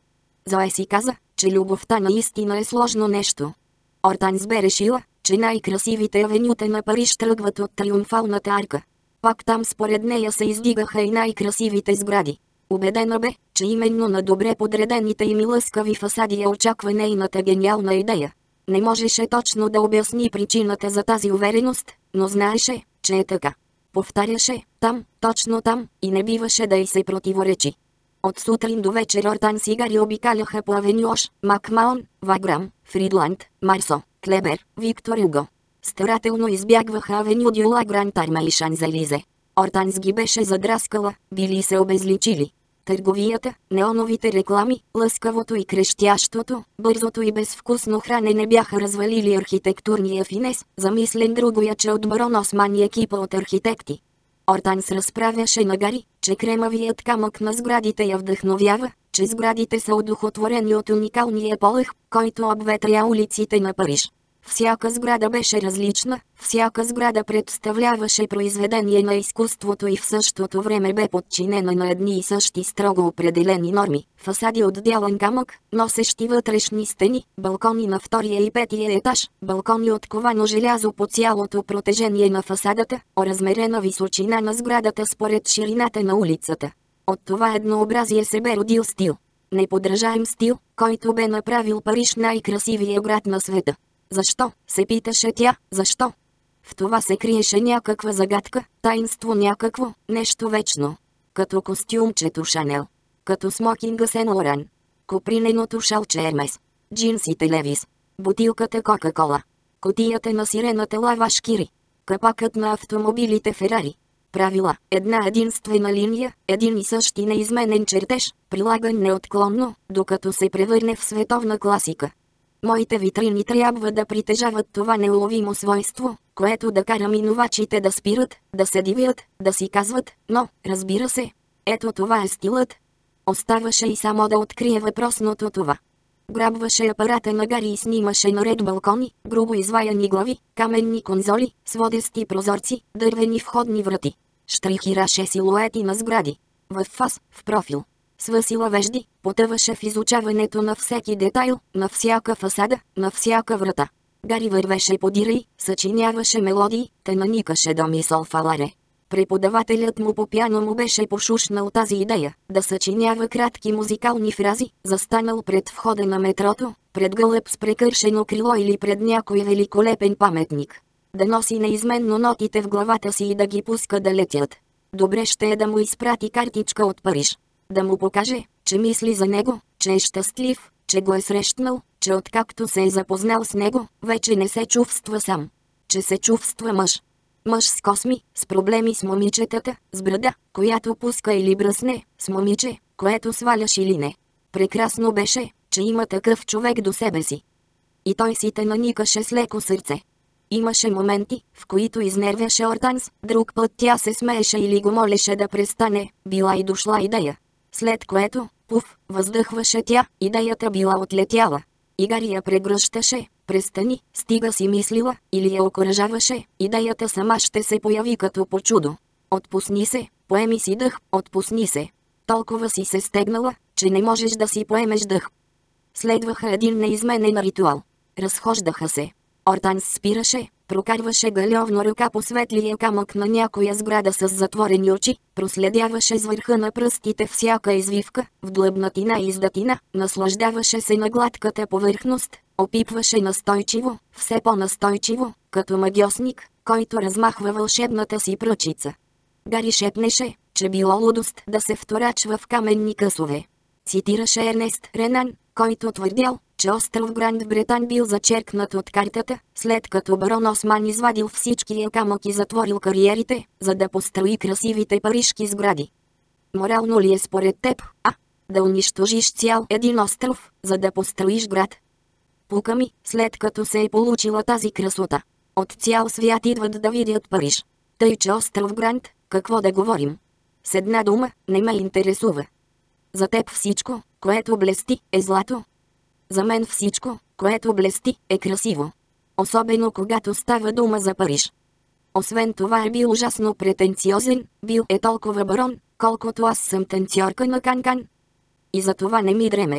Зоe си каза, че любовта наистина е сложно нещо. Ортанс бе решила, че най-красивите авенюта на Париж тръгват от Триумфалната арка. Пак там според нея се издигаха и най-красивите сгради. Убедена бе, че именно на добре подредените и милъскави фасади я очаква нейната гениална идея. Не можеше точно да обясни причината за тази увереност, но знаеше, че е така. Повтаряше, там, точно там, и не биваше да й се противоречи. От сутрин до вечер Ортанс и Гари обикаляха по авеню Ош, Макмаон, Ваграм, Фридланд, Марсо, Клебер, Виктор Юго. Старателно избягваха авеню Дюла, Гранд Арма и Шанзелизе. Ортанс ги беше задраскала, били се обезличили. Търговията, неоновите реклами, лъскавото и крещящото, бързото и безвкусно хранене бяха развалили архитектурния финес, замислен другояче от барон Осман и екипа от архитекти. Ортанс разправяше на Гари, че кремавият камък на сградите я вдъхновява, че сградите са одухотворени от уникалния полъх, който обветря улиците на Париж. Всяка сграда беше различна, всяка сграда представляваше произведение на изкуството и в същото време бе подчинена на едни и същи строго определени норми. Фасади от бялен камък, носещи вътрешни стени, балкони на втория и петия етаж, балкони от ковано желязо по цялото протежение на фасадата, оразмерена височина на сградата според ширината на улицата. От това еднообразие се бе родил стил. Неподражаем стил, който бе направил Париж най-красивия град на света. Защо, се питаше тя, защо? В това се криеше някаква загадка, таинство някакво, нещо вечно. Като костюмчето Шанел. Като смокинга Сен Лоран. Коприненото шалче Ермес. Джинсите Левис. Бутилката Кока-кола. Кутията на сирената Лаваш Кири. Капакът на автомобилите Ферари. Правила, една единствена линия, един и същи неизменен чертеж, прилаган неотклонно, докато се превърне в световна класика. Моите витрини трябва да притежават това неуловимо свойство, което да кара минувачите да спират, да се дивят, да си казват, но, разбира се, ето това е стилът. Оставаше и само да открие въпросното това. Грабваше апарата на Гари и снимаше наред балкони, грубо изваяни глави, каменни конзоли, сводести прозорци, дървени входни врати. Штрихираше силуети на сгради. В фас, в профил. Свъсила вежди, потъваше в изучаването на всеки детайл, на всяка фасада, на всяка врата. Гари вървеше подира й, съчиняваше мелодии, те наникаше до мисъл фаларе. Преподавателят му по пиано му беше пошушнал тази идея, да съчинява кратки музикални фрази, застанал пред входа на метрото, пред гълъб с прекършено крило или пред някой великолепен паметник. Да носи неизменно нотите в главата си и да ги пуска да летят. Добре ще е да му изпрати картичка от Париж. Да му покаже, че мисли за него, че е щастлив, че го е срещнал, че откакто се е запознал с него, вече не се чувства сам. Че се чувства мъж. Мъж с косми, с проблеми с момичетата, с брада, която пуска или бръсне, с момиче, което сваляш или не. Прекрасно беше, че има такъв човек до себе си. И той си те наникаше с леко сърце. Имаше моменти, в които изнервяше Ортанс, друг път тя се смееше или го молеше да престане, била и дошла идея. След което, пуф, въздъхваше тя, идеята била отлетяла. И Гари я прегръщаше, престани, стига си мислила, или я окуражаваше, идеята сама ще се появи като по чудо. Отпусни се, поеми си дъх, отпусни се. Толкова си се стегнала, че не можеш да си поемеш дъх. Следваха един неизменен ритуал. Разхождаха се. Ортанс спираше, прокарваше галевно ръка по светлия камък на някоя сграда с затворени очи, проследяваше с върха на пръстите всяка извивка, в длъбнатина и издатина, наслаждаваше се на гладката повърхност, опипваше настойчиво, все по-настойчиво, като магьосник, който размахва вълшебната си пръчица. Гари шепнеше, че било лудост да се вторачва в каменни късове. Цитираше Ернест Ренан, който твърдял, че остров Гранд Бретан бил зачеркнат от картата, след като барон Осман извадил всичкия камък и затворил кариерите, за да построи красивите парижки сгради. Морално ли е според теб, а? Да унищожиш цял един остров, за да построиш град? Пука ми, след като се е получила тази красота. От цял свят идват да видят Париж. Тъй че остров Гранд, какво да говорим? С една дума, не ме интересува. За теб всичко, което блести, е злато. За мен всичко, което блести, е красиво. Особено когато става дума за Париж. Освен това е бил ужасно претенциозен, бил е толкова барон, колкото аз съм танцорка на Канкан. И за това не ми дреме.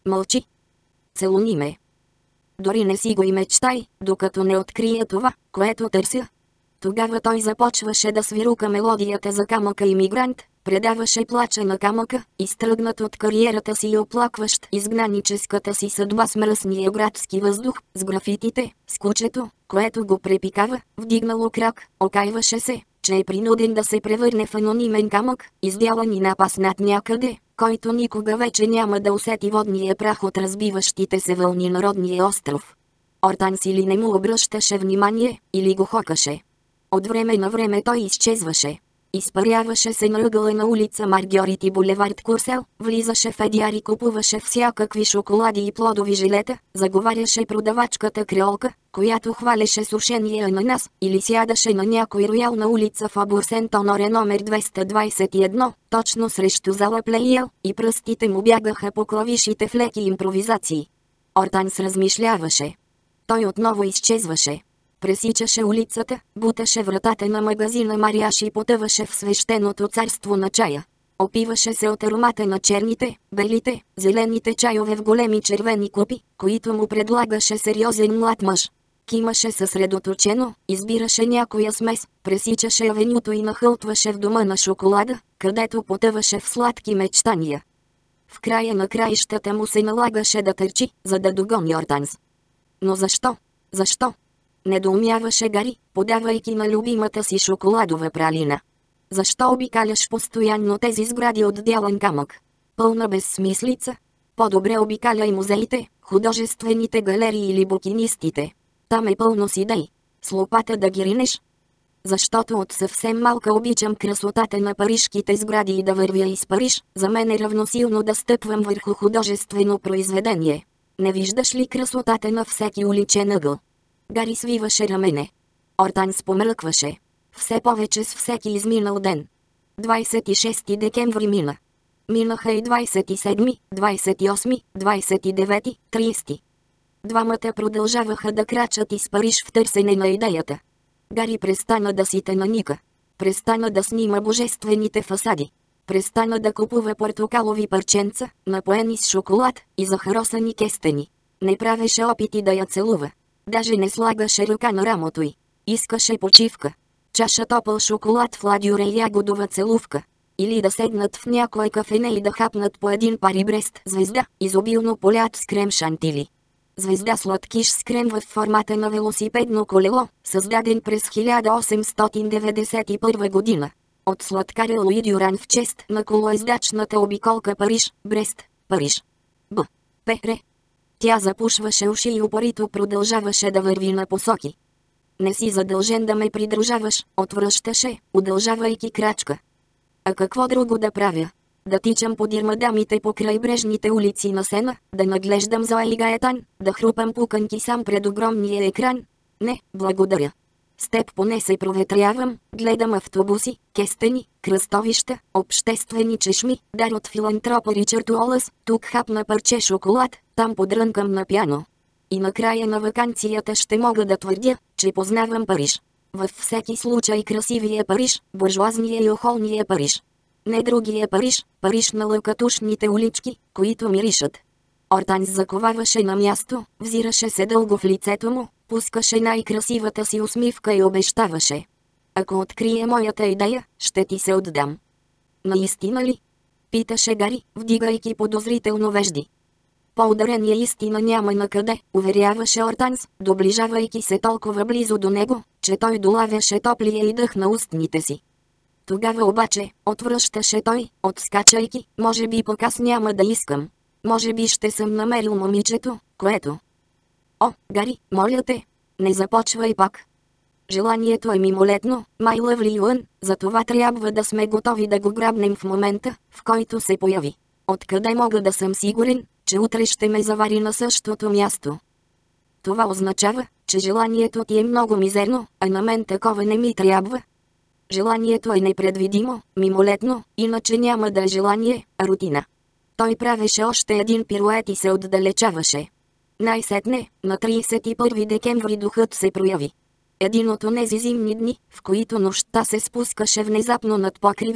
Мълчи. Целуни ме. Дори не си го и мечтай, докато не открия това, което търся. Тогава той започваше да свирука мелодията за камъка имигрант, предаваше плача на камъка, изтръгнат от кариерата си и оплакващ изгнаническата си съдба с мръсния градски въздух, с графитите, с кучето, което го препикава, вдигнало крак, окайваше се, че е принуден да се превърне в анонимен камък, издялан и напаснат някъде, който никога вече няма да усети водния прах от разбиващите се вълни на родния остров. Ортанс или не му обръщаше внимание, или го хокаше. От време на време той изчезваше. Изпаряваше се на ъгъла на улица Маргьорит и булевард Курсел, влизаше в Едяр и купуваше всякакви шоколади и плодови жилета, заговаряше продавачката креолка, която хвалеше сушения ананас, или сядаше на някой роял на улица Фабур Сент-Оноре номер двеста двадесет и едно, точно срещу зала Плейел, и пръстите му бягаха по клавишите в леки импровизации. Ортанс размишляваше. Той отново изчезваше. Пресичаше улицата, буташе вратата на магазина Мариаш и потъваше в свещеното царство на чая. Опиваше се от аромата на черните, белите, зелените чайове в големи червени купи, които му предлагаше сериозен млад мъж. Кимаше съсредоточено, избираше някоя смес, пресичаше авенюто и нахълтваше в дома на шоколада, където потъваше в сладки мечтания. В края на краищата му се налагаше да търчи, за да догони Ортанс. Но защо? Защо? Недоумяваше Гари, подавайки на любимата си шоколадова пралина. Защо обикаляш постоянно тези сгради от дялан камък? Пълна безсмислица. По-добре обикаляй музеите, художествените галерии или букинистите. Там е пълно с идеи. С лопата да ги ринеш. Защото от съвсем малка обичам красотата на парижките сгради и да вървя из Париж, за мен е равносилно да стъпвам върху художествено произведение. Не виждаш ли красотата на всеки уличен ъгъл? Гари свиваше рамене. Ортанс помръкваше. Все повече с всеки изминал ден. двадесет и шести декември мина. Минаха и двадесет и седми, двадесет и осми, двадесет и девети, тридесети. Двамата продължаваха да крачат из Париж в търсене на идеята. Гари престана да сите на Ника. Престана да снима божествените фасади. Престана да купува портокалови парченца, напоени с шоколад и захаросани кестени. Не правеше опити да я целува. Даже не слагаше ръка на рамото й. Искаше почивка. Чаша топъл шоколад в ладюра и ягодова целувка. Или да седнат в някое кафене и да хапнат по един Пари-Брест звезда, изобилно полят с крем шантили. Звезда сладкиш с крем в формата на велосипедно колело, създаден през хиляда осемстотин деветдесет и първа година. От сладкаря Луи Дюран в чест на колоездачната обиколка Париж, Брест, Париж. Б. П. Тя запушваше уши и упорито продължаваше да върви на посоки. Не си задължен да ме придружаваш, отвръщаше, удължавайки крачка. А какво друго да правя? Да тичам под ирмадамите по крайбрежните улици на Сена, да наглеждам Зоя и Гаетан, да хрупам пуканки сам пред огромния екран? Не, благодаря. С теб поне се проветрявам, гледам автобуси, кестени, кръстовища, обществени чешми, дар от филантропа Ричард Уолъс, тук хапна парче шоколад, там подрънкам на пяно. И накрая на ваканцията ще мога да твърдя, че познавам Париж. Във всеки случай красивия Париж, буржуазния и охолния Париж. Не другия Париж, Париж на лъкатушните улички, които миришат. Ортанс заковаваше на място, взираше се дълго в лицето му, пускаше най-красивата си усмивка и обещаваше. Ако открие моята идея, ще ти се отдам. Наистина ли? Питаше Гари, вдигайки подозрително вежди. По-ударения истина няма накъде, уверяваше Ортанс, доближавайки се толкова близо до него, че той долавяше топлия и дъх на устните си. Тогава обаче, отвръщаше той, отскачайки, може би пък аз няма да искам. Може би ще съм намерил момичето, което... О, Гари, моля те, не започвай пак. Желанието е мимолетно, my lovely one, затова трябва да сме готови да го грабнем в момента, в който се появи. Откъде мога да съм сигурен, че утре ще ме завари на същото място? Това означава, че желанието ти е много мизерно, а на мен такова не ми трябва. Желанието е непредвидимо, мимолетно, иначе няма да е желание, а рутина. Той правеше още един пирует и се отдалечаваше. Най-сетне, на тридесет и първи декември духът се прояви. Един от онези зимни дни, в които нощта се спускаше внезапно над покривите,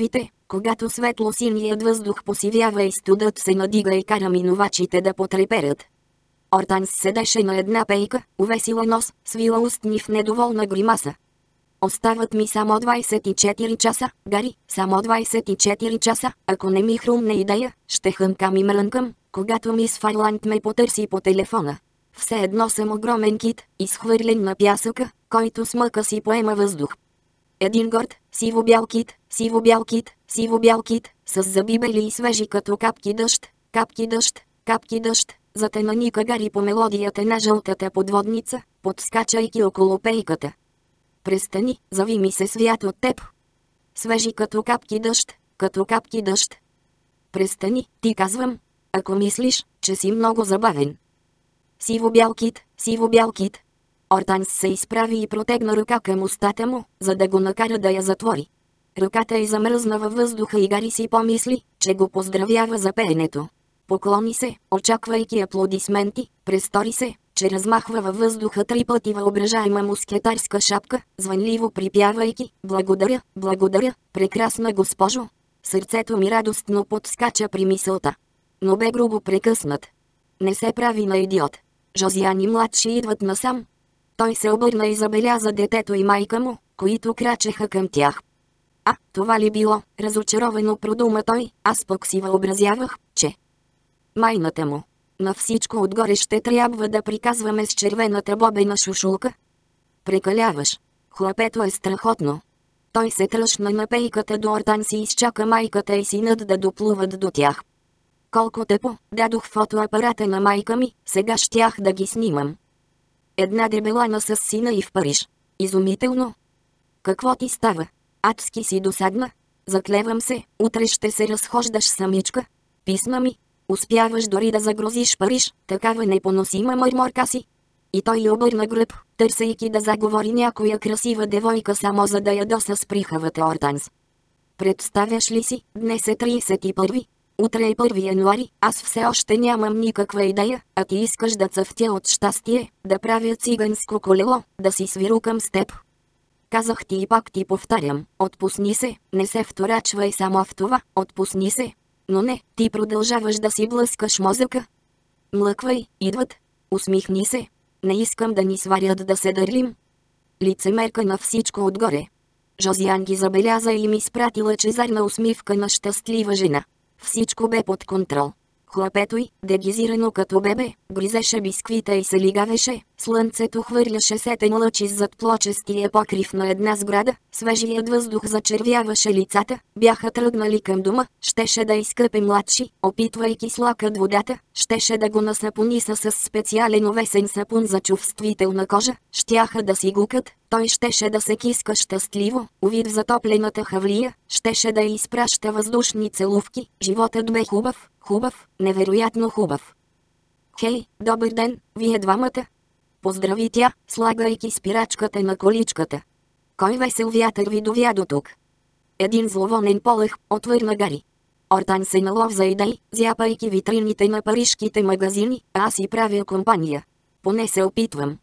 Когато светло-синият въздух посивява и студът се надига и кара минувачите да потреперят. Ортанс седеше на една пейка, увесила нос, свила устни в недоволна гримаса. Остават ми само двайсет и четири часа, Гари, само двайсет и четири часа, ако не ми хрумне идея, ще хъмкам и мрънкам, когато мис Фарланд ме потърси по телефона. Все едно съм огромен кит, изхвърлен на пясъка, който с мъка си поема въздух. Един горд, сиво-бял кит, сиво-бял кит, сиво-бял кит, с зъби бели и свежи като капки дъжд, капки дъжд, капки дъжд, затенаника Гари по мелодията на жълтата подводница, подскачайки около пейката. Престани, зави ми се свят от теб. Свежи като капки дъжд, като капки дъжд. Престани, ти казвам, ако мислиш, че си много забавен. Сиво-бял кит, сиво-бял кит. Ортанс се изправи и протегна ръка към устата му, за да го накара да я затвори. Ръката й замръзна във въздуха и Гари си помисли, че го поздравява за пеенето. Поклони се, очаквайки аплодисменти, престори се, че размахва във въздуха три пъти въображаема мускетарска шапка, звънливо припявайки: "Благодаря, благодаря, прекрасна госпожо." Сърцето ми радостно подскача при мисълта. Но бе грубо прекъснат. Не се прави на идиот. Жозиан и младши идват насам. Той се обърна и забеляза детето и майка му, които крачеха към тях. А, това ли било? Разочаровано продума той, аз пък си въобразявах, че майната му. На всичко отгоре ще трябва да приказваме с червената бобена шушулка. Прекаляваш. Хлапето е страхотно. Той се тръшна на пейката до Ортанс и изчака майката и синът да доплуват до тях. Колко тъпо, дадох фотоапарата на майка ми, сега щях да ги снимам. Една дебелана с сина и в Париж. Изумително. Какво ти става? Адски си досадна. Заклевам се, утре ще се разхождаш самичка. Писна ми. Успяваш дори да загрозиш Париж, такава непоносима мърморка си. И той й обърна гръб, търсейки да заговори някоя красива девойка само за да ядоса с прихавата Ортанс. Представяш ли си, днес е трийсет и първи. Утре е първи януари, аз все още нямам никаква идея, а ти искаш да цъфтя от щастие, да правя циганско колело, да си свирукам с теб. Казах ти и пак ти повтарям, отпусни се, не се вторачвай само в това, отпусни се. Но не, ти продължаваш да си блъскаш мозъка. Млъквай, идват. Усмихни се. Не искам да ни сварят да се дърлим. Лицемерка на всичко отгоре. Жозиан ги забеляза и ми изпрати лъчезарна усмивка на щастлива жена. Всичко бе под контрол. Хлапето й, дегизирано като бебе, гризеше бисквита и се лигавеше, слънцето хвърляше сетен лъч иззад плочестия покрив на една сграда, свежият въздух зачервяваше лицата, бяха тръгнали към дома, щеше да изкъпе младши, опитвайки с лакът водата, щеше да го насапониса с специален овесен сапун за чувствителна кожа, щяха да си гукат, той щеше да се киска щастливо, увид в затоплената хавлия, щеше да й изпраща въздушни целувки, животът бе хубав, хубав, невероятно хубав. Хей, добър ден, вие двамата. Поздрави тя, слагайки спирачката на количката. Кой весел вятър ви довя до тук? Един зловонен полъх, отвърна Гари. Ортан се налов за идеи, зяпайки витрините на парижките магазини, а аз си правя компания. Поне се опитвам.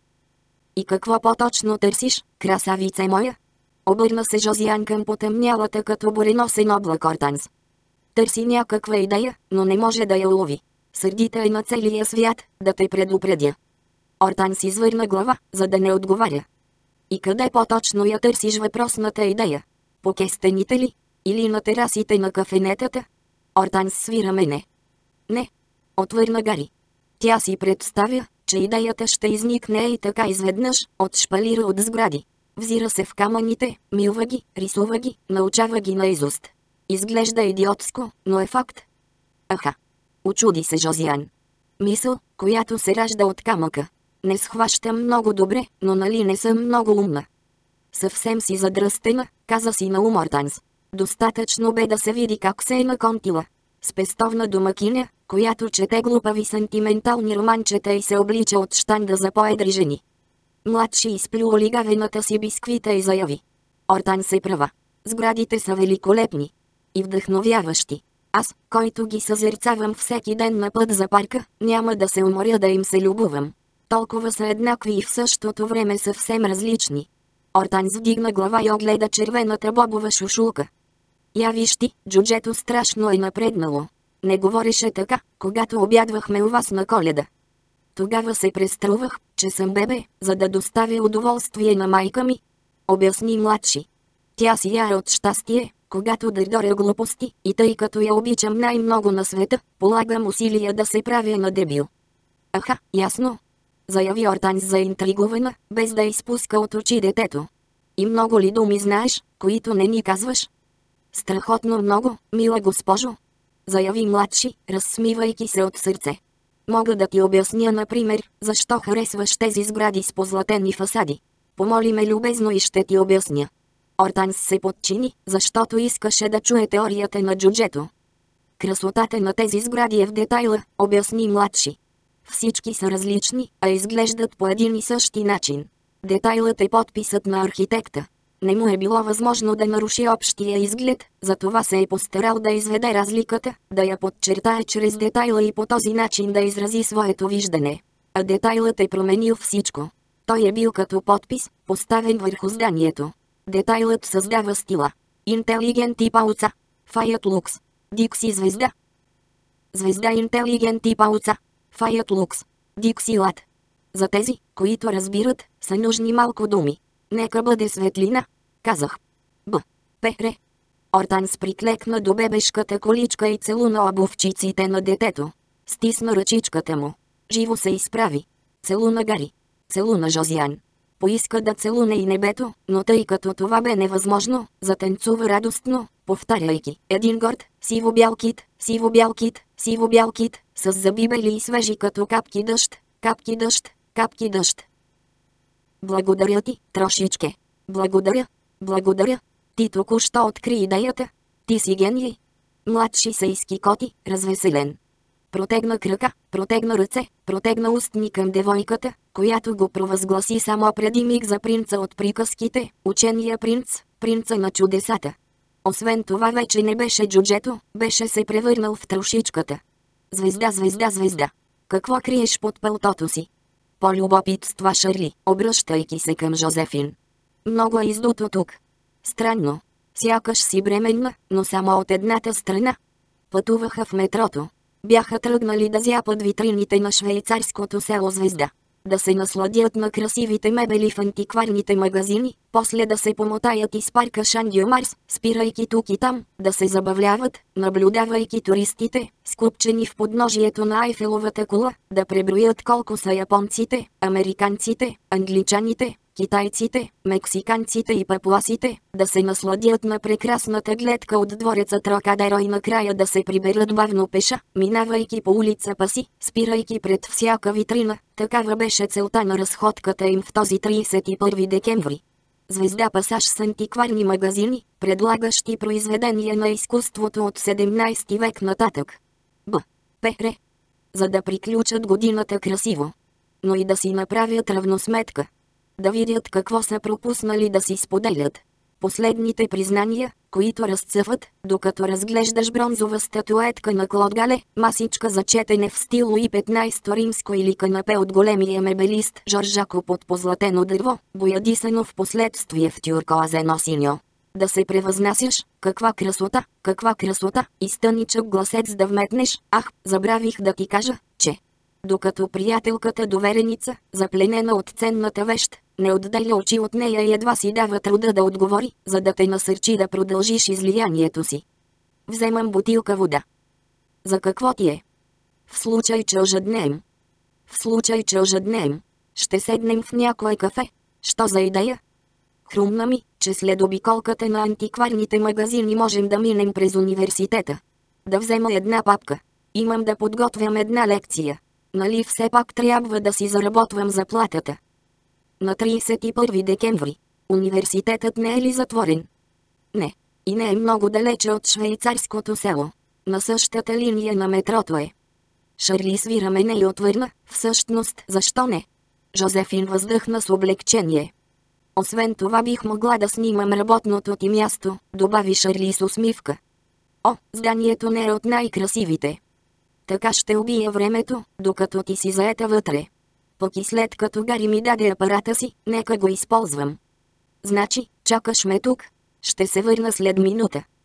И какво по-точно търсиш, красавице моя? Обърна се Жозиан към потъмнялата като буреносен облак Ортанс. Търси някаква идея, но не може да я улови. Сърдита е на целия свят, да те предупредя. Ортанс извърна глава, за да не отговаря. И къде по-точно я търсиш въпросната идея? По кестените ли? Или на терасите на кафенетата? Ортанс свира мене. Не. Отвърна Гари. Тя си представя, че идеята ще изникне и така изведнъж, от шпалира от сгради. Взира се в камъните, милва ги, рисува ги, научава ги наизуст. Изглежда идиотско, но е факт. Аха. Учуди се Жозиан. Мисъл, която се ражда от камъка. Не схващам много добре, но нали не съм много умна. Съвсем си задръстена, каза си на ум Ортанс. Достатъчно бе да се види как се е наконтила. Спестовна домакиня, която чете глупави сантиментални романчета и се облича от щанда за поедри жени. Младши изплю олигавената си бисквита и заяви. Ортанс е права. Сградите са великолепни. И вдъхновяващи. Аз, който ги съзерцавам всеки ден на път за парка, няма да се уморя да им се любувам. Толкова са еднакви и в същото време съвсем различни. Ортанс вдигна глава и огледа червената бобова шушулка. Я виж ти, джуджето страшно е напреднало. Не говореше така, когато обядвахме у вас на Коледа. Тогава се преструвах, че съм бебе, за да доставя удоволствие на майка ми. Обясни младши. Тя си яра от щастие, когато дърдоря глупости, и тъй като я обичам най-много на света, полагам усилия да се правя на дебил. Аха, ясно. Заяви Ортанс заинтригувана, без да изпуска от очи детето. И много ли думи знаеш, които не ни казваш? Страхотно много, мила госпожо. Заяви младши, разсмивайки се от сърце. Мога да ти обясня, например, защо харесваш тези сгради с позлатени фасади. Помоли ме любезно и ще ти обясня. Ортанс се подчини, защото искаше да чуе теорията на джуджето. Красотата на тези сгради е в детайла, обясни младши. Всички са различни, а изглеждат по един и същи начин. Детайлът е подписът на архитекта. Не му е било възможно да наруши общия изглед, затова се е постарал да изведе разликата, да я подчертае чрез детайла и по този начин да изрази своето виждане. А детайлът е променил всичко. Той е бил като подпис, поставен върху зданието. Детайлът създава стила. Интелигенти пауца. Фаят лукс. Дикси звезда. Звезда интелигенти пауца. Фаят лукс. Дикси лад. За тези, които разбират, са нужни малко думи. Нека бъде светлина, казах. Б. Пере. Ортанс приклекна до бебешката количка и целуна обувчиците на детето. Стисна ръчичката му. Живо се изправи. Целуна Гари. Целуна Жозян. Поиска да целуне и небето, но тъй като това бе невъзможно, затанцува радостно, повтаряйки: един горд, сиво-бял кит, сиво-бял кит, сиво-бял кит, с зъби бели и свежи като капки дъжд, капки дъжд, капки дъжд. Благодаря ти, трошичке. Благодаря, благодаря. Ти току-що откри идеята. Ти си гений. Младши се изкикоти, развеселен. Протегна крака, протегна ръце, протегна устни към девойката, която го провъзгласи само преди миг за принца от приказките, учения принц, принца на чудесата. Освен това вече не беше джуджето, беше се превърнал в трошичката. Звезда, звезда, звезда. Какво криеш под пълтото си? Полюбопитства Шарли, обръщайки се към Жозефин. Много е издуто тук. Странно. Сякаш си бременна, но само от едната страна. Пътуваха в метрото. Бяха тръгнали да зяпат витрините на швейцарското село Звезда. Да се насладят на красивите мебели в антикварните магазини, после да се помотаят из парка Шан-Дю-Марс, спирайки тук и там, да се забавляват, наблюдавайки туристите, скупчени в подножието на Айфеловата кула, да преброят колко са японците, американците, англичаните, китайците, мексиканците и папуасите, да се насладят на прекрасната гледка от двореца Трокадеро и накрая да се приберат бавно пеша, минавайки по улица Паси, спирайки пред всяка витрина. Такава беше целта на разходката им в този тридесет и първи декември. Звезда пасаж с антикварни магазини, предлагащи произведения на изкуството от седемнайсети век нататък. Б. Пере. За да приключат годината красиво. Но и да си направят равносметка. Да видят какво са пропуснали да си споделят. Последните признания, които разцъфат, докато разглеждаш бронзова статуетка на Клод Гале, масичка за четене в стил Луи петнайсети римско или канапе от големия мебелист Жоржако под позлатено дърво, боядисано в последствие в тюркоазено синьо. Да се превъзнасяш, каква красота, каква красота, и стъничък гласец да вметнеш, ах, забравих да ти кажа, че... Докато приятелката довереница, запленена от ценната вещ, не отделя очи от нея и едва си дава труда да отговори, за да те насърчи да продължиш излиянието си. Вземам бутилка вода. За какво ти е? В случай, че ожеднеем. В случай, че ожеднеем. Ще седнем в някое кафе. Що за идея? Хрумна ми, че след обиколката на антикварните магазини можем да минем през университета. Да взема една папка. Имам да подготвям една лекция. Нали все пак трябва да си заработвам заплатата? На тридесет и първи декември. Университетът не е ли затворен? Не. И не е много далече от швейцарското село. На същата линия на метрото е. Шарли свира мене и отвърна, всъщност, защо не? Жозефин въздъхна с облегчение. Освен това бих могла да снимам работното ти място, добави Шарли с усмивка. О, зданието не е от най-красивите. Така ще убия времето, докато ти си заета вътре. Пък и след като Гари ми даде апарата си, нека го използвам. Значи, чакаш ме тук? Ще се върна след минута.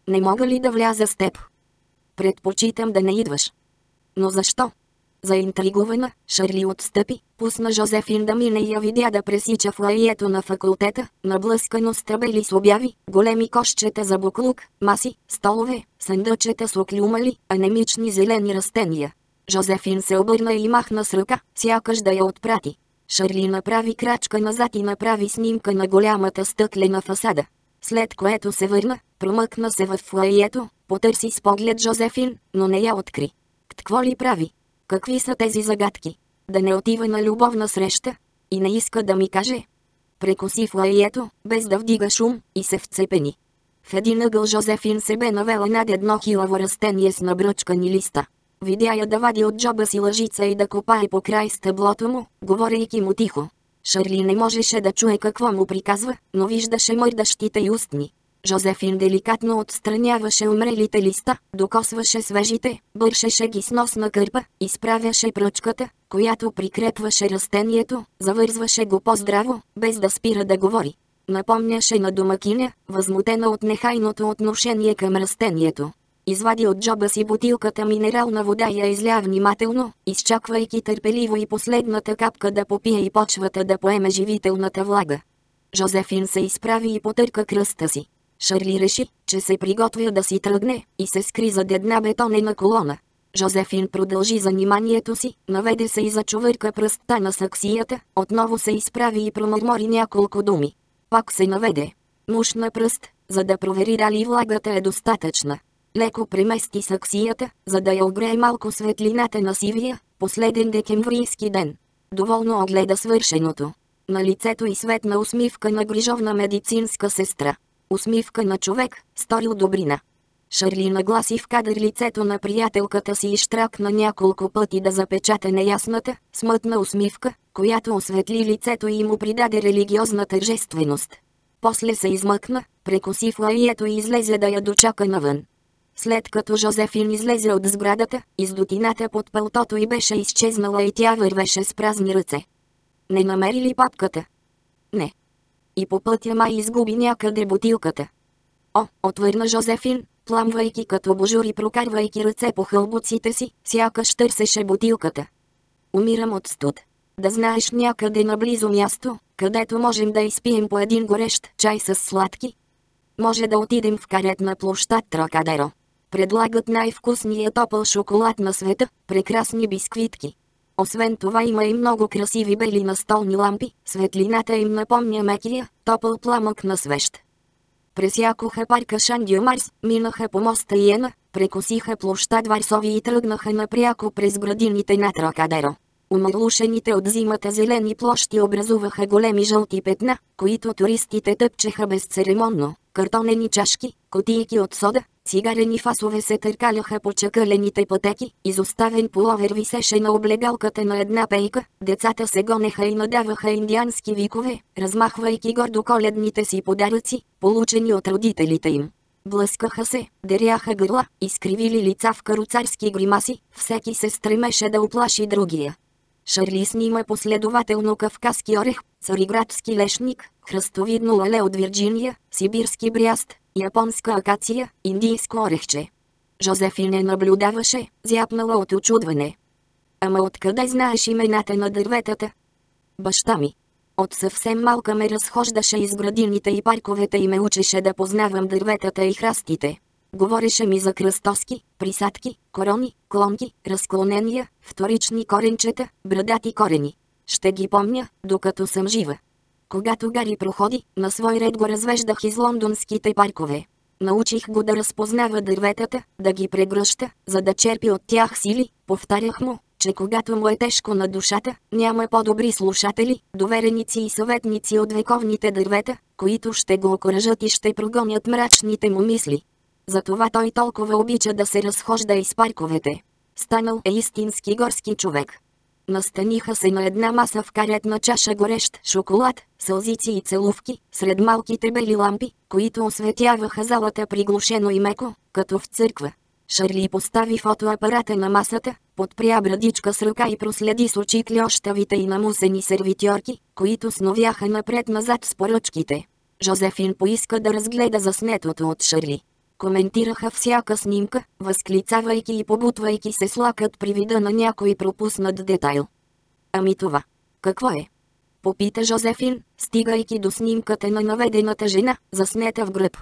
Не мога ли да вляза с теб? Предпочитам да не идваш. Но защо? Заинтригувана, Шарли отстъпи, пусна Жозефин да мине и я видя да пресича фоайето на факултета, наблъскано с табели с обяви, големи кошчета за буклук, маси, столове, съндъчета с оклюмали, анемични зелени растения. Жозефин се обърна и махна с ръка, сякаш да я отпрати. Шарли направи крачка назад и направи снимка на голямата стъклена фасада. След което се върна, промъкна се в фоайето, потърси с поглед Жозефин, но не я откри. Какво ли прави? Какви са тези загадки? Да не отива на любовна среща? И не иска да ми каже? Прекоси фоайето, без да вдига шум, и се вцепени. В един ъгъл Жозефин се бе навела над едно хилаво растение с набръчкани листа. Видя я да вади от джоба си лъжица и да копае по край стъблото му, говорейки му тихо. Шарли не можеше да чуе какво му приказва, но виждаше мърдащите й устни. Жозефин деликатно отстраняваше умрелите листа, докосваше свежите, бършеше ги с носна кърпа, изправяше пръчката, която прикрепваше растението, завързваше го по-здраво, без да спира да говори. Напомняше на домакиня, възмутена от нехайното отношение към растението. Извади от джоба си бутилката минерална вода и я изля внимателно, изчаквайки търпеливо и последната капка да попие и почвата да поеме живителната влага. Жозефин се изправи и потърка кръста си. Шарли реши, че се приготвя да си тръгне, и се скри зад една бетонена колона. Жозефин продължи заниманието си, наведе се и зачувърка пръстта на саксията, отново се изправи и промърмори няколко думи. Пак се наведе. Мушна пръст, за да провери дали влагата е достатъчна. Леко премести саксията, за да я огрее малко светлината на сивия, последен декемврийски ден. Доволно огледа свършеното. На лицето й светна усмивка на грижовна медицинска сестра. Усмивка на човек, сторил добрина. Шарли нагласи в кадър лицето на приятелката си и щракна няколко пъти да запечата неясната, смътна усмивка, която осветли лицето и му придаде религиозна тържественост. После се измъкна, прекоси фоайето и излезе да я дочака навън. След като Жозефин излезе от сградата, издотината под пълтото й беше изчезнала и тя вървеше с празни ръце. Не намери ли папката? Не. И по пътя май изгуби някъде бутилката. О, отвърна Жозефин, пламвайки като божур и прокарвайки ръце по хълбуците си, сякаш търсеше бутилката. Умирам от студ. Да знаеш някъде наблизо място, където можем да изпием по един горещ чай с сладки? Може да отидем в каретна площад Трокадеро. Предлагат най-вкусния топъл шоколад на света, прекрасни бисквитки. Освен това има и много красиви бели настолни лампи, светлината им напомня мекия, топъл пламък на свещ. Пресякоха парка Шан-Дюмарс, минаха по моста Иена, прекосиха площад Варсови и тръгнаха напряко през градините на Трокадеро. Умърлушените от зимата зелени площи образуваха големи жълти петна, които туристите тъпчеха безцеремонно. Картонени чашки, кутийки от сода, цигарени фасове се търкаляха по чакълените пътеки, изоставен пуловер висеше на облегалката на една пейка, децата се гонеха и надаваха индиански викове, размахвайки гордо коледните си подаръци, получени от родителите им. Блъскаха се, деряха гърла, изкривили лица в каруцарски гримаси, всеки се стремеше да уплаши другия. Шарли снима последователно кавказски орех, цариградски лешник, хръстовидно лале от Вирджиния, сибирски бряст, японска акация, индийско орехче. Жозефин не наблюдаваше, зяпнала от очудване. Ама откъде знаеш имената на дърветата? Баща ми. От съвсем малка ме разхождаше из градините и парковете и ме учеше да познавам дърветата и храстите. Говореше ми за кръстоски, присадки, корони, клонки, разклонения, вторични коренчета, брадати корени. Ще ги помня, докато съм жива. Когато Гари проходи, на свой ред го развеждах из лондонските паркове. Научих го да разпознава дърветата, да ги прегръща, за да черпи от тях сили. Повтарях му, че когато му е тежко на душата, няма по-добри слушатели, довереници и съветници от вековните дървета, които ще го окуражат и ще прогонят мрачните му мисли. Затова той толкова обича да се разхожда из парковете. Станал е истински горски човек. Настаниха се на една маса в каретна чаша горещ шоколад, сълзици и целувки, сред малките бели лампи, които осветяваха залата приглушено и меко, като в църква. Шарли постави фотоапарата на масата, подпря брадичка с ръка и проследи с очи кльощавите и намусени сервитьорки, които сновяха напред-назад с поръчките. Жозефин поиска да разгледа заснетото от Шарли. коментираха всяка снимка, възклицавайки и побутвайки се с лакът при вида на някой пропуснат детайл. Ами това, какво е? Попита Жозефин, стигайки до снимката на наведената жена, заснета в гръб.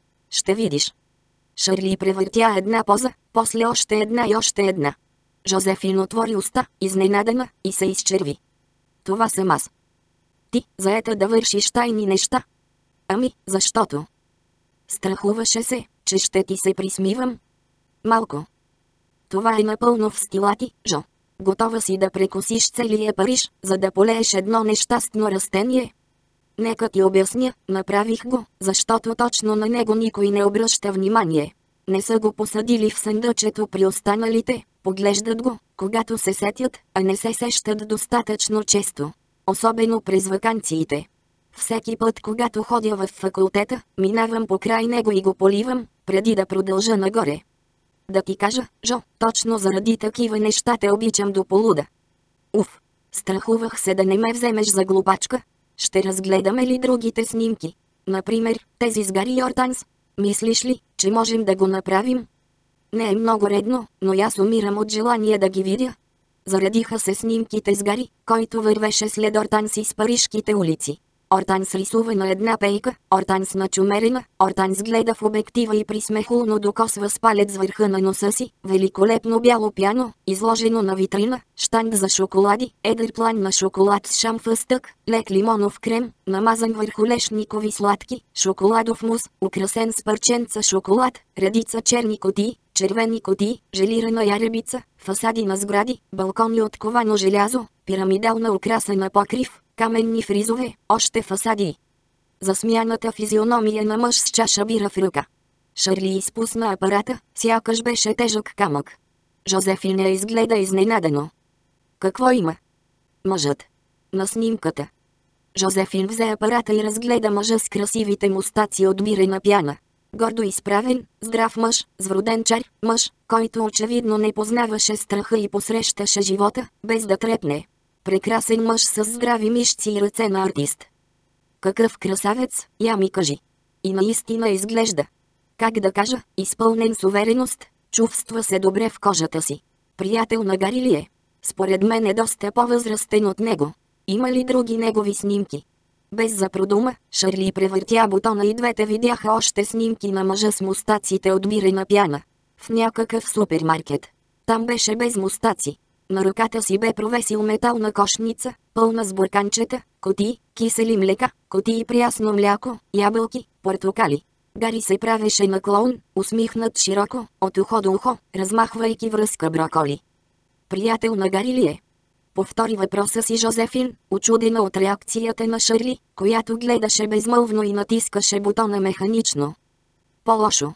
Ще видиш. Шарли превъртя една поза, после още една и още една. Жозефин отвори уста, изненадана, и се изчерви. Това съм аз. Ти, заета да вършиш тайни неща? Ами, защото? Страхуваше се, че ще ти се присмивам? Малко. Това е напълно в стила ти, Жо. Готова си да прекосиш целия Париж, за да полееш едно нещастно растение? Нека ти обясня, направих го, защото точно на него никой не обръща внимание. Не са го посадили в съндъчето при останалите, поглеждат го, когато се сетят, а не се сещат достатъчно често. Особено през ваканциите. Всеки път, когато ходя в факултета, минавам покрай него и го поливам, преди да продължа нагоре. Да ти кажа, Жо, точно заради такива неща те обичам до полуда. Уф, страхувах се да не ме вземеш за глупачка. Ще разгледаме ли другите снимки? Например, тези с Гари Ортанс. Мислиш ли, че можем да го направим? Не е много редно, но аз умирам от желание да ги видя. Заредиха се снимките с Гари, който вървеше след Ортанс из парижките улици. Ортанс рисува на една пейка, Ортанс начумерена, Ортанс гледа в обектива и присмехулно докосва с палец върха на носа си, великолепно бяло пяно, изложено на витрина, щанд за шоколади, едър план на шоколад с шамфъстък, лек лимонов крем, намазан върху лешникови сладки, шоколадов мус, украсен с парченца шоколад, редица черни кутии, червени кутии, желирана яребица, фасади на сгради, балкони от ковано желязо, пирамидална украса на покрив, каменни фризове, още фасади. Засмяната физиономия на мъж с чаша бира в ръка. Шарли изпусна апарата, сякаш беше тежък камък. Жозефин я изгледа изненадано. Какво има? Мъжът. На снимката. Жозефин взе апарата и разгледа мъжа с красивите мустаци от бирена пяна. Гордо изправен, здрав мъж, с вроден чар, мъж, който очевидно не познаваше страха и посрещаше живота, без да трепне. Прекрасен мъж с здрави мишци и ръце на артист. Какъв красавец, я ми кажи. И наистина изглежда. Как да кажа, изпълнен с увереност, чувства се добре в кожата си. Приятел на Гари ли е? Според мен е доста по-възрастен от него. Има ли други негови снимки? Без да продума, Шарли превъртя бутона и двете видяха още снимки на мъжа с мустаците от бирена пяна. В някакъв супермаркет. Там беше без мустаци. На ръката си бе провесил метална кошница, пълна с бурканчета, кутии, кисели млека, кутии прясно мляко, ябълки, портокали. Гари се правеше на клоун, усмихнат широко, от ухо до ухо, размахвайки връзка броколи. Приятел на Гари ли е? Повтори въпроса си Жозефин, учудена от реакцията на Шарли, която гледаше безмълвно и натискаше бутона механично. По-лошо.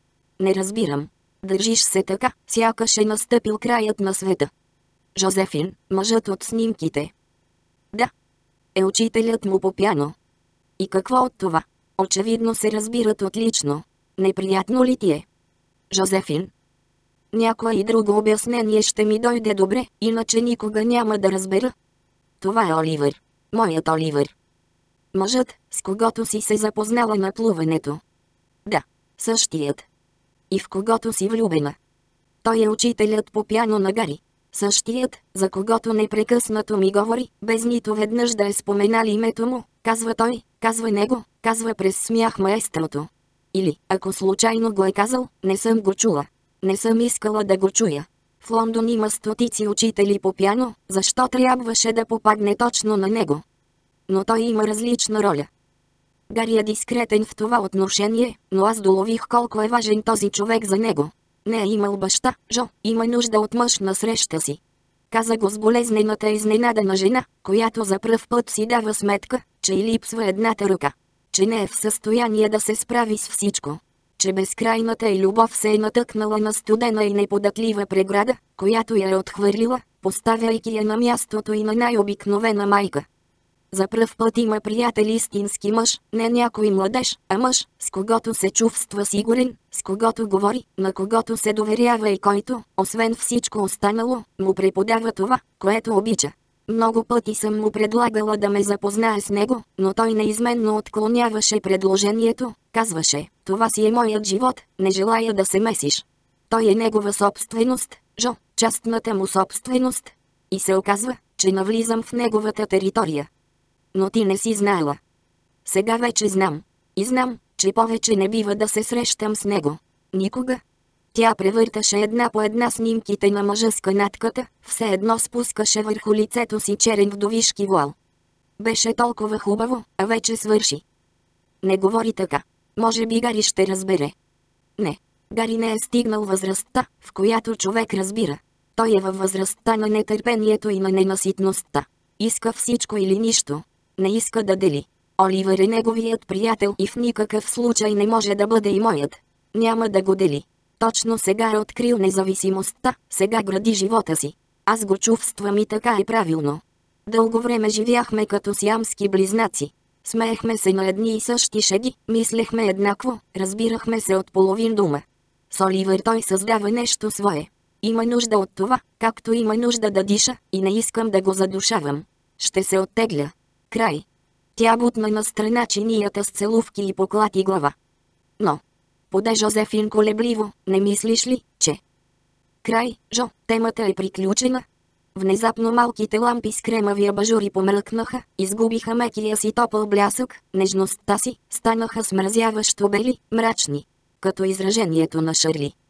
Не разбирам. Държиш се така, сякаш е настъпил краят на света. Жозефин, мъжът от снимките. Да. Е учителят му по пяно. И какво от това? Очевидно се разбират отлично. Неприятно ли ти е? Жозефин. Някое и друго обяснение ще ми дойде добре, иначе никога няма да разбера. Това е Оливър. Моят Оливър. Мъжът, с когото си се запознала на плуването. Да, същият. И в когото си влюбена. Той е учителят по пяно на Гари. Същият, за когото непрекъснато ми говори, без нито веднъж да е споменали името му, казва той, казва него, казва през смях маестрото. Или, ако случайно го е казал, не съм го чула. Не съм искала да го чуя. В Лондон има стотици учители по пяно, защо трябваше да попадне точно на него? Но той има различна роля. Гари е дискретен в това отношение, но аз долових колко е важен този човек за него. Не е имал баща, Жо, има нужда от мъж на среща си. Каза го с болезнената изненадана жена, която за пръв път си дава сметка, че й липсва едната ръка. Че не е в състояние да се справи с всичко. Че безкрайната й любов се е натъкнала на студена и неподатлива преграда, която я е отхвърлила, поставяйки я на мястото и на най-обикновена майка. За пръв път има приятел истински мъж, не някой младеж, а мъж, с когото се чувства сигурен, с когото говори, на когото се доверява и който, освен всичко останало, му преподава това, което обича. Много пъти съм му предлагала да ме запознае с него, но той неизменно отклоняваше предложението, казваше: "Това си е моят живот, не желая да се месиш." Той е негова собственост, Жо, частната му собственост. И се оказва, че навлизам в неговата територия. Но ти не си знаела. Сега вече знам. И знам, че повече не бива да се срещам с него. Никога. Тя превърташе една по една снимките на мъжа с канатката, все едно спускаше върху лицето си черен вдовишки вуал. Беше толкова хубаво, а вече свърши. Не говори така. Може би Гари ще разбере. Не. Гари не е стигнал възрастта, в която човек разбира. Той е във възрастта на нетърпението и на ненаситността. Иска всичко или нищо. Не иска да дели. Оливър е неговият приятел и в никакъв случай не може да бъде и моят. Няма да го дели. Точно сега е открил независимостта, сега гради живота си. Аз го чувствам и така е правилно. Дълго време живяхме като сиамски близнаци. Смеехме се на едни и същи шеги, мислехме еднакво, разбирахме се от половин дума. С Оливър той създава нещо свое. Има нужда от това, както има нужда да диша, и не искам да го задушавам. Ще се оттегля. Край. Тя бутна на страна чинията с целувки и поклати глава. Но, поде Жозефин колебливо, не мислиш ли, че... Край, Жо, темата е приключена. Внезапно малките лампи с кремави абажури помръкнаха, изгубиха мекия си топъл блясък, нежността си, станаха смразяващо бели, мрачни, като изражението на Шарли.